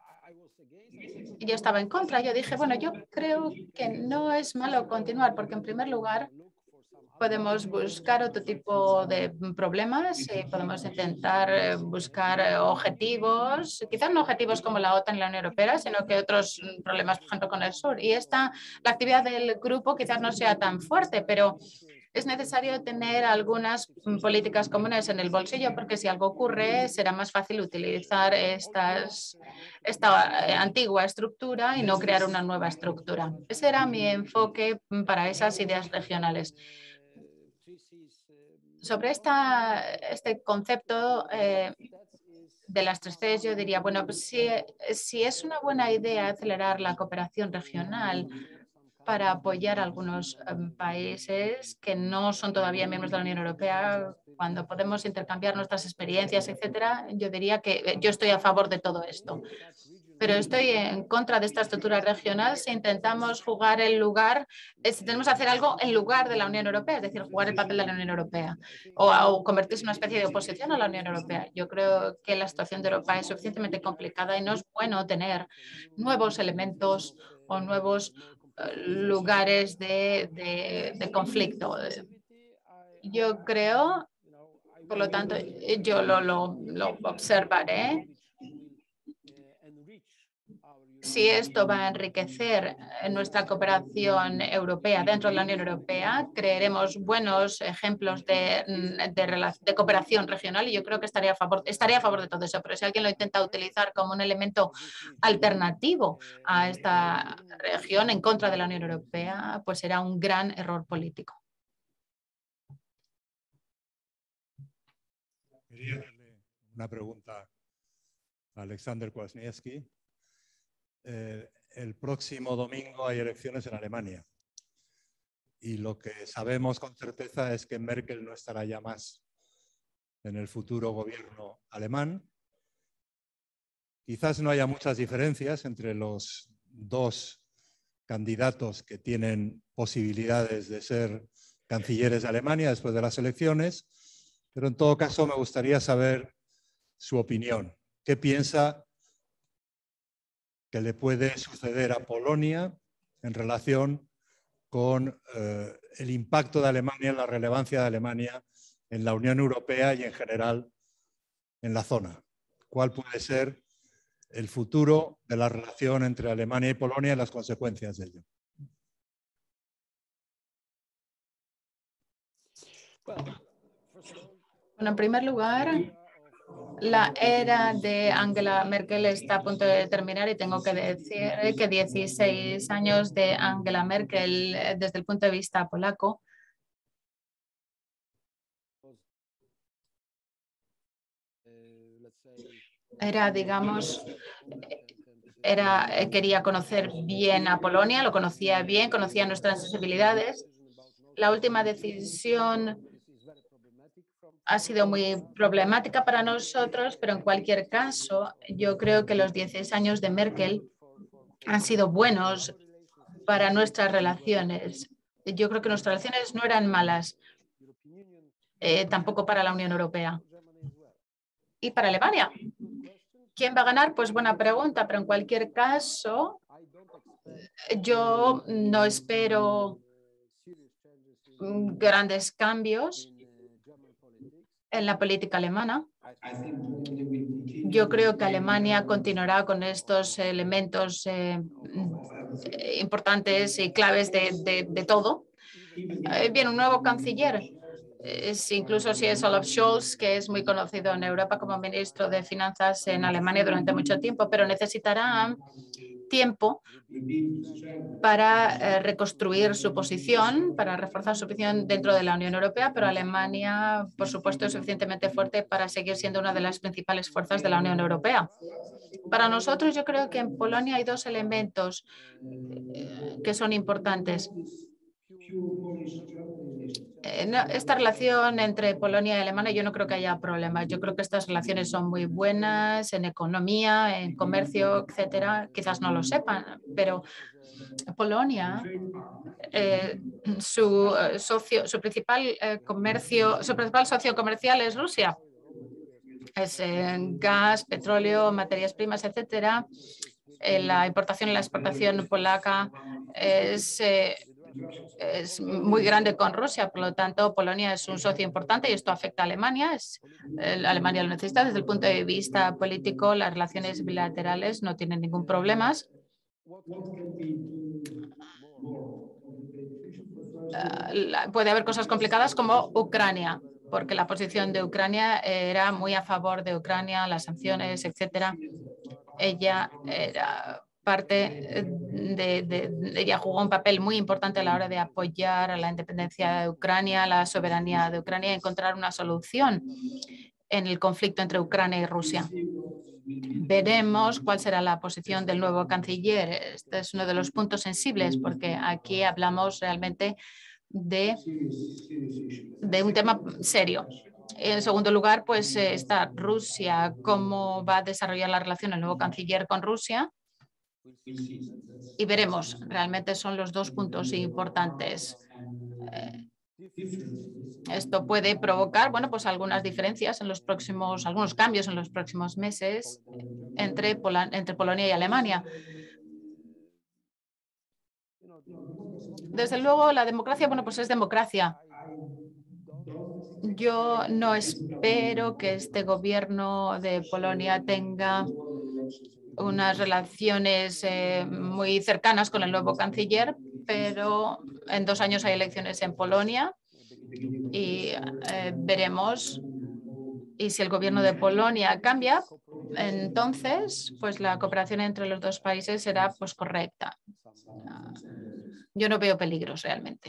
Y yo estaba en contra. Yo dije, bueno, yo creo que no es malo continuar porque, en primer lugar, podemos buscar otro tipo de problemas y podemos intentar buscar objetivos, quizás no objetivos como la OTAN y la Unión Europea, sino que otros problemas, por ejemplo, con el sur. Y esta, la actividad del grupo quizás no sea tan fuerte, pero es necesario tener algunas políticas comunes en el bolsillo porque si algo ocurre será más fácil utilizar estas, esta antigua estructura y no crear una nueva estructura. Ese era mi enfoque para esas ideas regionales. Sobre esta, este concepto eh, de las tres Cs, yo diría, bueno, pues si, si es una buena idea acelerar la cooperación regional para apoyar a algunos um, países que no son todavía miembros de la Unión Europea, cuando podemos intercambiar nuestras experiencias, etcétera, yo diría que yo estoy a favor de todo esto. Pero estoy en contra de esta estructura regional si intentamos jugar el lugar, si tenemos que hacer algo en lugar de la Unión Europea, es decir, jugar el papel de la Unión Europea o, o convertirse en una especie de oposición a la Unión Europea. Yo creo que la situación de Europa es suficientemente complicada y no es bueno tener nuevos elementos o nuevos lugares de, de, de conflicto. Yo creo, por lo tanto, yo lo, lo, lo observaré. Si esto va a enriquecer nuestra cooperación europea dentro de la Unión Europea, crearemos buenos ejemplos de, de, de cooperación regional y yo creo que estaría a, favor, estaría a favor de todo eso. Pero si alguien lo intenta utilizar como un elemento alternativo a esta región en contra de la Unión Europea, pues será un gran error político. Quería darle una pregunta a Alexander Kwasniewski. Eh, el próximo domingo hay elecciones en Alemania y lo que sabemos con certeza es que Merkel no estará ya más en el futuro gobierno alemán. Quizás no haya muchas diferencias entre los dos candidatos que tienen posibilidades de ser cancilleres de Alemania después de las elecciones, pero en todo caso me gustaría saber su opinión. ¿Qué piensa que le puede suceder a Polonia en relación con eh, el impacto de Alemania, la relevancia de Alemania en la Unión Europea y en general en la zona? ¿Cuál puede ser el futuro de la relación entre Alemania y Polonia y las consecuencias de ello? Bueno, en primer lugar, La era de Angela Merkel está a punto de terminar y tengo que decir que dieciséis años de Angela Merkel desde el punto de vista polaco era, digamos, era, quería conocer bien a Polonia, lo conocía bien, conocía nuestras sensibilidades. La última decisión ha sido muy problemática para nosotros, pero en cualquier caso, yo creo que los dieciséis años de Merkel han sido buenos para nuestras relaciones. Yo creo que nuestras relaciones no eran malas, eh, tampoco para la Unión Europea. Y para Alemania. ¿Quién va a ganar? Pues buena pregunta, pero en cualquier caso, yo no espero grandes cambios en la política alemana. Yo creo que Alemania continuará con estos elementos eh, importantes y claves de, de, de todo. Eh, bien, un nuevo canciller, es, incluso si es Olaf Scholz, que es muy conocido en Europa como ministro de Finanzas en Alemania durante mucho tiempo, pero necesitará tiempo para eh, reconstruir su posición, para reforzar su posición dentro de la Unión Europea, pero Alemania, por supuesto, es suficientemente fuerte para seguir siendo una de las principales fuerzas de la Unión Europea. Para nosotros, yo creo que en Polonia hay dos elementos eh, que son importantes. Eh, no, esta relación entre Polonia y Alemania, yo no creo que haya problemas. Yo creo que estas relaciones son muy buenas en economía, en comercio, etcétera. Quizás no lo sepan, pero Polonia, eh, su, socio, su principal eh, comercio, su principal socio comercial es Rusia. Es eh, gas, petróleo, materias primas, etcétera. Eh, la importación y la exportación polaca es, eh, es muy grande con Rusia, por lo tanto, Polonia es un socio importante y esto afecta a Alemania. Es, eh, Alemania lo necesita. Desde el punto de vista político, las relaciones bilaterales no tienen ningún problema. Uh, puede haber cosas complicadas como Ucrania, porque la posición de Ucrania era muy a favor de Ucrania, las sanciones, etcétera. Ella era parte de, de, de, ella jugó un papel muy importante a la hora de apoyar a la independencia de Ucrania, la soberanía de Ucrania y encontrar una solución en el conflicto entre Ucrania y Rusia. Veremos cuál será la posición del nuevo canciller. Este es uno de los puntos sensibles porque aquí hablamos realmente de, de un tema serio. En segundo lugar, pues está Rusia, cómo va a desarrollar la relación el nuevo canciller con Rusia. Y veremos, realmente son los dos puntos importantes. Eh, Esto puede provocar, bueno, pues algunas diferencias en los próximos, algunos cambios en los próximos meses entre, Pol- entre Polonia y Alemania. Desde luego, la democracia, bueno, pues es democracia. Yo no espero que este gobierno de Polonia tenga unas relaciones eh, muy cercanas con el nuevo canciller, pero en dos años hay elecciones en Polonia y eh, veremos. Y si el gobierno de Polonia cambia, entonces pues la cooperación entre los dos países será pues correcta. Yo no veo peligros realmente.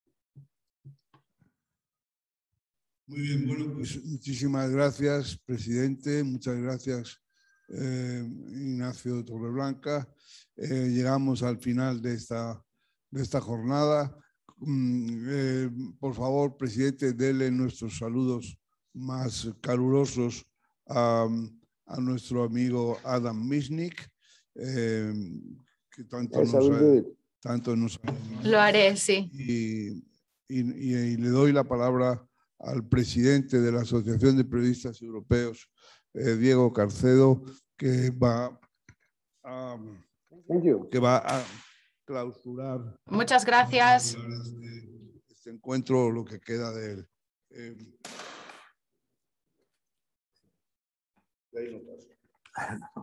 Muy bien, bueno, pues muchísimas gracias, presidente. Muchas gracias, eh, Ignacio Torreblanca. Eh, llegamos al final de esta, de esta jornada. Mm, eh, por favor, presidente, dele nuestros saludos más calurosos a, a nuestro amigo Adam Michnik, eh, que tanto Yes, I nos, will do it. tanto nos Lo haré, sí. y, y, y, y le doy la palabra al presidente de la Asociación de Periodistas Europeos, eh, Diego Carcedo, que va a, Thank you. que va a clausurar. Muchas gracias. Este, este encuentro, lo que queda de él. Eh, de ahí no pasa.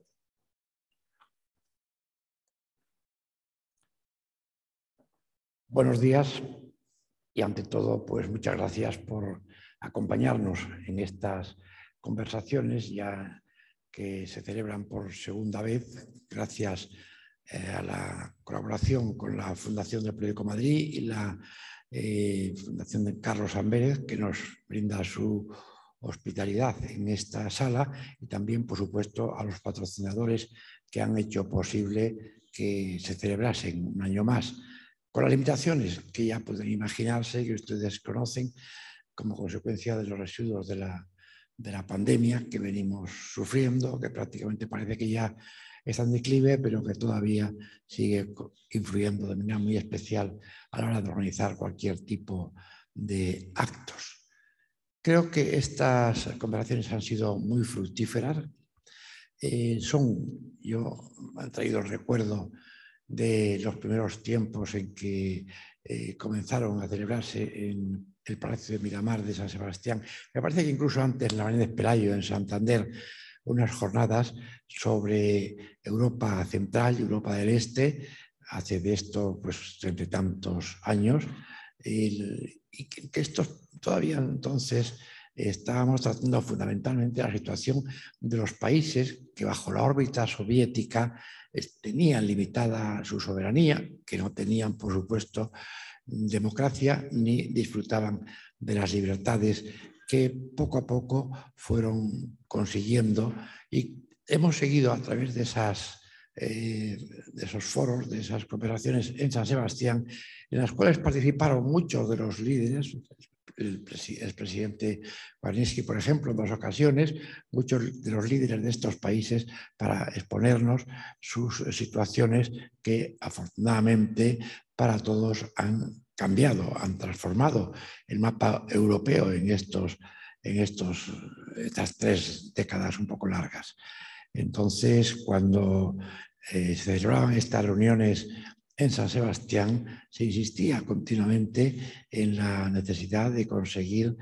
Buenos días y ante todo, pues muchas gracias por acompañarnos en estas conversaciones ya que se celebran por segunda vez gracias eh, a la colaboración con la Fundación del Periódico Madrid y la eh, Fundación de Carlos Ambérez, que nos brinda su hospitalidad en esta sala, y también, por supuesto, a los patrocinadores que han hecho posible que se celebrasen un año más, con las limitaciones que ya pueden imaginarse, que ustedes conocen, como consecuencia de los residuos de la, de la pandemia que venimos sufriendo, que prácticamente parece que ya está en declive, pero que todavía sigue influyendo de manera muy especial a la hora de organizar cualquier tipo de actos. Creo que estas conversaciones han sido muy fructíferas. Eh, son, yo me han traído el recuerdo de los primeros tiempos en que eh, comenzaron a celebrarse en el Palacio de Miramar de San Sebastián. Me parece que incluso antes en la Avenida de Pelayo, en Santander, unas jornadas sobre Europa Central y Europa del Este, hace de esto pues treinta y tantos años, y, y que, que esto todavía entonces estábamos tratando fundamentalmente la situación de los países que bajo la órbita soviética tenían limitada su soberanía, que no tenían, por supuesto, democracia ni disfrutaban de las libertades que poco a poco fueron consiguiendo, y hemos seguido a través de, esas, eh, de esos foros, de esas cooperaciones en San Sebastián, en las cuales participaron muchos de los líderes, el expresidente Warniski, por ejemplo, en dos ocasiones, muchos de los líderes de estos países, para exponernos sus situaciones que afortunadamente para todos han cambiado, han transformado el mapa europeo en, estos, en estos, estas tres décadas un poco largas. Entonces, cuando eh, se celebraban estas reuniones en San Sebastián, se insistía continuamente en la necesidad de conseguir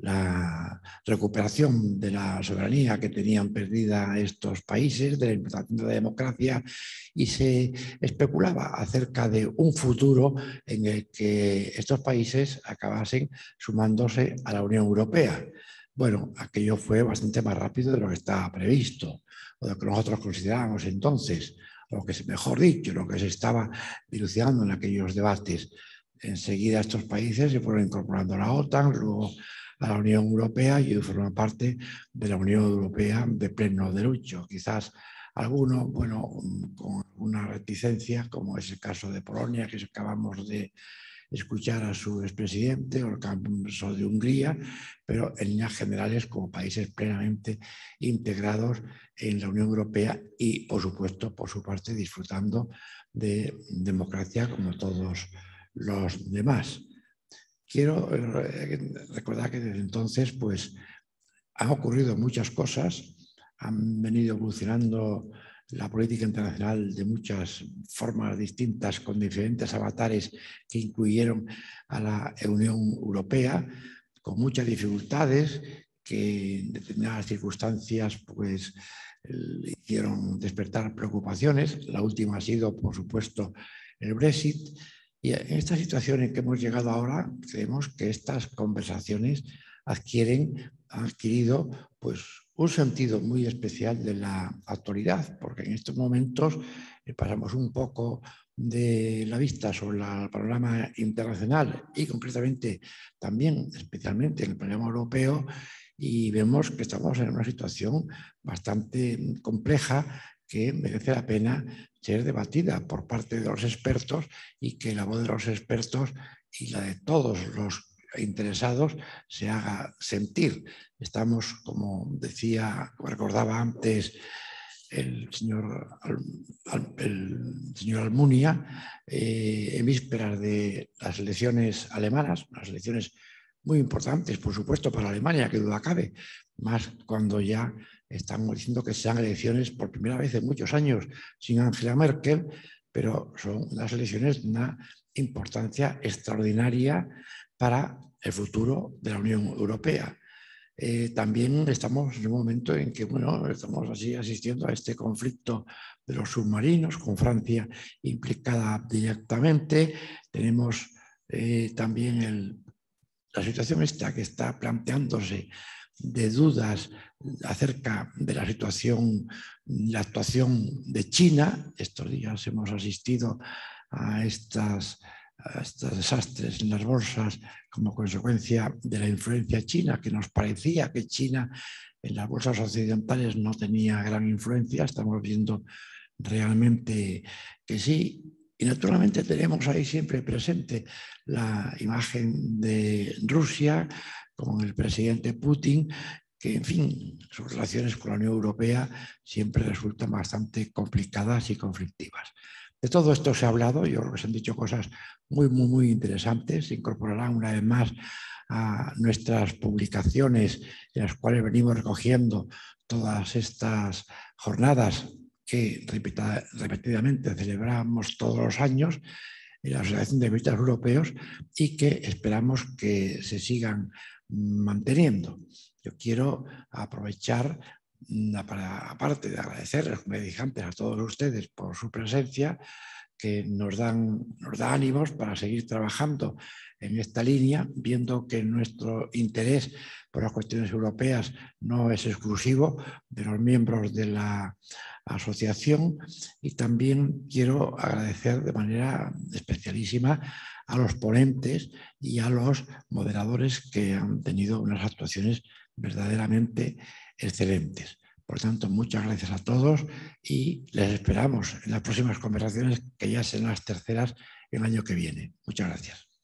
la recuperación de la soberanía que tenían perdida estos países, de la implantación de la democracia, y se especulaba acerca de un futuro en el que estos países acabasen sumándose a la Unión Europea. Bueno, aquello fue bastante más rápido de lo que estaba previsto, o de lo que nosotros considerábamos entonces, lo que es mejor dicho, lo que se estaba dilucidando en aquellos debates. Enseguida estos países se fueron incorporando a la OTAN, luego a la Unión Europea, y hoy forman parte de la Unión Europea de pleno derecho. Quizás alguno, bueno, con una reticencia, como es el caso de Polonia, que acabamos de escuchar a su expresidente, o el caso de Hungría, pero en líneas generales como países plenamente integrados en la Unión Europea y, por supuesto, por su parte, disfrutando de democracia como todos los demás. Quiero recordar que desde entonces pues, han ocurrido muchas cosas, han venido evolucionando la política internacional de muchas formas distintas, con diferentes avatares que incluyeron a la Unión Europea, con muchas dificultades que en determinadas circunstancias pues, le hicieron despertar preocupaciones. La última ha sido, por supuesto, el Brexit. Y en esta situación en que hemos llegado ahora, creemos que estas conversaciones adquieren, han adquirido pues, un sentido muy especial de la actualidad, porque en estos momentos eh, pasamos un poco de la vista sobre el panorama internacional y concretamente también, especialmente en el panorama europeo, y vemos que estamos en una situación bastante compleja que merece la pena ser debatida por parte de los expertos, y que la voz de los expertos y la de todos los interesados se haga sentir. Estamos, como decía, como recordaba antes el señor, el señor Almunia, eh, en vísperas de las elecciones alemanas, unas elecciones muy importantes, por supuesto, para Alemania, que duda cabe, más cuando ya estamos diciendo que sean elecciones por primera vez en muchos años sin Angela Merkel, pero son unas elecciones de una importancia extraordinaria para el futuro de la Unión Europea. Eh, también estamos en un momento en que bueno, estamos así asistiendo a este conflicto de los submarinos, con Francia implicada directamente. Tenemos eh, también el, la situación esta que está planteándose de dudas acerca de la situación, la actuación de China. Estos días hemos asistido a, estas, a estos desastres en las bolsas como consecuencia de la influencia china, que nos parecía que China en las bolsas occidentales no tenía gran influencia. Estamos viendo realmente que sí. Y naturalmente tenemos ahí siempre presente la imagen de Rusia con el presidente Putin, que, en fin, sus relaciones con la Unión Europea siempre resultan bastante complicadas y conflictivas. De todo esto se ha hablado, yo creo que se han dicho cosas muy, muy, muy interesantes. Se incorporarán una vez más a nuestras publicaciones en las cuales venimos recogiendo todas estas jornadas que repetidamente celebramos todos los años en la Asociación de Periodistas Europeos y que esperamos que se sigan manteniendo. Yo quiero aprovechar, para, aparte de agradecerles, como dije antes, a todos ustedes por su presencia, que nos dan, nos da ánimos para seguir trabajando en esta línea, viendo que nuestro interés por las cuestiones europeas no es exclusivo de los miembros de la asociación. Y también quiero agradecer de manera especialísima a los ponentes y a los moderadores que han tenido unas actuaciones verdaderamente excelentes. Por tanto, muchas gracias a todos y les esperamos en las próximas conversaciones, que ya serán las terceras el año que viene. Muchas gracias.